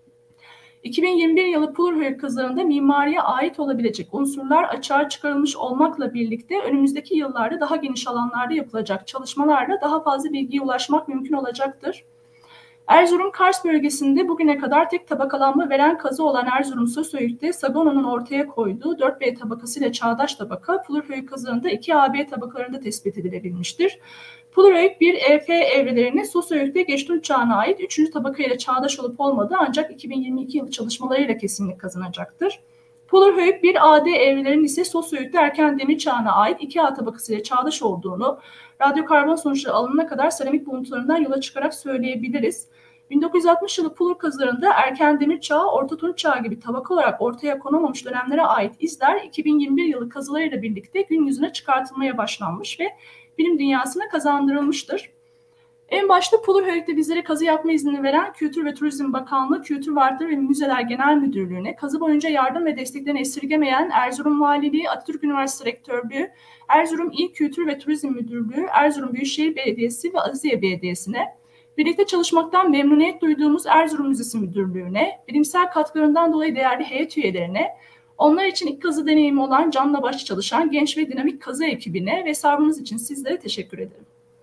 iki bin yirmi bir yılı Pulurhöyük kazılarında mimariye ait olabilecek unsurlar açığa çıkarılmış olmakla birlikte önümüzdeki yıllarda daha geniş alanlarda yapılacak çalışmalarla daha fazla bilgiye ulaşmak mümkün olacaktır. Erzurum Kars bölgesinde bugüne kadar tek tabakalanma veren kazı olan Erzurum Sösöyük'te Sagona'nın ortaya koyduğu dört B tabakasıyla çağdaş tabaka Pulurhöyük kazılarında iki A B tabakalarında tespit edilebilmiştir. Pulurhöyük bir E F evrelerinin Sösöyük'te Geçtunç Çağı'na ait üçüncü tabakayla çağdaş olup olmadığı ancak iki bin yirmi iki yılı çalışmalarıyla kesinlik kazanacaktır. Pulurhöyük bir A D evrelerinin ise Sösöyük'te Erken Demir Çağı'na ait iki A tabakasıyla çağdaş olduğunu radyokarbon sonuçları alınana kadar seramik buluntularından yola çıkarak söyleyebiliriz. bin dokuz yüz altmış yılı Pulur kazılarında Erken Demir Çağı, Orta Tunç Çağı gibi tabaka olarak ortaya konamamış dönemlere ait izler iki bin yirmi bir yılı kazılarıyla birlikte gün yüzüne çıkartılmaya başlanmış ve bilim dünyasına kazandırılmıştır. En başta Pulurhöyük'te bizlere kazı yapma izni veren Kültür ve Turizm Bakanlığı, Kültür Varlıkları ve Müzeler Genel Müdürlüğü'ne, kazı boyunca yardım ve desteklerini esirgemeyen Erzurum Valiliği, Atatürk Üniversitesi Rektörlüğü, Erzurum İl Kültür ve Turizm Müdürlüğü, Erzurum Büyükşehir Belediyesi ve Aziziye Belediyesi'ne Birlikte çalışmaktan memnuniyet duyduğumuz Erzurum Müzesi Müdürlüğü'ne, bilimsel katkılarından dolayı değerli heyet üyelerine, onlar için ilk kazı deneyimi olan canla başla çalışan genç ve dinamik kazı ekibine ve sabrınız için sizlere teşekkür ederim.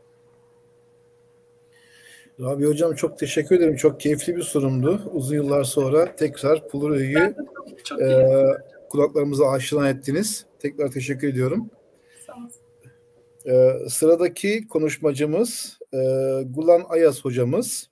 Rabi Hocam çok teşekkür ederim. Çok keyifli bir sunumdu. Uzun yıllar sonra tekrar Pulura'yı e, kulaklarımıza aşina ettiniz. Tekrar teşekkür ediyorum. Sağ olun. E, sıradaki konuşmacımız e, Gulan Ayas hocamız.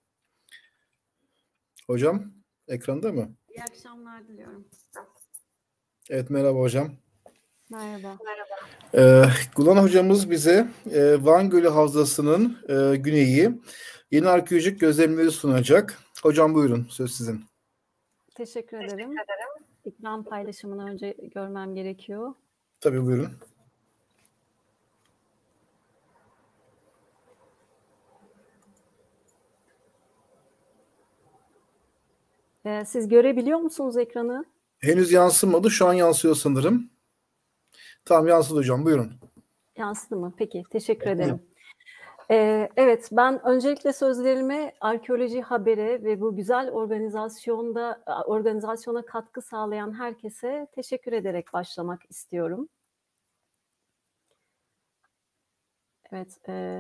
Hocam ekranda mı? İyi akşamlar diliyorum. Evet, merhaba hocam. Merhaba. Ee, Gulan hocamız bize e, Van Gölü Havzası'nın e, güneyi yeni arkeolojik gözlemleri sunacak. Hocam buyurun, söz sizin. Teşekkür ederim. Ekran paylaşımını önce görmem gerekiyor. Tabii, buyurun. Ee, siz görebiliyor musunuz ekranı? Henüz yansımadı, şu an yansıyor sanırım. Tamam, yansıdı hocam, buyurun. Yansıdı mı? Peki, teşekkür ederim. Ee, evet, ben öncelikle sözlerime Arkeoloji Haber'e ve bu güzel organizasyonda organizasyona katkı sağlayan herkese teşekkür ederek başlamak istiyorum. Evet, e,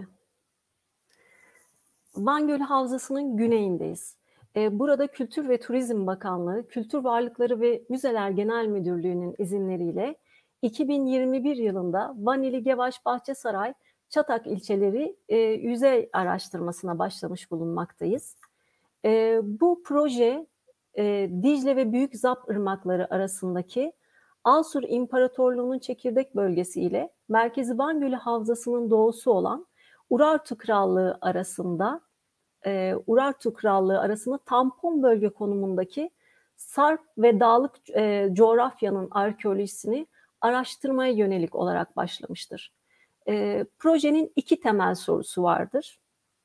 Van Gölü Havzası'nın güneyindeyiz. E, burada Kültür ve Turizm Bakanlığı, Kültür Varlıkları ve Müzeler Genel Müdürlüğü'nün izinleriyle iki bin yirmi bir yılında Van ili Gevaş Bahçesaray Çatak ilçeleri e, yüzey araştırmasına başlamış bulunmaktayız. E, bu proje e, Dicle ve Büyük Zap ırmakları arasındaki Asur İmparatorluğu'nun çekirdek bölgesi ile Merkezi Van Gölü Havzası'nın doğusu olan Urartu Krallığı arasında e, Urartu Krallığı arasında tampon bölge konumundaki sarp ve dağlık e, coğrafyanın arkeolojisini araştırmaya yönelik olarak başlamıştır. E, projenin iki temel sorusu vardır.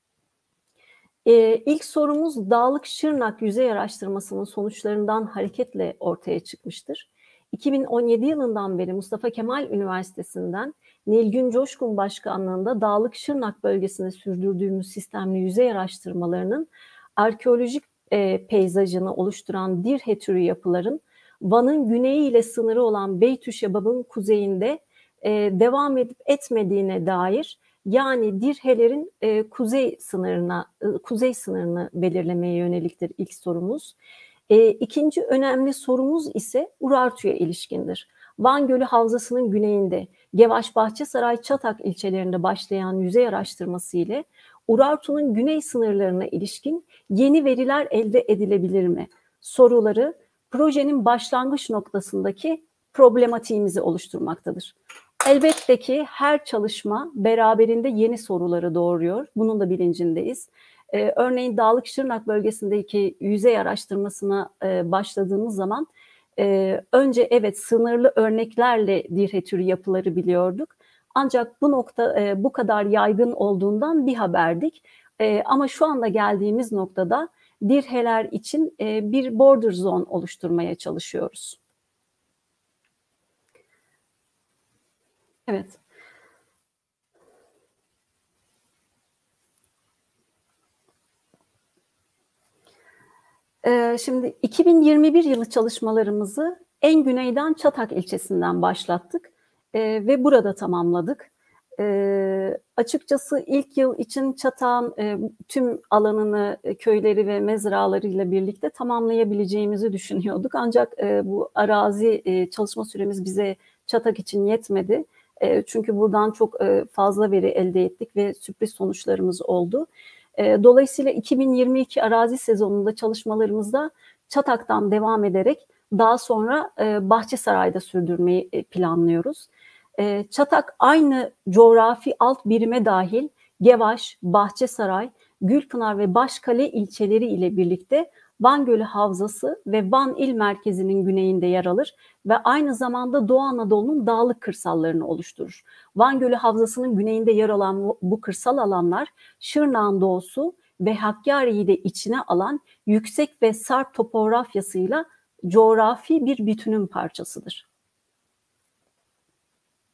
E, ilk sorumuz dağlık Şırnak yüzey araştırmasının sonuçlarından hareketle ortaya çıkmıştır. iki bin on yedi yılından beri Mustafa Kemal Üniversitesi'nden Nilgün Coşkun Başkanlığında dağlık Şırnak bölgesinde sürdürdüğümüz sistemli yüzey araştırmalarının arkeolojik e, peyzajını oluşturan dirhe türü yapıların Van'ın güneyi ile sınırı olan Beytüşebab'ın kuzeyinde e, devam edip etmediğine dair, yani dirhelerin e, kuzey sınırına e, kuzey sınırını belirlemeye yöneliktir ilk sorumuz. E, ikinci önemli sorumuz ise Urartu'ya ilişkindir. Van Gölü Havzası'nın güneyinde Gevaş Bahçesaray Çatak ilçelerinde başlayan yüzey araştırması ile Urartu'nun güney sınırlarına ilişkin yeni veriler elde edilebilir mi soruları projenin başlangıç noktasındaki problematiğimizi oluşturmaktadır. Elbette ki her çalışma beraberinde yeni soruları doğuruyor. Bunun da bilincindeyiz. Ee, örneğin Dağlık Şırnak bölgesindeki yüzey araştırmasına e, başladığımız zaman e, önce evet sınırlı örneklerle dirhe türü yapıları biliyorduk. Ancak bu nokta e, bu kadar yaygın olduğundan bir haberdik. E, ama şu anda geldiğimiz noktada dirheler için e, bir border zone oluşturmaya çalışıyoruz. Evet. Ee, şimdi iki bin yirmi bir yılı çalışmalarımızı en güneyden Çatak ilçesinden başlattık ee, ve burada tamamladık. Ee, açıkçası ilk yıl için Çatak'ın e, tüm alanını, e, köyleri ve mezralarıyla birlikte tamamlayabileceğimizi düşünüyorduk. Ancak e, bu arazi e, çalışma süremiz bize Çatak için yetmedi. E, çünkü buradan çok e, fazla veri elde ettik ve sürpriz sonuçlarımız oldu. E, dolayısıyla iki bin yirmi iki arazi sezonunda çalışmalarımızda Çatak'tan devam ederek daha sonra e, Bahçesaray'da sürdürmeyi e, planlıyoruz. E, Çatak aynı coğrafi alt birime dahil Gevaş, Bahçesaray, Gülpınar ve Başkale ilçeleri ile birlikte Van Gölü Havzası ve Van il merkezinin güneyinde yer alır ve aynı zamanda Doğu Anadolu'nun dağlık kırsallarını oluşturur. Van Gölü Havzası'nın güneyinde yer alan bu kırsal alanlar Şırnak'ın doğusu ve Hakkari'yi de içine alan yüksek ve sarp topografyasıyla coğrafi bir bütünün parçasıdır.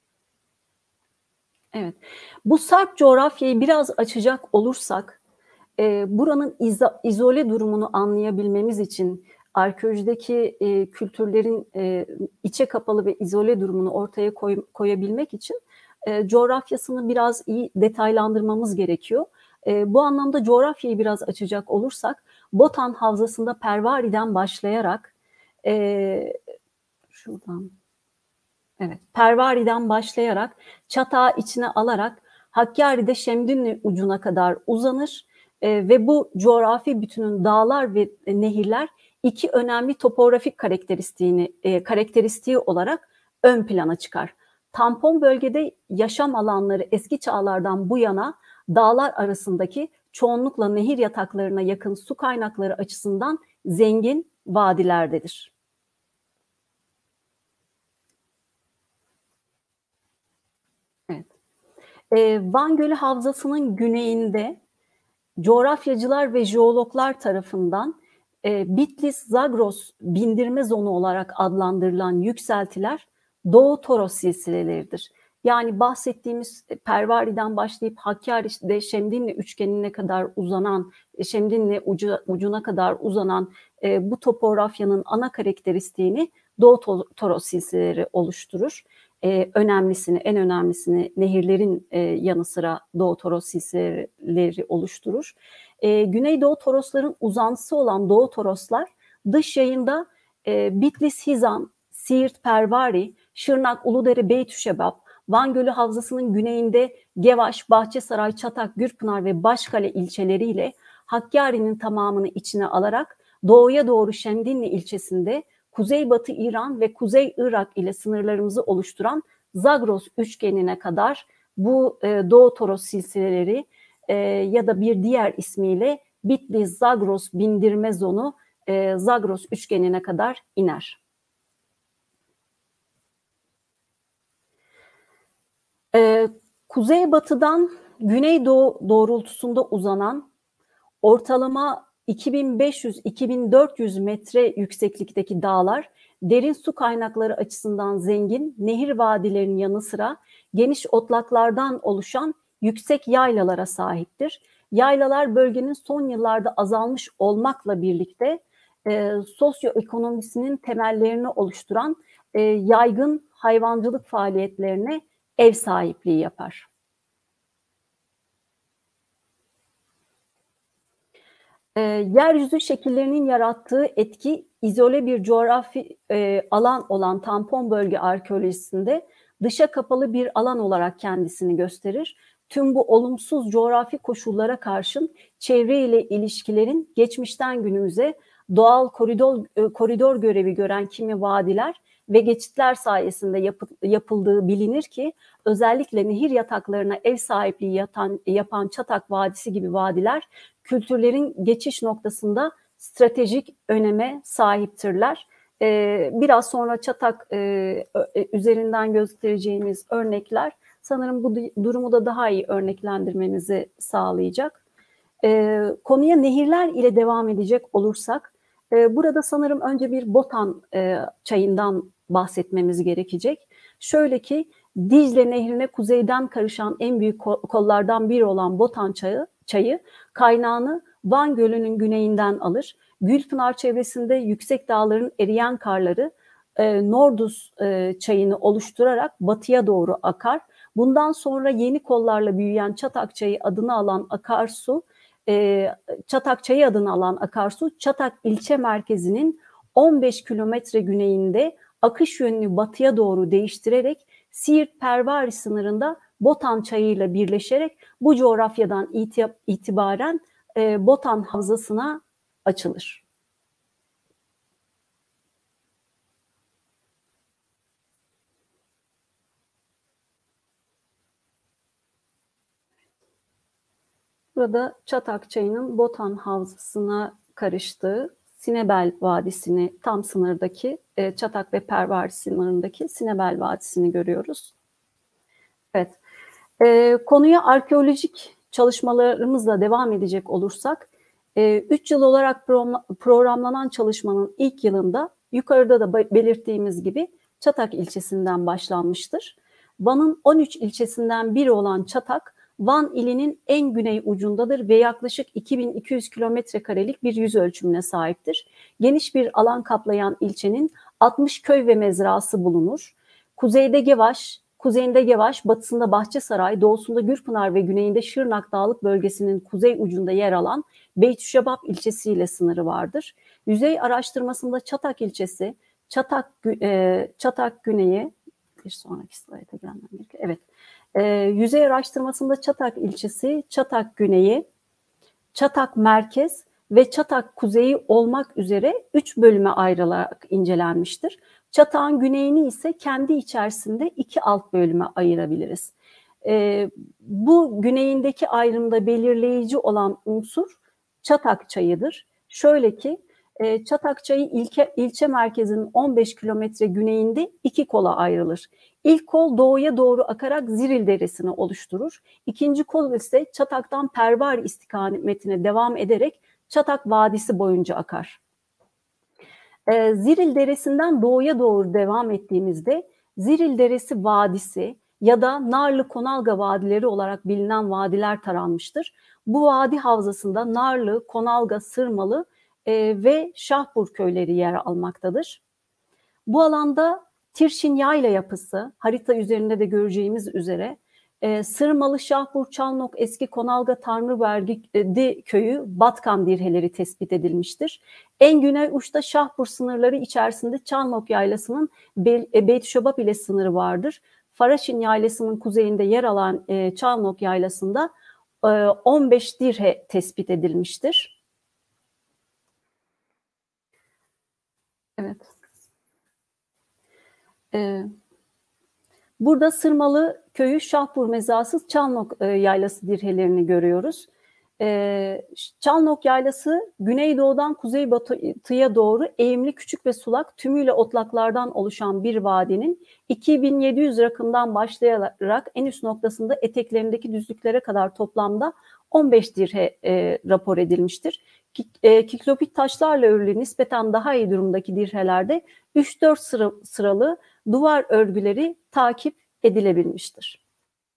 Evet, bu sarp coğrafyayı biraz açacak olursak, E, buranın izo, izole durumunu anlayabilmemiz için arkeolojideki e, kültürlerin e, içe kapalı ve izole durumunu ortaya koy, koyabilmek için e, coğrafyasını biraz iyi detaylandırmamız gerekiyor. E, bu anlamda coğrafyayı biraz açacak olursak, Botan Havzası'nda Pervari'den başlayarak, e, şuradan, evet, Pervari'den başlayarak Çatak'ı içine alarak Hakkari'de Şemdinli ucuna kadar uzanır e, ve bu coğrafi bütünün dağlar ve nehirler iki önemli topografik karakteristiğini e, karakteristiği olarak ön plana çıkar. Tampon bölgede yaşam alanları eski çağlardan bu yana dağlar arasındaki çoğunlukla nehir yataklarına yakın su kaynakları açısından zengin vadilerdedir. Evet. Ee, Van Gölü Havzası'nın güneyinde coğrafyacılar ve jeologlar tarafından e, Bitlis-Zagros bindirme zonu olarak adlandırılan yükseltiler Doğu Toros silsileleridir. Yani bahsettiğimiz Pervari'den başlayıp Hakkari'de Şemdinli üçgenine kadar uzanan, Şemdinli ucu, ucuna kadar uzanan e, bu topografyanın ana karakteristiğini Doğu Toros silsileleri oluşturur. Ee, önemlisini, en önemlisini nehirlerin e, yanı sıra Doğu Toros silsileleri oluşturur. E, Güneydoğu Torosların uzantısı olan Doğu Toroslar dış yayında e, Bitlis-Hizan, Siirt-Pervari, Şırnak-Uludere Beytüşebap, Van Gölü Havzası'nın güneyinde Gevaş, Bahçesaray, Çatak, Gürpınar ve Başkale ilçeleriyle Hakkari'nin tamamını içine alarak doğuya doğru Şemdinli ilçesinde Kuzeybatı İran ve Kuzey Irak ile sınırlarımızı oluşturan Zagros üçgenine kadar bu e, Doğu Toros silsileleri e, ya da bir diğer ismiyle Bitlis-Zagros bindirme zonu e, Zagros üçgenine kadar iner. E, Kuzeybatıdan Güneydoğu doğrultusunda uzanan ortalama iki bin beş yüz iki bin dört yüz metre yükseklikteki dağlar derin su kaynakları açısından zengin nehir vadilerinin yanı sıra geniş otlaklardan oluşan yüksek yaylalara sahiptir. Yaylalar bölgenin son yıllarda azalmış olmakla birlikte e, sosyoekonomisinin temellerini oluşturan e, yaygın hayvancılık faaliyetlerine ev sahipliği yapar. E, yeryüzü şekillerinin yarattığı etki izole bir coğrafi e, alan olan tampon bölge arkeolojisinde dışa kapalı bir alan olarak kendisini gösterir. Tüm bu olumsuz coğrafi koşullara karşın çevreyle ilişkilerin geçmişten günümüze doğal koridor, e, koridor görevi gören kimi vadiler ve geçitler sayesinde yapı, yapıldığı bilinir ki özellikle nehir yataklarına ev sahipliği yatan, yapan Çatak Vadisi gibi vadiler kültürlerin geçiş noktasında stratejik öneme sahiptirler. Ee, biraz sonra Çatak e, üzerinden göstereceğimiz örnekler sanırım bu durumu da daha iyi örneklendirmemizi sağlayacak. Ee, konuya nehirler ile devam edecek olursak, e, burada sanırım önce bir Botan e, çayından bahsetmemiz gerekecek. Şöyle ki Dicle Nehri'ne kuzeyden karışan en büyük kollardan biri olan Botan çayı, çayı kaynağını Van Gölü'nün güneyinden alır. Gülpınar çevresinde yüksek dağların eriyen karları e, Nordus e, çayını oluşturarak batıya doğru akar. Bundan sonra yeni kollarla büyüyen Çatak Çayı adını alan akarsu, e, Çatak Çayı adını alan akarsu Çatak ilçe merkezinin on beş kilometre güneyinde akış yönünü batıya doğru değiştirerek Siirt-Pervari sınırında Botan Çayı ile birleşerek bu coğrafyadan itibaren e, Botan Havzası'na açılır. Burada Çatak Çayı'nın Botan Havzası'na karıştığı Sinebel Vadisi'ni, tam sınırdaki e, Çatak ve Pervari sınırındaki Sinebel Vadisi'ni görüyoruz. Evet, e, konuya arkeolojik çalışmalarımızla devam edecek olursak, üç yıl olarak programlanan çalışmanın ilk yılında yukarıda da belirttiğimiz gibi Çatak ilçesinden başlanmıştır. Van'ın on üç ilçesinden biri olan Çatak, Van ilinin en güney ucundadır ve yaklaşık iki bin iki yüz kilometre karelik bir yüz ölçümüne sahiptir. Geniş bir alan kaplayan ilçenin altmış köy ve mezrası bulunur. Kuzeyde Gevaş, kuzeyinde Gevaş, batısında Bahçesaray, doğusunda Gürpınar ve güneyinde Şırnak Dağlık bölgesinin kuzey ucunda yer alan Beytüşebap ilçesiyle sınırı vardır. Yüzey araştırmasında Çatak ilçesi, Çatak, e, Çatak Güneyi, bir sonraki slayta gelmem gerekiyor. Evet. E, yüzey araştırmasında Çatak ilçesi, Çatak Güneyi, Çatak Merkez ve Çatak Kuzeyi olmak üzere üç bölüme ayrılarak incelenmiştir. Çatak'ın güneyini ise kendi içerisinde iki alt bölüme ayırabiliriz. E, bu güneyindeki ayrımda belirleyici olan unsur Çatak çayıdır. Şöyle ki e, Çatak çayı ilke, ilçe merkezinin on beş kilometre güneyinde iki kola ayrılır. İlk kol doğuya doğru akarak Ziril Deresi'ni oluşturur. İkinci kol ise Çatak'tan Pervar istikametine devam ederek Çatak Vadisi boyunca akar. E, Ziril Deresi'nden doğuya doğru devam ettiğimizde Ziril Deresi Vadisi ya da Narlı Konalga Vadileri olarak bilinen vadiler taranmıştır. Bu vadi havzasında Narlı, Konalga, Sırmalı e, ve Şahbur köyleri yer almaktadır. Bu alanda Tirşin Yayla yapısı, harita üzerinde de göreceğimiz üzere, e, Sırmalı, Şahbur, Çalnok, Eski Konalga, Tanrıverdi köyü Batkan dirheleri tespit edilmiştir. En güney uçta Şahbur sınırları içerisinde Çalnok Yaylası'nın Be Beytüşebap ile sınırı vardır. Faraşin Yaylası'nın kuzeyinde yer alan e, Çalnok Yaylası'nda e, on beş dirhe tespit edilmiştir. Evet. E, burada Sırmalı köyü Şahbur mezasız Çalnok e, Yaylası dirhelerini görüyoruz. Ee, Çalnok Yaylası güneydoğudan kuzeybatıya doğru eğimli küçük ve sulak tümüyle otlaklardan oluşan bir vadinin iki bin yedi yüz rakımdan başlayarak en üst noktasında eteklerindeki düzlüklere kadar toplamda on beş dirhe e, rapor edilmiştir. E, kiklopit taşlarla örülü nispeten daha iyi durumdaki dirhelerde üç dört sıra, sıralı duvar örgüleri takip edilebilmiştir.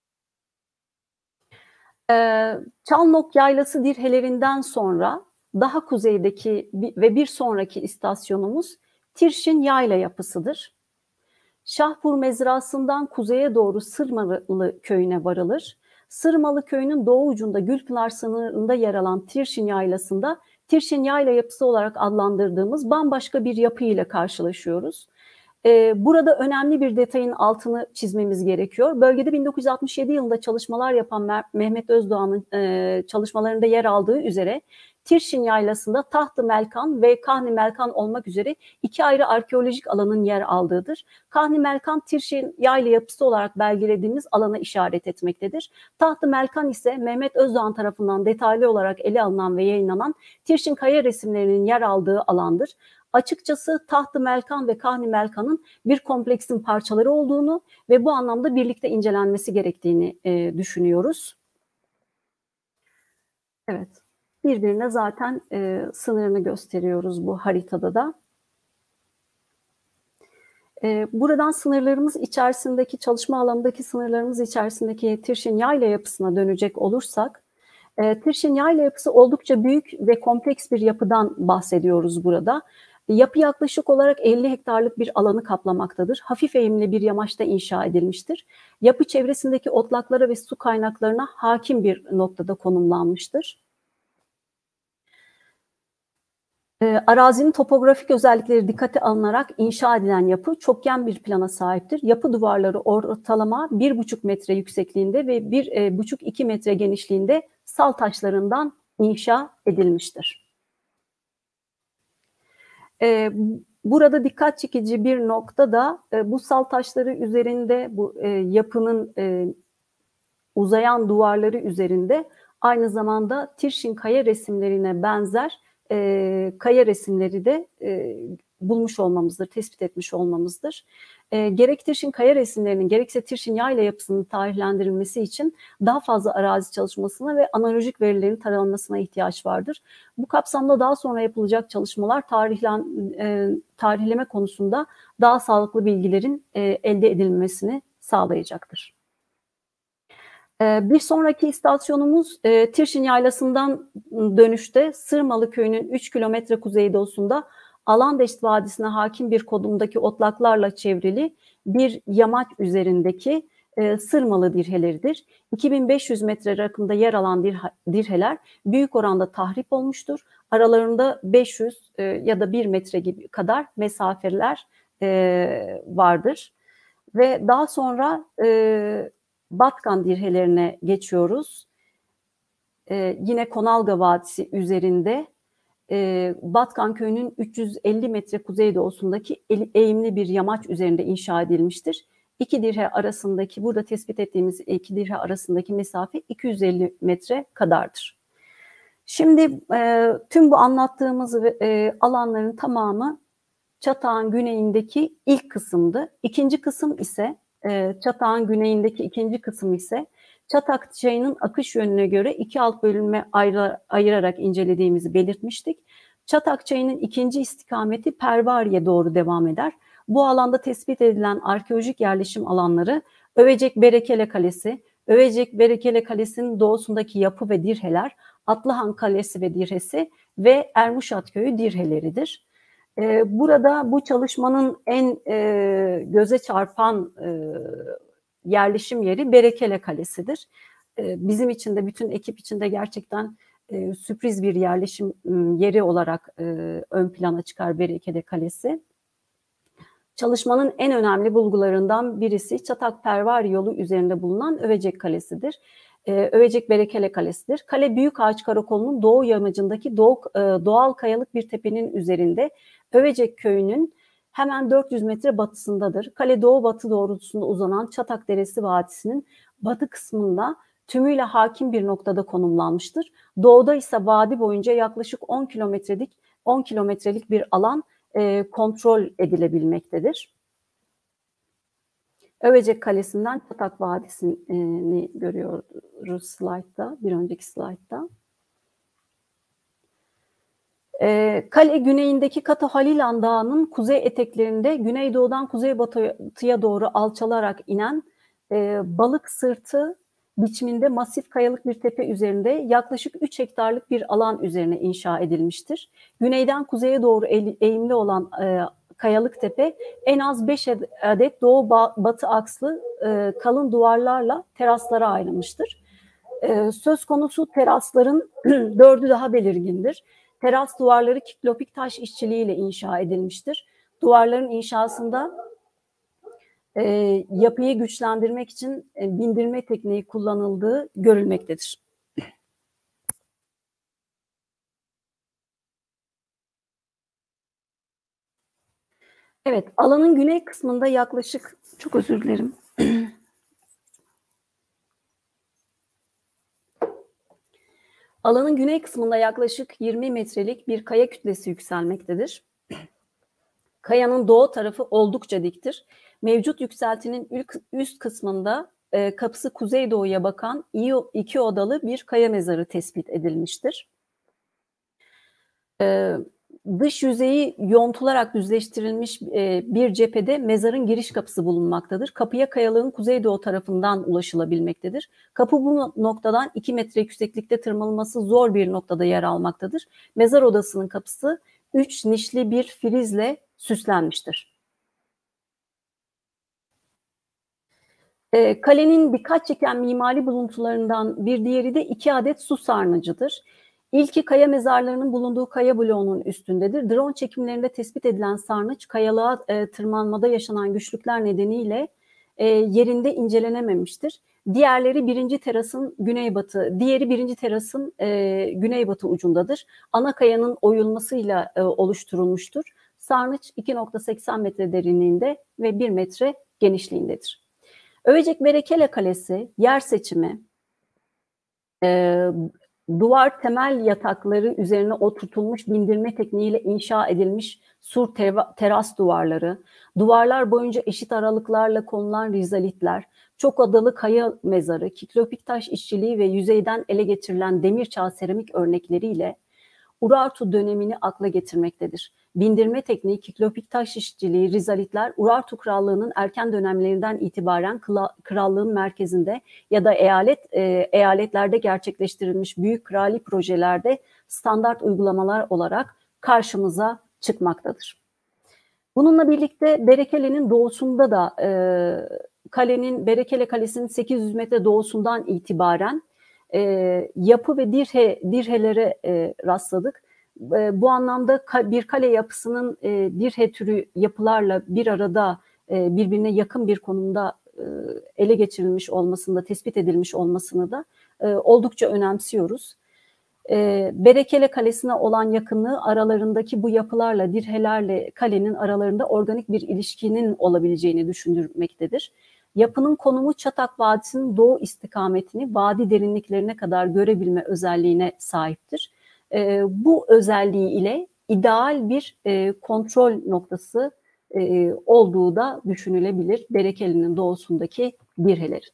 Çalnok Yaylası dirhelerinden sonra daha kuzeydeki ve bir sonraki istasyonumuz Tirşin Yayla yapısıdır. Şahbur mezrasından kuzeye doğru Sırmalı köyüne varılır. Sırmalı köyünün doğu ucunda Gülpınar sınırında yer alan Tirşin Yaylası'nda Tirşin Yayla yapısı olarak adlandırdığımız bambaşka bir yapı ile karşılaşıyoruz. Burada önemli bir detayın altını çizmemiz gerekiyor. Bölgede bin dokuz yüz altmış yedi yılında çalışmalar yapan Mehmet Özdoğan'ın çalışmalarında yer aldığı üzere Tirşin Yaylası'nda Taht-ı Melkan ve Kahni Melkan olmak üzere iki ayrı arkeolojik alanın yer aldığıdır. Kahni Melkan Tirşin Yayla yapısı olarak belgelediğimiz alana işaret etmektedir. Taht-ı Melkan ise Mehmet Özdoğan tarafından detaylı olarak ele alınan ve yayınlanan Tirşin kaya resimlerinin yer aldığı alandır. Açıkçası Taht-ı Melkan ve Kahni Melkan'ın bir kompleksin parçaları olduğunu ve bu anlamda birlikte incelenmesi gerektiğini e, düşünüyoruz. Evet, birbirine zaten e, sınırını gösteriyoruz bu haritada da. E, buradan sınırlarımız içerisindeki, çalışma alanındaki sınırlarımız içerisindeki Tirşin Yayla yapısına dönecek olursak, e, Tirşin Yayla yapısı oldukça büyük ve kompleks bir yapıdan bahsediyoruz burada. Yapı yaklaşık olarak elli hektarlık bir alanı kaplamaktadır. Hafif eğimli bir yamaçta inşa edilmiştir. Yapı çevresindeki otlaklara ve su kaynaklarına hakim bir noktada konumlanmıştır. E, arazinin topografik özellikleri dikkate alınarak inşa edilen yapı çokgen bir plana sahiptir. Yapı duvarları ortalama bir buçuk metre yüksekliğinde ve bir buçuk iki metre genişliğinde sal taşlarından inşa edilmiştir. E, burada dikkat çekici bir nokta da e, bu sal taşları üzerinde bu e, yapının e, uzayan duvarları üzerinde aynı zamanda Tirşin kaya resimlerine benzer e, kaya resimleri de e, bulmuş olmamızdır, tespit etmiş olmamızdır. E, gerek Tirşin kaya resimlerinin gerekse Tirşin Yayla yapısının tarihlendirilmesi için daha fazla arazi çalışmasına ve analojik verilerin taranmasına ihtiyaç vardır. Bu kapsamda daha sonra yapılacak çalışmalar tarihlen, e, tarihleme konusunda daha sağlıklı bilgilerin e, elde edilmesini sağlayacaktır. Bir sonraki istasyonumuz Tirşin Yaylası'ndan dönüşte Sırmalı Köyü'nün üç kilometre kuzeydoğusunda Alandeşt Vadisi'ne hakim bir konumdaki otlaklarla çevrili bir yamaç üzerindeki Sırmalı dirheleridir. iki bin beş yüz metre rakımda yer alan dirheler büyük oranda tahrip olmuştur. Aralarında beş yüz ya da bir metre gibi kadar mesafeler vardır. Ve daha sonra Batkan dirhelerine geçiyoruz. Ee, yine Konalga Vadisi üzerinde e, Batkan Köyü'nün üç yüz elli metre kuzeydoğusundaki eğimli bir yamaç üzerinde inşa edilmiştir. İki dirhe arasındaki, burada tespit ettiğimiz iki dirhe arasındaki mesafe iki yüz elli metre kadardır. Şimdi e, tüm bu anlattığımız e, alanların tamamı Çatak'ın güneyindeki ilk kısımdı. İkinci kısım ise Çatak'ın güneyindeki ikinci kısım ise Çatak çayının akış yönüne göre iki alt bölüme ayra, ayırarak incelediğimizi belirtmiştik. Çatak çayının ikinci istikameti Pervari'ye doğru devam eder. Bu alanda tespit edilen arkeolojik yerleşim alanları Övecek Berekele Kalesi, Övecek Berekele Kalesi'nin doğusundaki yapı ve dirheler, Atlıhan Kalesi ve dirhesi ve Ermuşat Köyü dirheleridir. Burada bu çalışmanın en e, göze çarpan e, yerleşim yeri Berekele Kalesi'dir. E, bizim için de bütün ekip için de gerçekten e, sürpriz bir yerleşim yeri olarak e, ön plana çıkar Berekele Kalesi. Çalışmanın en önemli bulgularından birisi Çatak-Pervari yolu üzerinde bulunan Övecek Kalesi'dir. Ee, Övecek Berekele Kalesi'dir. Kale Büyükağaç Karakolu'nun doğu yamacındaki doğu, e, doğal kayalık bir tepenin üzerinde Övecek Köyü'nün hemen dört yüz metre batısındadır. Kale doğu batı doğrultusunda uzanan Çatak Deresi Vadisi'nin batı kısmında tümüyle hakim bir noktada konumlanmıştır. Doğuda ise vadi boyunca yaklaşık on kilometrelik on kilometrelik bir alan e, kontrol edilebilmektedir. Övecek Kalesi'nden Çatak Vadisi'ni görüyoruz slaytta, bir önceki slaytta. E, kale güneyindeki Kata Halilan Dağı'nın kuzey eteklerinde güneydoğudan kuzeybatıya doğru alçalarak inen e, balık sırtı biçiminde masif kayalık bir tepe üzerinde yaklaşık üç hektarlık bir alan üzerine inşa edilmiştir. Güneyden kuzeye doğru eğimli olan e, kayalık tepe en az beş adet doğu batı akslı e, kalın duvarlarla teraslara ayrılmıştır. E, söz konusu terasların dördü daha belirgindir. Teras duvarları kiklopik taş işçiliğiyle inşa edilmiştir. Duvarların inşasında e, yapıyı güçlendirmek için e, bindirme tekniği kullanıldığı görülmektedir. Evet, alanın güney kısmında yaklaşık, çok özür dilerim. Alanın güney kısmında yaklaşık yirmi metrelik bir kaya kütlesi yükselmektedir. Kayanın doğu tarafı oldukça diktir. Mevcut yükseltinin üst kısmında e, kapısı kuzeydoğuya bakan iki odalı bir kaya mezarı tespit edilmiştir. E, dış yüzeyi yontularak düzleştirilmiş e, bir cephede mezarın giriş kapısı bulunmaktadır. Kapıya kayalığın kuzeydoğu tarafından ulaşılabilmektedir. Kapı bu noktadan iki metre yükseklikte tırmanılması zor bir noktada yer almaktadır. Mezar odasının kapısı üç nişli bir frizle süslenmiştir. E, kalenin dikkat çeken mimari buluntularından bir diğeri de iki adet su sarnıcıdır. İlki kaya mezarlarının bulunduğu kaya bloğunun üstündedir. Drone çekimlerinde tespit edilen sarnıç kayalığa e, tırmanmada yaşanan güçlükler nedeniyle e, yerinde incelenememiştir. Diğerleri birinci terasın güneybatı, diğeri birinci terasın e, güneybatı ucundadır. Ana kayanın oyulmasıyla e, oluşturulmuştur. Sarnıç iki nokta seksen metre derinliğinde ve bir metre genişliğindedir. Övecek Berekele Kalesi yer seçimi, e, duvar temel yatakları üzerine oturtulmuş bindirme tekniğiyle inşa edilmiş sur teras duvarları, duvarlar boyunca eşit aralıklarla konulan rizalitler, çok odalı kaya mezarı, kiklopik taş işçiliği ve yüzeyden ele getirilen demir çağ seramik örnekleriyle Urartu dönemini akla getirmektedir. bindirme tekniği, kiklopik taş işçiliği, rizalitler Urartu Krallığı'nın erken dönemlerinden itibaren krallığın merkezinde ya da eyalet e, eyaletlerde gerçekleştirilmiş büyük krali projelerde standart uygulamalar olarak karşımıza çıkmaktadır. Bununla birlikte Berekele'nin doğusunda da e, kalenin Berekele Kalesi'nin sekiz yüz metre doğusundan itibaren e, yapı ve dirhe dirhelere e, rastladık. E, bu anlamda ka, bir kale yapısının e, dirhe türü yapılarla bir arada e, birbirine yakın bir konumda e, ele geçirilmiş olmasını da, tespit edilmiş olmasını da e, oldukça önemsiyoruz. E, Berekele Kalesi'ne olan yakınlığı aralarındaki bu yapılarla, dirhelerle kalenin aralarında organik bir ilişkinin olabileceğini düşündürmektedir. Yapının konumu Çatak Vadisi'nin doğu istikametini vadi derinliklerine kadar görebilme özelliğine sahiptir. E, bu özelliği ile ideal bir e, kontrol noktası e, olduğu da düşünülebilir Berekele'nin doğusundaki dirhelerin.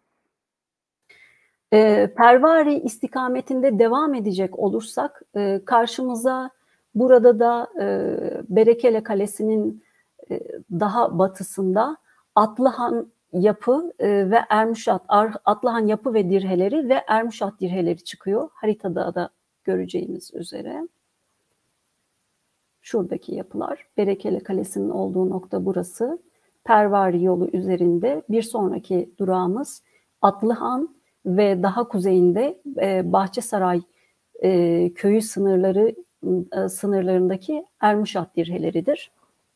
E, Pervari istikametinde devam edecek olursak e, karşımıza burada da e, Berekele Kalesi'nin e, daha batısında Atlıhan yapı e, ve Ermüşat, Atlıhan yapı ve dirheleri ve Ermüşat dirheleri çıkıyor. Haritada da göreceğiniz üzere. Şuradaki yapılar, Berekele Kalesi'nin olduğu nokta burası. Pervari yolu üzerinde bir sonraki durağımız Atlıhan ve daha kuzeyinde e, Bahçesaray e, köyü sınırları e, sınırlarındaki Ermüşat dirheleridir.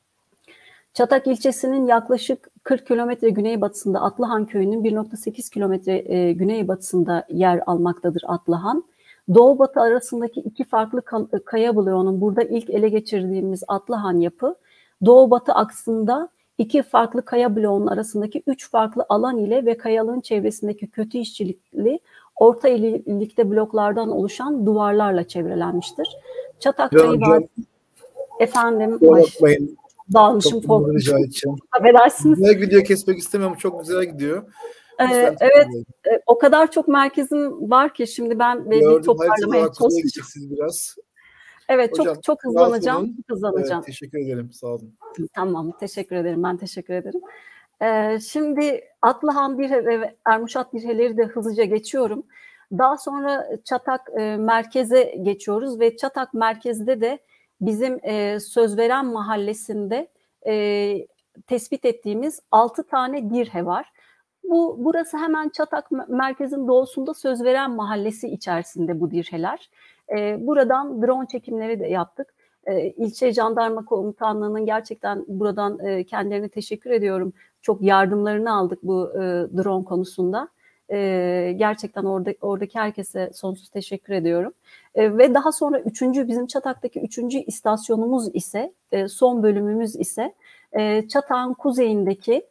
Çatak ilçesinin yaklaşık kırk kilometre güneybatısında Atlıhan köyünün bir nokta sekiz kilometre e, güneybatısında yer almaktadır Atlıhan. Doğu-batı arasındaki iki farklı kaya bloğunun burada ilk ele geçirdiğimiz Atlıhan yapı, doğu-batı aksında iki farklı kaya bloğunun arasındaki üç farklı alan ile ve kayalığın çevresindeki kötü işçilikli orta iyilikte bloklardan oluşan duvarlarla çevrelenmiştir. Çatak Kayı Vadisi... Efendim, bakmayın. Dağılmışım, korkmuşum. Affedersiniz. Güzel gidiyor, kesmek istemiyorum. Çok güzel gidiyor. Ee, evet, e, o kadar çok merkezim var ki şimdi ben bir toparlamaya çalışacağım. Biraz. Evet, Hocam, çok çok hızlanacağım. Çok hızlanacağım. Evet, teşekkür ederim. Sağ olun. Tamam, teşekkür ederim. Ben teşekkür ederim. Ee, şimdi Atlıhan Dirhe ve Ermüşat Dirheleri de hızlıca geçiyorum. Daha sonra Çatak e, merkeze geçiyoruz ve Çatak merkezde de bizim e, Sözveren Mahallesi'nde e, tespit ettiğimiz altı tane dirhe var. Bu burası hemen Çatak merkezin doğusunda Sözveren Mahallesi içerisinde bu dirheler. E, buradan drone çekimleri de yaptık. E, İlçe Jandarma Komutanlığı'nın gerçekten buradan e, kendilerine teşekkür ediyorum. Çok yardımlarını aldık bu e, drone konusunda. E, gerçekten orada, oradaki herkese sonsuz teşekkür ediyorum. E, ve daha sonra üçüncü bizim Çatak'taki üçüncü istasyonumuz ise e, son bölümümüz ise e, Çatak'ın kuzeyindeki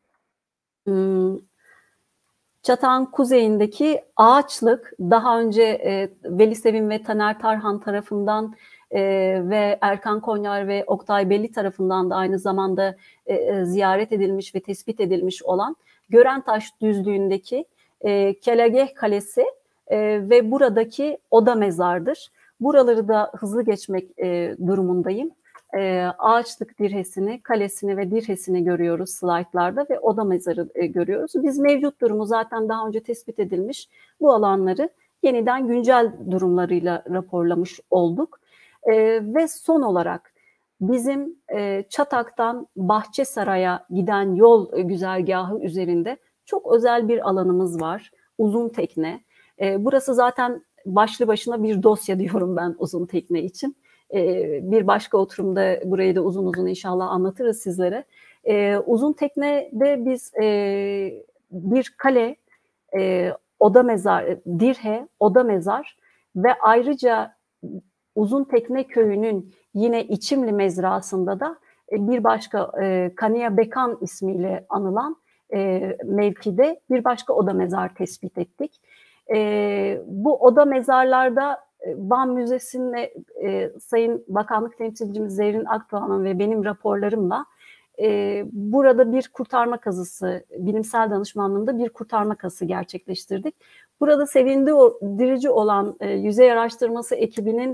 Çatak'ın kuzeyindeki Ağaçlık, daha önce e, Veli Sevim ve Taner Tarhan tarafından e, ve Erkan Konyar ve Oktay Belli tarafından da aynı zamanda e, e, ziyaret edilmiş ve tespit edilmiş olan Görentaş düzlüğündeki e, Kelageh Kalesi e, ve buradaki Oda Mezar'dır. Buraları da hızlı geçmek e, durumundayım. E, Ağaçlık dirhesini, kalesini ve dirhesini görüyoruz slaytlarda ve Oda Mezarı e, görüyoruz. Biz mevcut durumu zaten daha önce tespit edilmiş bu alanları yeniden güncel durumlarıyla raporlamış olduk. E, ve son olarak bizim e, Çatak'tan Bahçesaray'a giden yol e, güzergahı üzerinde çok özel bir alanımız var. Uzun tekne. E, burası zaten başlı başına bir dosya diyorum ben uzun tekne için. Bir başka oturumda burayı da uzun uzun inşallah anlatırız sizlere. Ee, uzun teknede biz e, bir kale, e, oda mezar, dirhe, oda mezar ve ayrıca uzun tekne köyünün yine İçimli mezrasında da e, bir başka e, Kaniya Bekan ismiyle anılan e, mevkide bir başka oda mezar tespit ettik. E, bu oda mezarlarda Van Müzesi'nde e, Sayın Bakanlık Temsilcimiz Zerrin Akdoğan'ın ve benim raporlarımla e, burada bir kurtarma kazısı, bilimsel danışmanlığında bir kurtarma kazısı gerçekleştirdik. Burada sevindirici olan e, yüzey araştırması ekibinin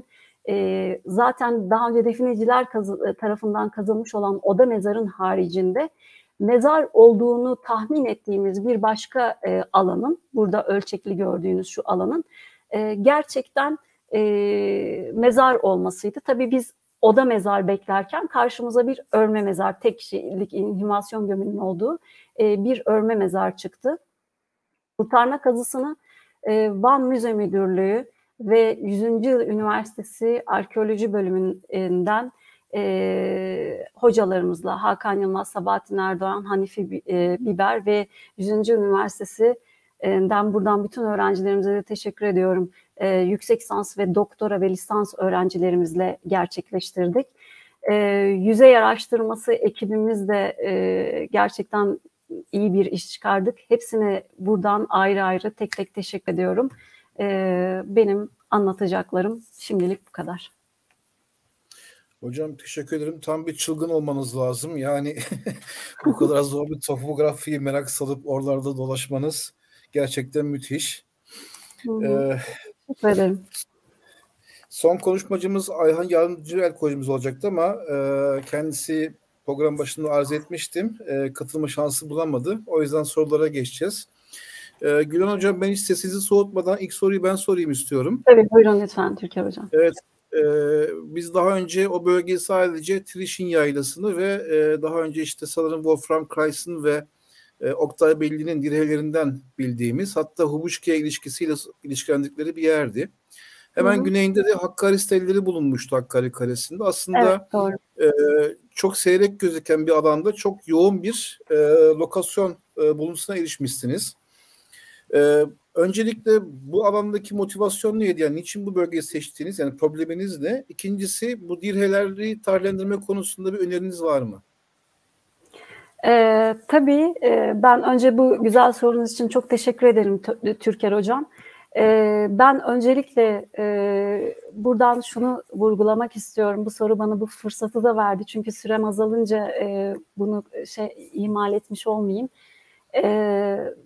e, zaten daha önce defineciler kazı, tarafından kazılmış olan oda mezarın haricinde mezar olduğunu tahmin ettiğimiz bir başka e, alanın, burada ölçekli gördüğünüz şu alanın e, gerçekten e, mezar olmasıydı. Tabii biz oda mezar beklerken karşımıza bir örme mezar, tek kişilik inhümasyon gömünün olduğu e, bir örme mezar çıktı. Kurtarma kazısını e, Van Müze Müdürlüğü ve yüzüncü Yıl Üniversitesi Arkeoloji Bölümünden e, hocalarımızla Hakan Yılmaz, Sabahattin Erdoğan, Hanifi e, Biber ve yüzüncü Yıl Üniversitesi'nden buradan bütün öğrencilerimize de teşekkür ediyorum. E, yüksek lisans ve doktora ve lisans öğrencilerimizle gerçekleştirdik. E, yüzey araştırması ekibimiz de e, gerçekten iyi bir iş çıkardık. Hepsine buradan ayrı ayrı tek tek teşekkür ediyorum. E, benim anlatacaklarım şimdilik bu kadar. Hocam teşekkür ederim. Tam bir çılgın olmanız lazım. Yani bu kadar zor bir topografiyi merak salıp oralarda dolaşmanız gerçekten müthiş. Hı hı. Ee, Teşekkür ederim. Son konuşmacımız Ayhan Yardımcı Elkoy'umuz olacaktı ama e, kendisi program başında arz etmiştim. E, katılma şansı bulamadı. O yüzden sorulara geçeceğiz. E, Gülen Hocam, ben hiç sesinizi soğutmadan ilk soruyu ben sorayım istiyorum. Evet, buyurun lütfen Türker Hocam. Evet. Ee, biz daha önce o bölgeyi sadece Trişin Yaylası'nı ve e, daha önce işte sanırım Wolfram Kreis'in ve e, Oktay Belli'nin dirhelerinden bildiğimiz, hatta Hubuşki'ye ilişkisiyle ilişkilendikleri bir yerdi. Hemen Hı-hı. güneyinde de Hakkari stelleri bulunmuştu Hakkari Kalesi'nde. Aslında evet, doğru. E, çok seyrek gözüken bir alanda çok yoğun bir e, lokasyon e, buluntusuna erişmişsiniz. E, Öncelikle bu alandaki motivasyon neydi? Yani niçin bu bölgeyi seçtiniz? Yani probleminiz ne? İkincisi, bu dirheleri tarihlendirme konusunda bir öneriniz var mı? Ee, tabii e, ben önce bu güzel sorunuz için çok teşekkür ederim Türker Hocam. Ee, ben öncelikle e, buradan şunu vurgulamak istiyorum. Bu soru bana bu fırsatı da verdi. Çünkü sürem azalınca e, bunu şey ihmal etmiş olmayayım. Evet.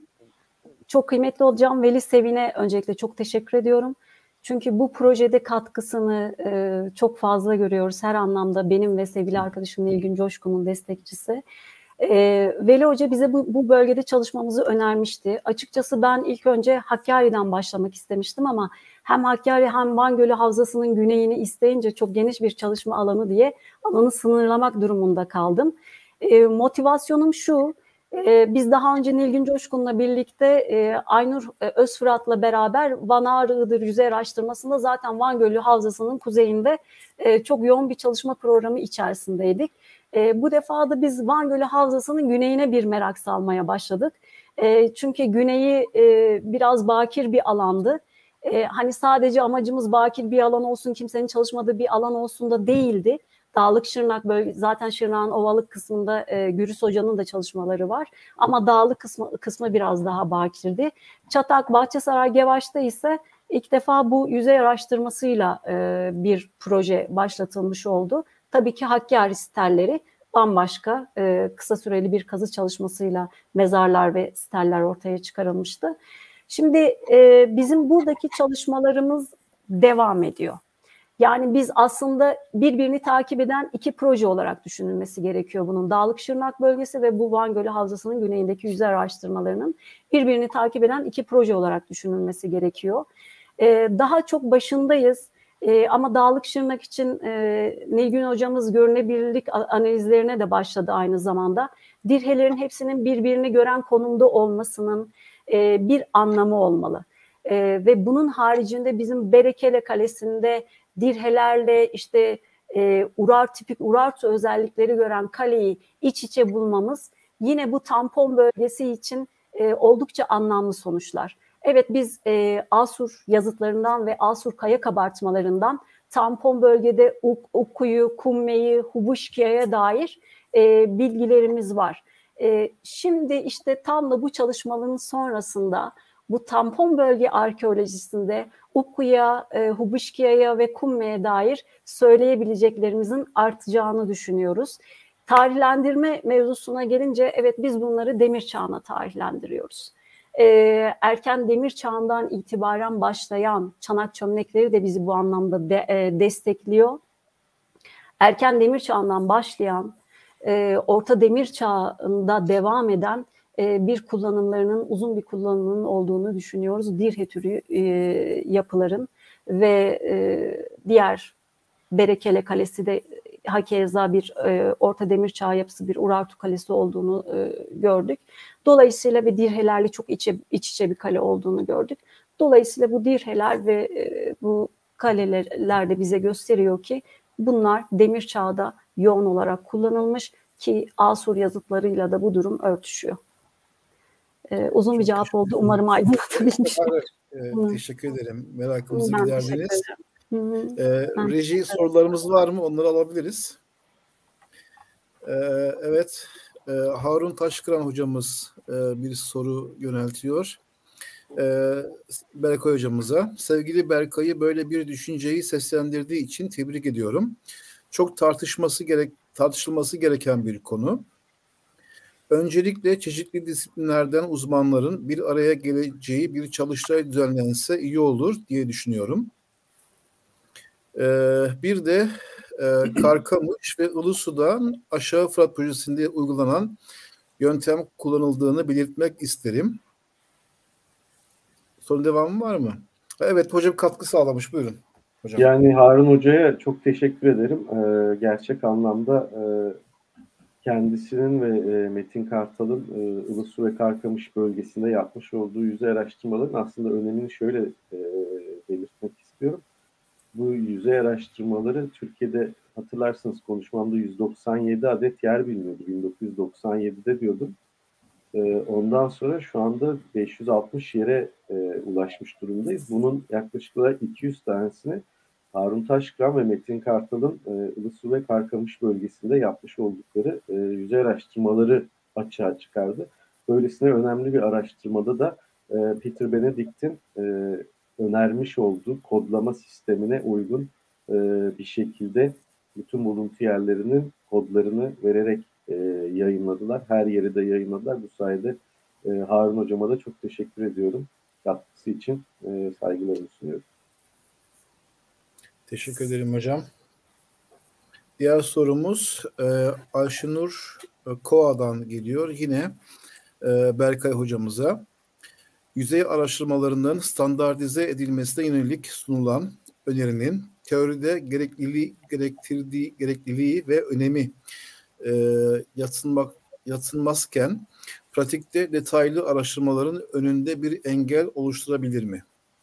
Çok kıymetli hocam Veli Sevin'e öncelikle çok teşekkür ediyorum. Çünkü bu projede katkısını e, çok fazla görüyoruz her anlamda. Benim ve sevgili arkadaşım Nilgün Coşkun'un destekçisi. E, Veli Hoca bize bu, bu bölgede çalışmamızı önermişti. Açıkçası ben ilk önce Hakkari'den başlamak istemiştim ama hem Hakkari hem Van Gölü Havzası'nın güneyini isteyince çok geniş bir çalışma alanı diye alanı sınırlamak durumunda kaldım. E, motivasyonum şu: Ee, biz daha önce Nilgün Coşkun'la birlikte e, Aynur e, Özfırat'la beraber Van Ağrı Iğdır yüzey araştırmasında zaten Van Gölü Havzası'nın kuzeyinde e, çok yoğun bir çalışma programı içerisindeydik. E, bu defa da biz Van Gölü Havzası'nın güneyine bir merak salmaya başladık. E, çünkü güneyi e, biraz bakir bir alandı. E, hani sadece amacımız bakir bir alan olsun, kimsenin çalışmadığı bir alan olsun da değildi. Dağlık Şırnak bölge, zaten Şırnak'ın ovalık kısmında e, Gürüs Hoca'nın da çalışmaları var. Ama dağlık kısmı, kısmı biraz daha bakirdi. Çatak, Bahçesaray, Gevaş'ta ise ilk defa bu yüzey araştırmasıyla e, bir proje başlatılmış oldu. Tabii ki Hakkari stelleri bambaşka e, kısa süreli bir kazı çalışmasıyla mezarlar ve steller ortaya çıkarılmıştı. Şimdi e, bizim buradaki çalışmalarımız devam ediyor. Yani biz aslında birbirini takip eden iki proje olarak düşünülmesi gerekiyor bunun. Dağlık Şırnak bölgesi ve bu Van Gölü Havzası'nın güneyindeki yüzey araştırmalarının birbirini takip eden iki proje olarak düşünülmesi gerekiyor. Ee, daha çok başındayız ee, ama Dağlık Şırnak için e, Nilgün hocamız görünebilirlik analizlerine de başladı aynı zamanda. Dirhelerin hepsinin birbirini gören konumda olmasının e, bir anlamı olmalı. E, ve bunun haricinde bizim Berekele Kalesi'nde dirhelerle işte e, Urar tipik Urartu özellikleri gören kaleyi iç içe bulmamız yine bu tampon bölgesi için e, oldukça anlamlı sonuçlar. Evet, biz e, Asur yazıtlarından ve Asur kaya kabartmalarından tampon bölgede Uk, Ukku'yu, Kumme'yi, Hubuşkia'ya dair e, bilgilerimiz var. E, şimdi işte tam da bu çalışmaların sonrasında bu tampon bölge arkeolojisinde Ukku'ya, e, Hubuşkia'ya ve Kumme'ye dair söyleyebileceklerimizin artacağını düşünüyoruz. Tarihlendirme mevzusuna gelince evet biz bunları demir çağına tarihlendiriyoruz. e, erken demir çağından itibaren başlayan çanak çömlekleri de bizi bu anlamda de, e, destekliyor. Erken demir çağından başlayan, e, orta demir çağında devam eden e, bir kullanımlarının, uzun bir kullanımının olduğunu düşünüyoruz. Dirhe türü e, yapıların ve e, diğer Berekele Kalesi de hakeza bir e, orta demir çağ yapısı, bir Urartu Kalesi olduğunu e, gördük. Dolayısıyla ve dirhelerle çok içe, iç içe bir kale olduğunu gördük. Dolayısıyla bu dirheler ve e, bu kaleler de bize gösteriyor ki bunlar demir çağda yoğun olarak kullanılmış ki Asur yazıtlarıyla da bu durum örtüşüyor. Ee, uzun Çok bir cevap oldu. Umarım aydınlatabilmişim. Ee, teşekkür ederim. Merakımızı Ben giderdiniz. Hı-hı. Ee, Ben reji teşekkür sorularımız var mı? Onları alabiliriz. Ee, evet. Ee, Harun Taşkıran hocamız e, bir soru yöneltiyor. Ee, Berkay hocamıza. Sevgili Berkay'ı böyle bir düşünceyi seslendirdiği için tebrik ediyorum. Çok tartışması gerek tartışılması gereken bir konu. Öncelikle çeşitli disiplinlerden uzmanların bir araya geleceği bir çalıştay düzenlense iyi olur diye düşünüyorum. Ee, bir de e, Karkamış ve Ilısu'dan Aşağı Fırat projesinde uygulanan yöntem kullanıldığını belirtmek isterim. Sorun devamı var mı? Evet, hocam katkı sağlamış. Buyurun. Hocam. Yani Harun Hoca'ya çok teşekkür ederim. Ee, gerçek anlamda e, kendisinin ve e, Metin Kartal'ın e, Ilısu ve Karkamış bölgesinde yapmış olduğu yüzey araştırmaların aslında önemini şöyle e, belirtmek istiyorum. Bu yüzey araştırmaları Türkiye'de hatırlarsınız konuşmamda yüz doksan yedi adet yer biliniyordu. bin dokuz yüz doksan yedide diyordum. E, ondan sonra şu anda beş yüz altmış yere e, ulaşmış durumdayız. Bunun yaklaşık olarak iki yüz tanesini Harun Taşkıran ve Metin Kartal'ın e, Ilısu ve Karkamış bölgesinde yapmış oldukları e, yüzey araştırmaları açığa çıkardı. Böylesine önemli bir araştırmada da e, Peter Benedict'in e, önermiş olduğu kodlama sistemine uygun e, bir şekilde bütün buluntu yerlerinin kodlarını vererek e, yayınladılar. Her yeri de yayınladılar. Bu sayede e, Harun Hocama da çok teşekkür ediyorum. Katkısı için e, saygılarımı sunuyorum. Teşekkür ederim hocam. Diğer sorumuz e, Ayşenur e, Koa'dan geliyor. Yine e, Berkay hocamıza. Yüzey araştırmalarının standartize edilmesine yönelik sunulan önerinin teoride gerekliliği, gerektirdiği gerekliliği ve önemi e, yatsınmak, yatsınmazken pratikte detaylı araştırmaların önünde bir engel oluşturabilir mi?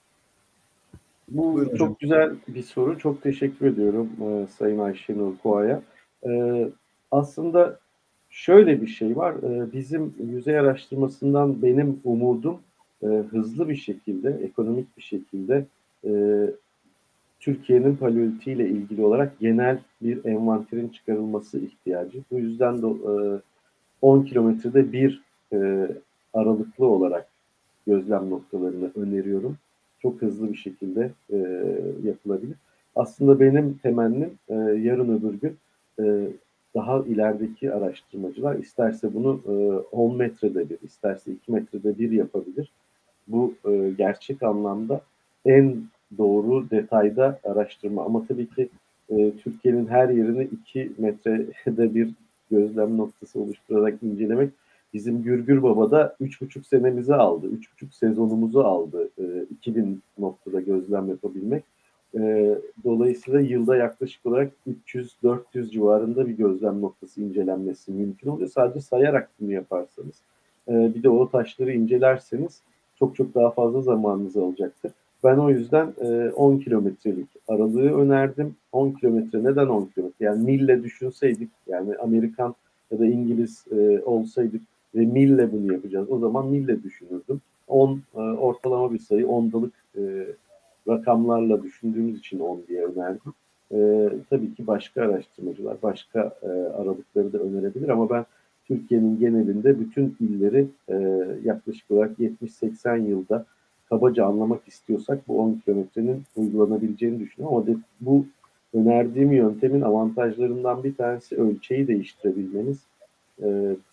Bu Buyurun çok hocam. güzel bir soru. Çok teşekkür ediyorum e, Sayın Ayşenur Koa'ya. E, aslında şöyle bir şey var. E, bizim yüzey araştırmasından benim umudum e, hızlı bir şekilde, ekonomik bir şekilde e, Türkiye'nin paleolitiğiyle ilgili olarak genel bir envanterin çıkarılması ihtiyacı. Bu yüzden de e, on kilometrede bir e, aralıklı olarak gözlem noktalarını öneriyorum. Çok hızlı bir şekilde e, yapılabilir. Aslında benim temennim e, yarın öbür gün e, daha ilerideki araştırmacılar isterse bunu e, on metrede bir, isterse iki metrede bir yapabilir. Bu e, gerçek anlamda en doğru detayda araştırma. Ama tabii ki e, Türkiye'nin her yerini iki metrede bir gözlem noktası oluşturarak incelemek bizim Gürgür Baba'da üç buçuk senemizi aldı. Üç buçuk sezonumuzu aldı. E, iki bin noktada gözlem yapabilmek. E, dolayısıyla yılda yaklaşık olarak üç yüz dört yüz civarında bir gözlem noktası incelenmesi mümkün oluyor. Sadece sayarak bunu yaparsanız. E, bir de o taşları incelerseniz çok çok daha fazla zamanınızı alacaktır. Ben o yüzden e, on kilometrelik aralığı önerdim. on kilometre neden on kilometre? Yani mille düşünseydik, yani Amerikan ya da İngiliz e, olsaydık ve mille bunu yapacağız. O zaman mille düşünürdüm. on e, ortalama bir sayı, ondalık e, rakamlarla düşündüğümüz için on diye önerdim. E, tabii ki başka araştırmacılar başka e, aralıkları da önerebilir ama ben Türkiye'nin genelinde bütün illeri e, yaklaşık olarak yetmiş seksen yılda kabaca anlamak istiyorsak bu on kilometrenin uygulanabileceğini düşünüyorum. Ama de, bu önerdiğim yöntemin avantajlarından bir tanesi ölçeği değiştirebilmeniz. E,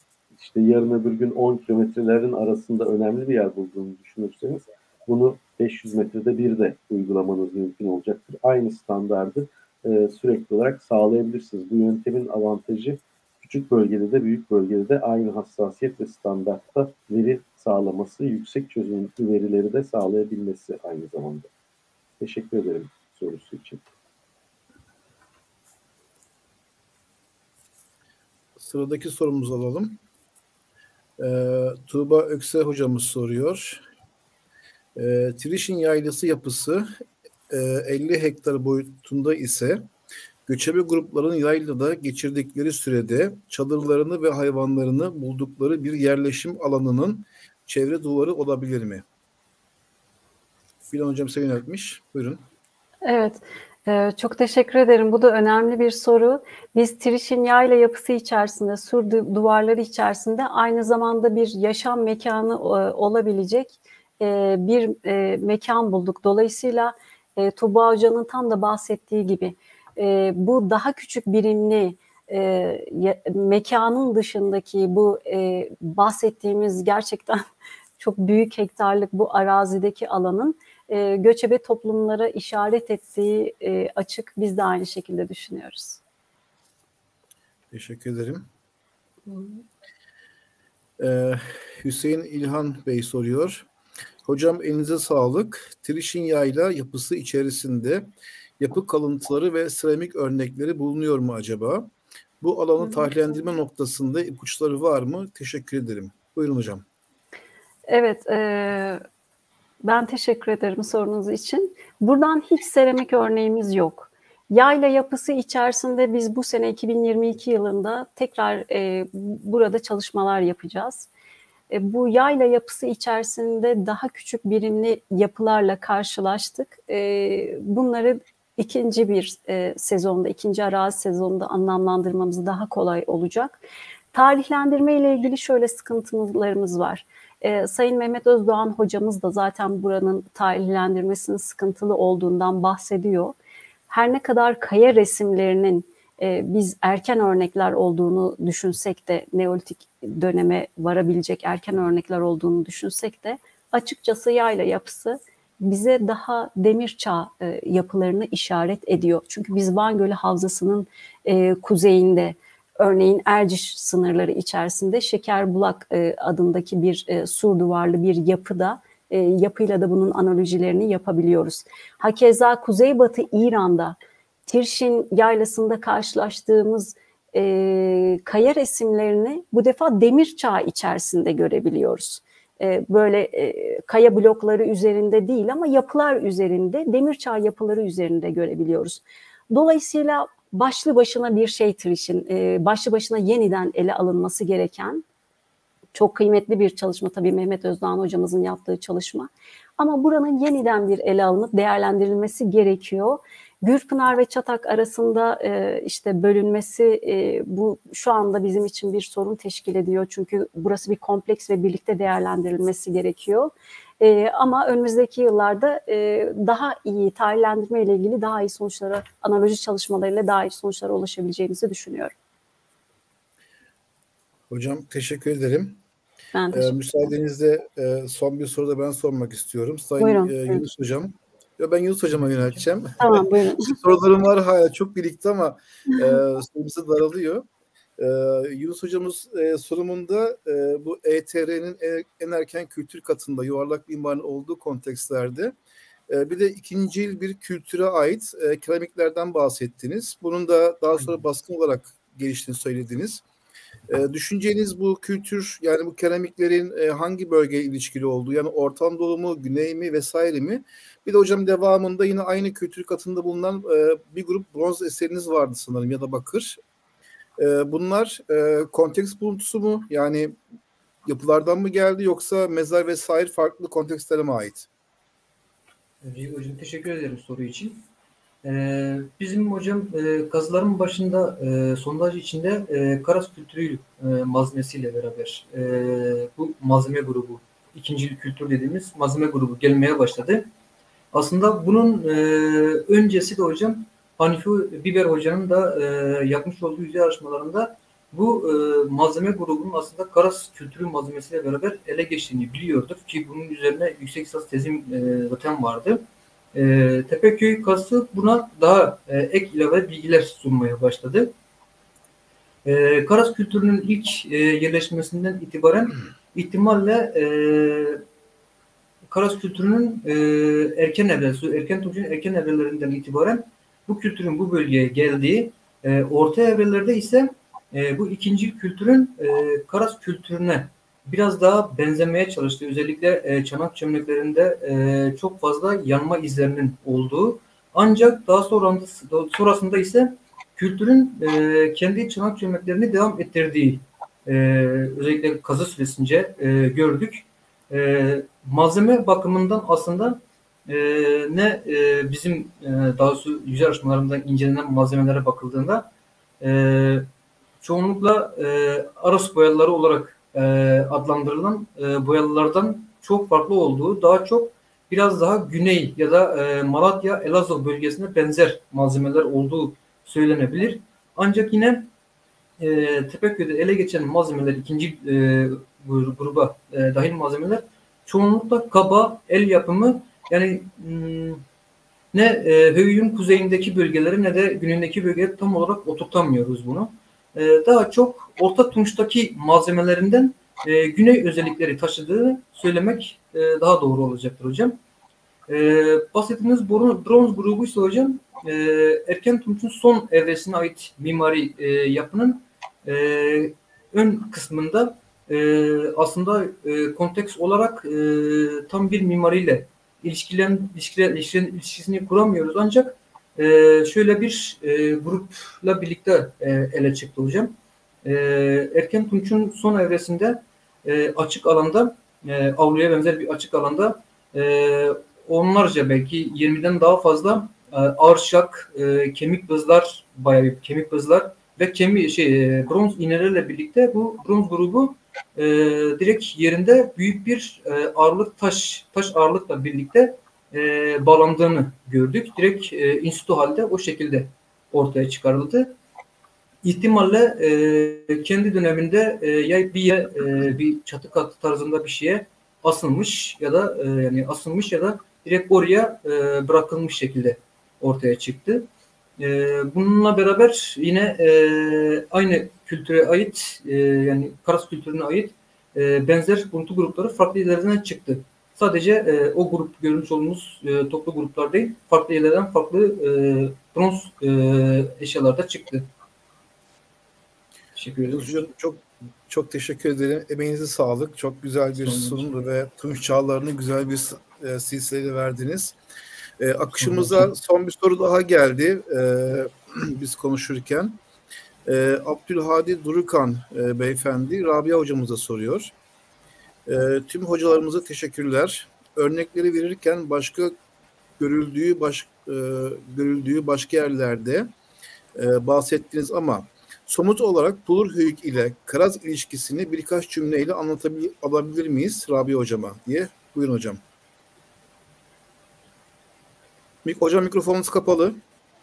işte yarın öbür gün on kilometrelerin arasında önemli bir yer bulduğunu düşünürseniz bunu beş yüz metrede bir de uygulamanız mümkün olacaktır. Aynı standardı e, sürekli olarak sağlayabilirsiniz. Bu yöntemin avantajı küçük bölgede de büyük bölgede de aynı hassasiyet ve standartta veri sağlaması, yüksek çözünürlüklü verileri de sağlayabilmesi aynı zamanda. Teşekkür ederim sorusu için. Sıradaki sorumuzu alalım. Ee, Tuğba Ökse hocamız soruyor. Ee, Trişin yaylası yapısı e, elli hektar boyutunda ise göçebe grupların yaylada geçirdikleri sürede çadırlarını ve hayvanlarını buldukları bir yerleşim alanının çevre duvarı olabilir mi? Bilal hocam size yöneltmiş. Buyurun. Evet, e, çok teşekkür ederim. Bu da önemli bir soru. Biz Trişin yayla yapısı içerisinde, sur duvarları içerisinde aynı zamanda bir yaşam mekanı e, olabilecek e, bir e, mekan bulduk. Dolayısıyla e, Tuğba Hoca'nın tam da bahsettiği gibi e, bu daha küçük birimli e, ya, mekanın dışındaki bu e, bahsettiğimiz gerçekten çok büyük hektarlık bu arazideki alanın e, göçebe toplumlara işaret ettiği e, açık. Biz de aynı şekilde düşünüyoruz. Teşekkür ederim. Ee, Hüseyin İlhan Bey soruyor. Hocam elinize sağlık. Trişin yayla yapısı içerisinde yapı kalıntıları ve seramik örnekleri bulunuyor mu acaba? Bu alanı tahlillendirme noktasında ipuçları var mı? Teşekkür ederim. Buyurun hocam. Evet, e, ben teşekkür ederim sorunuz için. Buradan hiç seramik örneğimiz yok. Yayla yapısı içerisinde biz bu sene iki bin yirmi iki yılında tekrar e, burada çalışmalar yapacağız. E, bu yayla yapısı içerisinde daha küçük birimli yapılarla karşılaştık. E, bunları ikinci bir e, sezonda, ikinci arazi sezonunda anlamlandırmamız daha kolay olacak. Tarihlendirme ile ilgili şöyle sıkıntılarımız var. Ee, Sayın Mehmet Özdoğan hocamız da zaten buranın tarihlendirmesinin sıkıntılı olduğundan bahsediyor. Her ne kadar kaya resimlerinin e, biz erken örnekler olduğunu düşünsek de, Neolitik döneme varabilecek erken örnekler olduğunu düşünsek de açıkçası yayla yapısı bize daha demir çağ e, yapılarını işaret ediyor. Çünkü biz Van Gölü Havzası'nın e, kuzeyinde, örneğin Erciş sınırları içerisinde Şekerbulak e, adındaki bir e, sur duvarlı bir yapıda, e, yapıyla da bunun analojilerini yapabiliyoruz. Hakeza Kuzeybatı İran'da Tirşin yaylasında karşılaştığımız e, kaya resimlerini bu defa demir çağı içerisinde görebiliyoruz. E, böyle e, kaya blokları üzerinde değil ama yapılar üzerinde, demir çağı yapıları üzerinde görebiliyoruz. Dolayısıyla başlı başına bir şey Trişin, e, başlı başına yeniden ele alınması gereken çok kıymetli bir çalışma tabii Mehmet Özdoğan hocamızın yaptığı çalışma. Ama buranın yeniden bir ele alınıp değerlendirilmesi gerekiyor. Gürpınar ve Çatak arasında e, işte bölünmesi e, bu şu anda bizim için bir sorun teşkil ediyor. Çünkü burası bir kompleks ve birlikte değerlendirilmesi gerekiyor. E, ama önümüzdeki yıllarda e, daha iyi tarihlendirme ile ilgili daha iyi sonuçlara, analoji çalışmalarıyla daha iyi sonuçlara ulaşabileceğimizi düşünüyorum. Hocam teşekkür ederim. Ben teşekkür ederim. Ee, müsaadenizle e, son bir soru da ben sormak istiyorum. Sayın Buyurun, e, buyurun. Yunus Hocam. Ya ben Yunus Hocam'a yönelteceğim. Tamam, buyurun. Sorularım var hala çok birikti ama e, süremiz daralıyor. E, Yunus Hocamız e, sunumunda e, bu E T R'nin en erken kültür katında yuvarlak mimarın olduğu kontekstlerde e, bir de ikincil bir kültüre ait e, keramiklerden bahsettiniz. Bunun da daha sonra baskın olarak geliştiğini söylediniz. E, düşünceniz bu kültür, yani bu keramiklerin e, hangi bölgeye ilişkili olduğu, yani Orta Anadolu mu, Güney mi vesaire mi? Bir de hocam devamında yine aynı kültür katında bulunan e, bir grup bronz eseriniz vardı sanırım ya da bakır. E, bunlar e, konteks buluntusu mu? Yani yapılardan mı geldi yoksa mezar vesaire farklı kontekstlere mi ait? Öncelikle hocam teşekkür ederim soru için. Ee, bizim hocam e, kazıların başında e, sondaj içinde e, Karas kültürü e, malzemesiyle beraber e, bu malzeme grubu, ikinci kültür dediğimiz malzeme grubu gelmeye başladı. Aslında bunun e, öncesi de hocam Hanifi Biber hocanın da e, yapmış olduğu yüzey araştırmalarında bu e, malzeme grubunun aslında Karas kültürü malzemesiyle beraber ele geçtiğini biliyorduk ki bunun üzerine yüksek lisans tezim e, zaten vardı. E, Tepeköy kazısı buna daha e, ek ilave bilgiler sunmaya başladı. E, Karas kültürünün ilk e, yerleşmesinden itibaren ihtimalle e, Karas kültürünün e, erken evresi, erken Tunç'un erken evrelerinden itibaren bu kültürün bu bölgeye geldiği, e, orta evrelerde ise e, bu ikinci kültürün e, Karas kültürüne biraz daha benzemeye çalıştığı, özellikle e, çanak çömleklerinde e, çok fazla yanma izlerinin olduğu, ancak daha sonrasında, sonrasında ise kültürün e, kendi çanak çömleklerini devam ettirdiği e, özellikle kazı süresince e, gördük. E, malzeme bakımından aslında e, ne e, bizim e, daha doğrusu yüzey araştırmalarından incelenen malzemelere bakıldığında e, çoğunlukla e, Aras boyalıları olarak e, adlandırılan e, boyalılardan çok farklı olduğu, daha çok biraz daha güney ya da e, Malatya, Elazığ bölgesine benzer malzemeler olduğu söylenebilir. Ancak yine e, Tepeköy'de ele geçen malzemeler, ikinci e, gruba e, dahil malzemeler çoğunlukla kaba, el yapımı, yani m, ne e, Höyük'ün kuzeyindeki bölgeleri ne de güneyindeki bölgeleri tam olarak oturtamıyoruz bunu. E, daha çok Orta Tunç'taki malzemelerinden e, güney özellikleri taşıdığı söylemek e, daha doğru olacaktır hocam. E, bahsettiğiniz bronz grubu ise hocam e, Erken Tunç'un son evresine ait mimari e, yapının e, ön kısmında e, aslında e, konteks olarak e, tam bir mimariyle ilişkilen, ilişkiler, ilişkilerin ilişkisini kuramıyoruz, ancak e, şöyle bir e, grupla birlikte e, ele çıktı hocam. E, Erken Tunç'un son evresinde e, açık alanda, e, avluya benzer bir açık alanda e, onlarca, belki yirmiden daha fazla e, arşak, e, kemik bızlar, bayağı bir kemik bızlar ve kemik şey e, bronz iğnelerle birlikte bu bronz grubu e, direkt yerinde büyük bir e, ağırlık taş taş ağırlıkla birlikte e, bağlandığını gördük. Direkt e, institü halde o şekilde ortaya çıkarıldı. İhtimalle e, kendi döneminde e, ya bir e, bir çatı katı tarzında bir şeye asılmış ya da e, yani asılmış ya da direkt oraya e, bırakılmış şekilde ortaya çıktı. E, bununla beraber yine e, aynı kültüre ait e, yani Karas kültürüne ait e, benzer buluntu grupları farklı yerlerden çıktı. Sadece e, o grup görmüş olduğumuz e, toplu gruplar değil, farklı yerlerden farklı e, bronz e, eşyalarda çıktı. Teşekkür ederim. Hocam çok çok teşekkür ederim. Emeğinize sağlık. Çok güzel bir sunum ve Tunç çağlarını güzel bir e, silsileyle verdiniz. E, akışımıza son bir soru daha geldi. E, biz konuşurken. E, Abdülhadi Durukan e, beyefendi Rabia hocamıza soruyor. E, tüm hocalarımıza teşekkürler. Örnekleri verirken başka görüldüğü baş, e, görüldüğü başka yerlerde e, bahsettiniz ama somut olarak Pulurhöyük ile Karaz ilişkisini birkaç cümleyle anlatabilir alabilir miyiz Rabia hocama diye. Buyurun hocam. Hocam mikrofonunuz kapalı.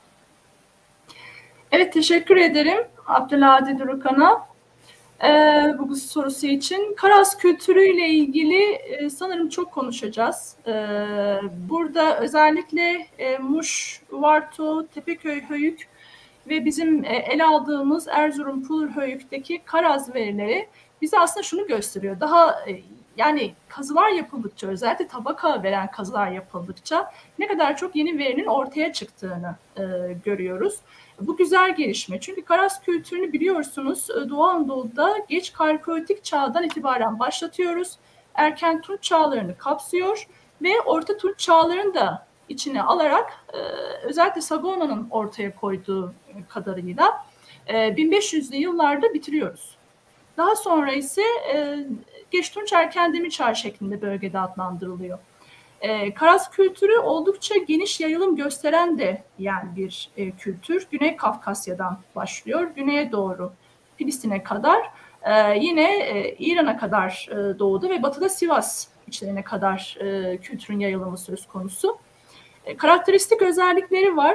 Evet, teşekkür ederim Abdülhadi Durukan'a ee, bu sorusu için. Karaz kültürüyle ilgili e, sanırım çok konuşacağız. Ee, burada özellikle e, Muş, Varto, Tepeköy, Höyük ve bizim e, ele aldığımız Erzurum Pulurhöyük'teki Karaz verileri bize aslında şunu gösteriyor. Daha e, yani kazılar yapıldıkça, özellikle tabaka veren kazılar yapıldıkça ne kadar çok yeni verinin ortaya çıktığını e, görüyoruz. Bu güzel gelişme. Çünkü Karaz kültürünü biliyorsunuz Doğu Anadolu'da geç Karyotik çağdan itibaren başlatıyoruz. Erken Tunç çağlarını kapsıyor ve Orta Tunç çağlarını da içine alarak e, özellikle Sagona'nın ortaya koyduğu kadarıyla e, bin beş yüzlü yıllarda bitiriyoruz. Daha sonra ise e, Geç Tunç Erken Demir Çağ şeklinde bölgede adlandırılıyor. E, Karaz kültürü oldukça geniş yayılım gösteren de yani bir e, kültür. Güney Kafkasya'dan başlıyor. Güneye doğru Filistin'e kadar e, yine e, İran'a kadar e, doğuda ve batıda Sivas içlerine kadar e, kültürün yayılımı söz konusu. E, karakteristik özellikleri var.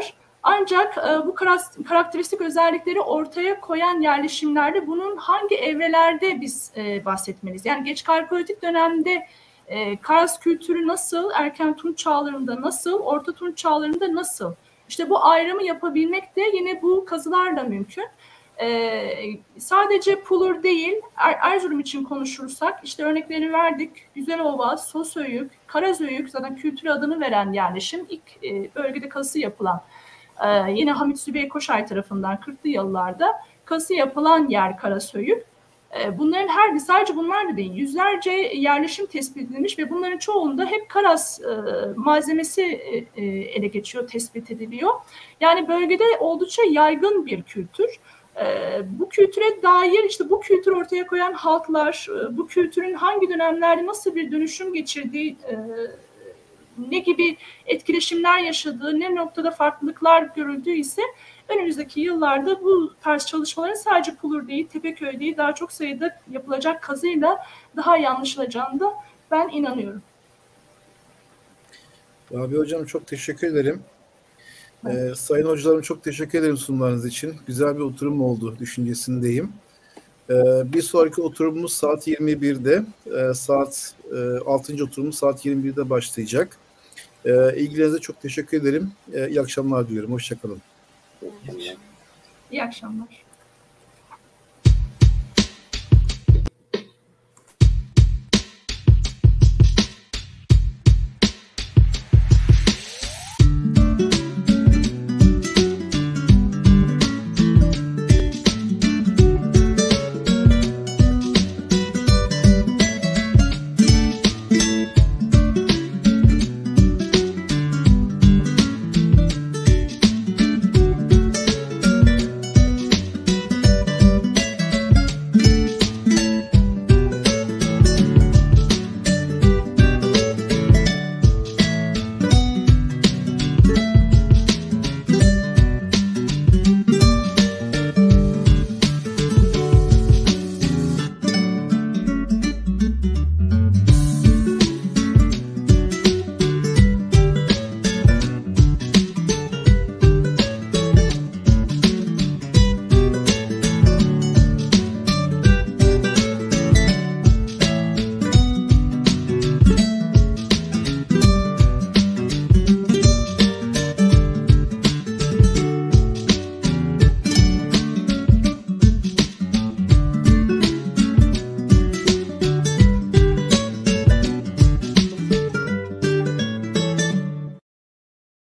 Ancak e, bu karakteristik özellikleri ortaya koyan yerleşimlerde bunun hangi evrelerde biz e, bahsetmeliyiz? Yani geç Karpalitik dönemde e, Kars kültürü nasıl, erken Tunç çağlarında nasıl, Orta Tunç çağlarında nasıl? İşte bu ayrımı yapabilmek de yine bu kazılarla mümkün. Ee, sadece Pulur değil, er Erzurum için konuşursak, işte örnekleri verdik. Güzelova, Sosöyük, Karazöyük, zaten kültür adını veren yerleşim, ilk e, bölgede kazısı yapılan, e, yine Hamit Zübeyir Koşay tarafından kırklı yıllarda kazısı yapılan yer Karazöyük. E, bunların her bir, sadece bunlar da değil, yüzlerce yerleşim tespit edilmiş ve bunların çoğunda hep Karas e, malzemesi e, ele geçiyor, tespit ediliyor. Yani bölgede oldukça yaygın bir kültür. Ee, bu kültüre dair, işte bu kültür ortaya koyan halklar, bu kültürün hangi dönemlerde nasıl bir dönüşüm geçirdiği, e, ne gibi etkileşimler yaşadığı, ne noktada farklılıklar görüldüğü ise önümüzdeki yıllarda bu tarz çalışmaların sadece Pulur değil, Tepeköy değil, daha çok sayıda yapılacak kazıyla daha iyi anlaşılacağını da ben inanıyorum. Abi hocam çok teşekkür ederim. Ee, sayın hocalarım çok teşekkür ederim sunumlarınız için. Güzel bir oturum oldu düşüncesindeyim. Ee, bir sonraki oturumumuz saat yirmi birde. Ee, saat e, altıncı oturumumuz saat yirmi birde başlayacak. Ee, ilginize çok teşekkür ederim. Ee, iyi akşamlar diliyorum. Hoşça kalın. İyi akşamlar.